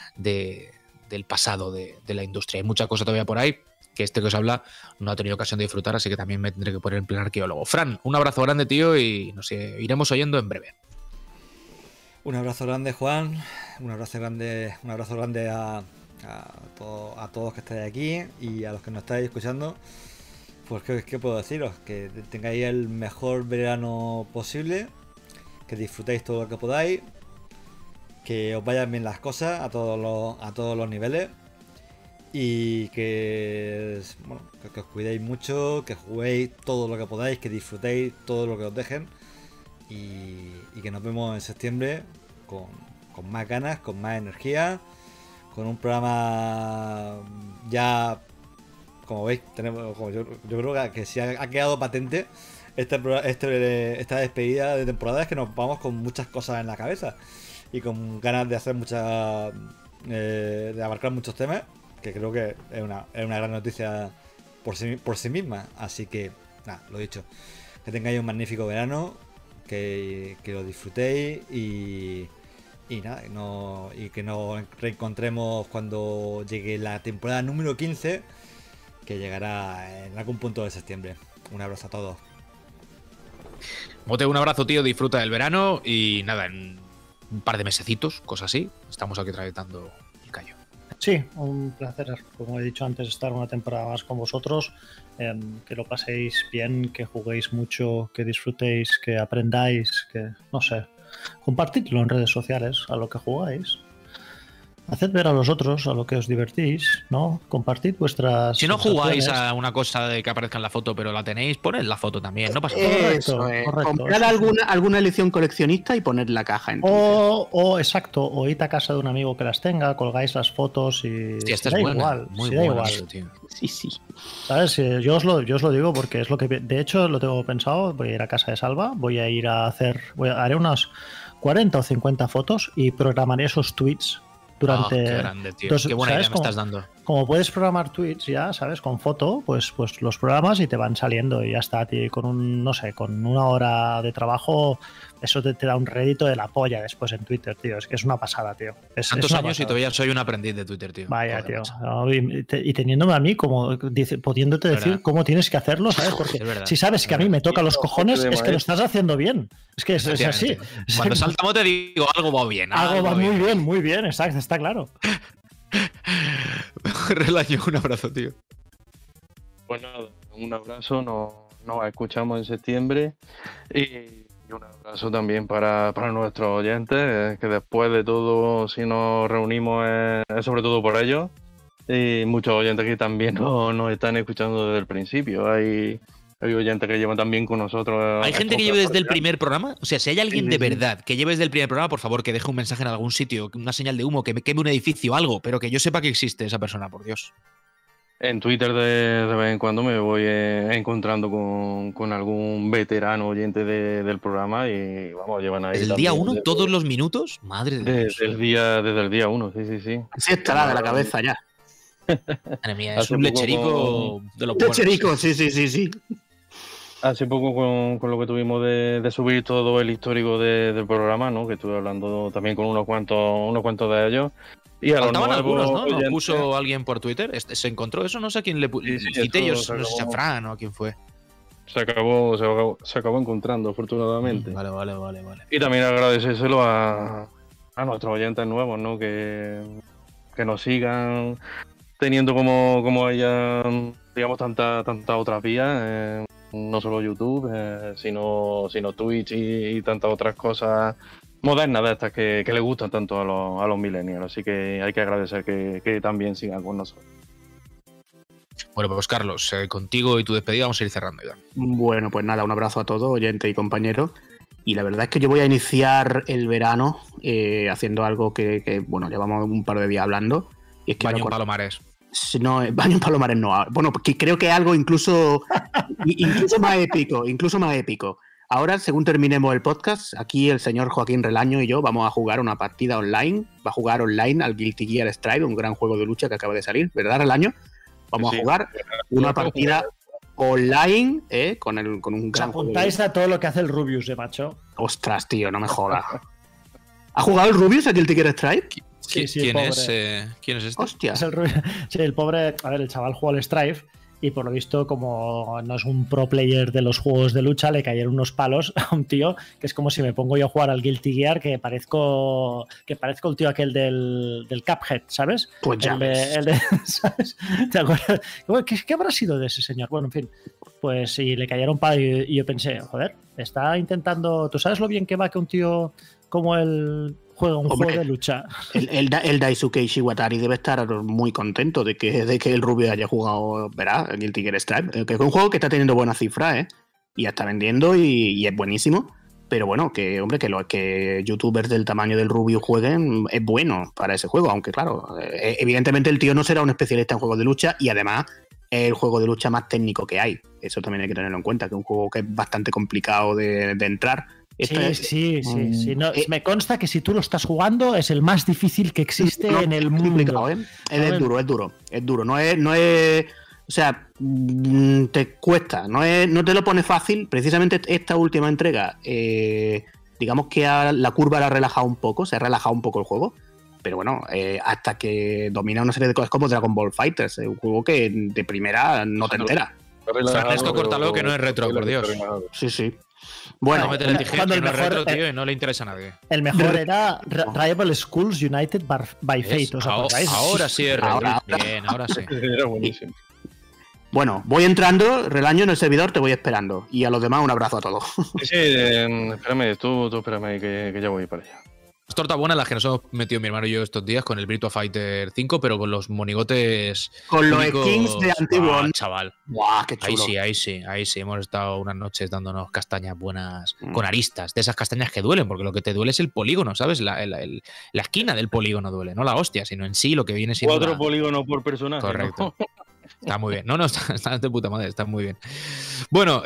del pasado de la industria. Hay mucha cosa todavía por ahí que este que os habla no ha tenido ocasión de disfrutar, así que también me tendré que poner en plan arqueólogo. Fran, un abrazo grande, tío, y nos iremos oyendo en breve. Un abrazo grande, Juan. Un abrazo grande a todos que estáis aquí y a los que nos estáis escuchando. Pues, ¿qué puedo deciros? Que tengáis el mejor verano posible, que disfrutéis todo lo que podáis, que os vayan bien las cosas a todos los niveles. Y que os cuidéis mucho, que juguéis todo lo que podáis, que disfrutéis todo lo que os dejen y que nos vemos en septiembre con más ganas, con más energía, con un programa ya, como veis, yo creo que si ha quedado patente esta despedida de temporada, es que nos vamos con muchas cosas en la cabeza y con ganas de hacer de abarcar muchos temas, que creo que es una gran noticia por sí misma. Así que, nada, lo dicho, que tengáis un magnífico verano, que lo disfrutéis y nada, y que nos reencontremos cuando llegue la temporada número 15, que llegará en algún punto de septiembre. Un abrazo a todos. Mote, un abrazo, tío, disfruta del verano y nada, en un par de mesecitos, cosas así, estamos aquí tratando el callo. Sí, un placer, como he dicho antes, estar una temporada más con vosotros, que lo paséis bien, que juguéis mucho, que disfrutéis, que aprendáis, que, no sé, compartidlo en redes sociales a lo que jugáis. Haced ver a los otros a lo que os divertís, ¿no? Compartid vuestras... Si no jugáis a una cosa de que aparezca en la foto, pero la tenéis, poned la foto también, no pasa nada. Eso es. Comprad alguna edición coleccionista y poned la caja en exacto, o id a casa de un amigo que las tenga, colgáis las fotos y... Sí, esta es buena, igual, muy da buena, igual. Sí, sí. ¿Sabes? Yo os lo digo porque es lo que... De hecho, lo tengo pensado, voy a ir a casa de Salva, haré unas 40 o 50 fotos y programaré esos tweets durante... qué grande, tío. Qué buena idea me estás dando. Como puedes programar tweets ya, ¿sabes? Con foto, pues los programas y te van saliendo y ya está, tío. Con con una hora de trabajo, eso te da un rédito de la polla después en Twitter, tío. Es que es una pasada, tío. Tantos años y todavía soy un aprendiz de Twitter, tío. Vaya, tío. No, y teniéndome a mí, como pudiéndote decir cómo tienes que hacerlo, ¿sabes? Porque si sabes que a mí me toca los cojones, es que lo estás haciendo bien. Es que es así. Cuando saltamos te digo, algo va bien. Algo va muy bien, exacto, está claro. Relaño, un abrazo, tío. Pues nada, un abrazo, nos escuchamos en septiembre y un abrazo también para nuestros oyentes, que después de todo, si nos reunimos es sobre todo por ellos, y muchos oyentes que también nos están escuchando desde el principio. Hay oyentes que llevan también con nosotros. ¿Hay gente que lleve desde el primer programa? O sea, si hay alguien de verdad que lleve desde el primer programa, por favor, que deje un mensaje en algún sitio, una señal de humo, que me queme un edificio, algo, pero que yo sepa que existe esa persona, por Dios. En Twitter de vez en cuando me voy encontrando con algún veterano oyente del programa y vamos, llevan ahí. ¿Desde el día 1? ¿Todos los minutos? Madre de Dios. Desde el día 1, sí. Así estará de la cabeza ya. Madre mía, es un lecherico de los buenos. Lecherico, sí. hace poco con lo que tuvimos de subir todo el histórico del programa, ¿no? Que estuve hablando también con unos cuantos de ellos. Y a faltaban los nuevos algunos, ¿no? oyentes, Lo puso alguien por Twitter. ¿Se encontró eso? No sé a quién le puso. Cité yo, no sé si a Fran o a quién fue. se acabó encontrando, afortunadamente. Vale. Y también agradecérselo a nuestros oyentes nuevos, ¿no? Que nos sigan teniendo como ella, digamos, tantas otras vías, no solo YouTube, sino Twitch y tantas otras cosas modernas de estas que le gustan tanto a los millennials. Así que hay que agradecer que también sigan con nosotros. Bueno, pues Carlos, contigo y tu despedida vamos a ir cerrando ya. Bueno, pues nada, un abrazo a todos, oyentes y compañeros. Y la verdad es que yo voy a iniciar el verano haciendo algo que, bueno, llevamos un par de días hablando. Y es que Baño en Palomares. No, baño en Palomares no. Bueno, porque creo que es algo incluso más épico. Ahora, según terminemos el podcast, aquí el señor Joaquín Relaño y yo vamos a jugar una partida online. Va a jugar online al Guilty Gear Strive, un gran juego de lucha que acaba de salir, ¿verdad, Relaño? Vamos a jugar una partida online, con un gran juego. Apuntáis a todo lo que hace el Rubius, macho. Ostras, tío, no me jodas. ¿Ha jugado el Rubius a Guilty Gear Strive? Sí, ¿Quién es este? Hostia. Es el pobre. A ver, el chaval jugó al Strive y por lo visto, como no es un pro player de los juegos de lucha, le cayeron unos palos a un tío que es como si me pongo yo a jugar al Guilty Gear, que parezco el tío aquel del Cuphead, ¿sabes? Pues ya ¿sabes? ¿Te acuerdas? ¿Qué habrá sido de ese señor? Bueno, en fin, pues sí, le cayeron palos y yo pensé, joder, está intentando. ¿Tú sabes lo bien que va que un tío como él juega un juego de lucha? El Daisuke Ishiwatari debe estar muy contento de que el Rubio haya jugado, verá, el Guilty Gear Strive, que es un juego que está teniendo buenas cifras, y ya está vendiendo y es buenísimo. Pero bueno, que hombre, que youtubers del tamaño del Rubio jueguen es bueno para ese juego, aunque claro, evidentemente el tío no será un especialista en juegos de lucha y además es el juego de lucha más técnico que hay. Eso también hay que tenerlo en cuenta, que es un juego que es bastante complicado de entrar. Sí. No, me consta que si tú lo estás jugando es el más difícil que existe en el mundo. Es duro. No es, o sea, te cuesta, no te lo pone fácil. Precisamente esta última entrega, digamos que la curva la ha relajado un poco, se ha relajado un poco el juego. Pero bueno, hasta que domina una serie de cosas como Dragon Ball FighterZ, un juego que de primera no te entera. Esto córtalo, que no es retro, por Dios. Sí. Bueno, cuando el mejor retro, tío, y no le interesa a nadie. El mejor era Rival Schools United by Fate. Ahora sí es retro. Bien, ahora sí. Era buenísimo. Bueno, voy entrando, Relaño en el servidor, te voy esperando. Y a los demás un abrazo a todos. Sí, espérame, tú espérame que ya voy para allá. Es torta buena la que nos hemos metido mi hermano y yo estos días con el Virtua Fighter 5, pero con los monigotes. Con los skins de antiguo. Chaval. Guau, qué chulo. Ahí sí. Hemos estado unas noches dándonos castañas buenas con aristas. De esas castañas que duelen, porque lo que te duele es el polígono, ¿sabes? La esquina del polígono duele, no la hostia, sino en sí lo que viene siendo. 4 polígonos por personaje. Correcto. ¿No? Está muy bien. No, está de puta madre, está muy bien. Bueno,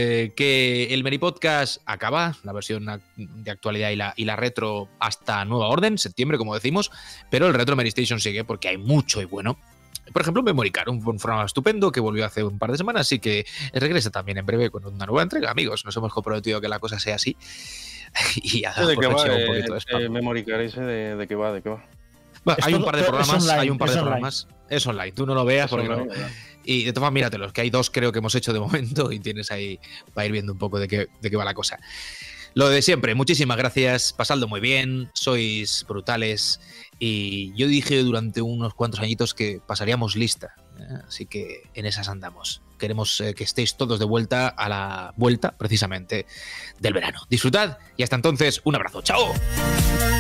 que el Meri Podcast acaba, la versión de actualidad y la retro hasta nueva orden, septiembre, como decimos, pero el Retro Meri Station sigue porque hay mucho y bueno. Por ejemplo, Memory Card, un programa estupendo que volvió hace un par de semanas y que regresa también en breve con una nueva entrega, amigos. Nos hemos comprometido que la cosa sea así. Y ya ¿De qué va? Un poquito de Memory Card ese de qué va? Bueno, hay un par de programas, es online, tú no lo veas porque no. Y de todas maneras, míratelos, que hay 2 creo que hemos hecho de momento y tienes ahí para ir viendo un poco de qué va la cosa. Lo de siempre, muchísimas gracias, pasadlo muy bien, sois brutales y yo dije durante unos cuantos añitos que pasaríamos lista, así que en esas andamos. Queremos que estéis todos de vuelta a la vuelta precisamente del verano. Disfrutad y hasta entonces un abrazo, ¡chao!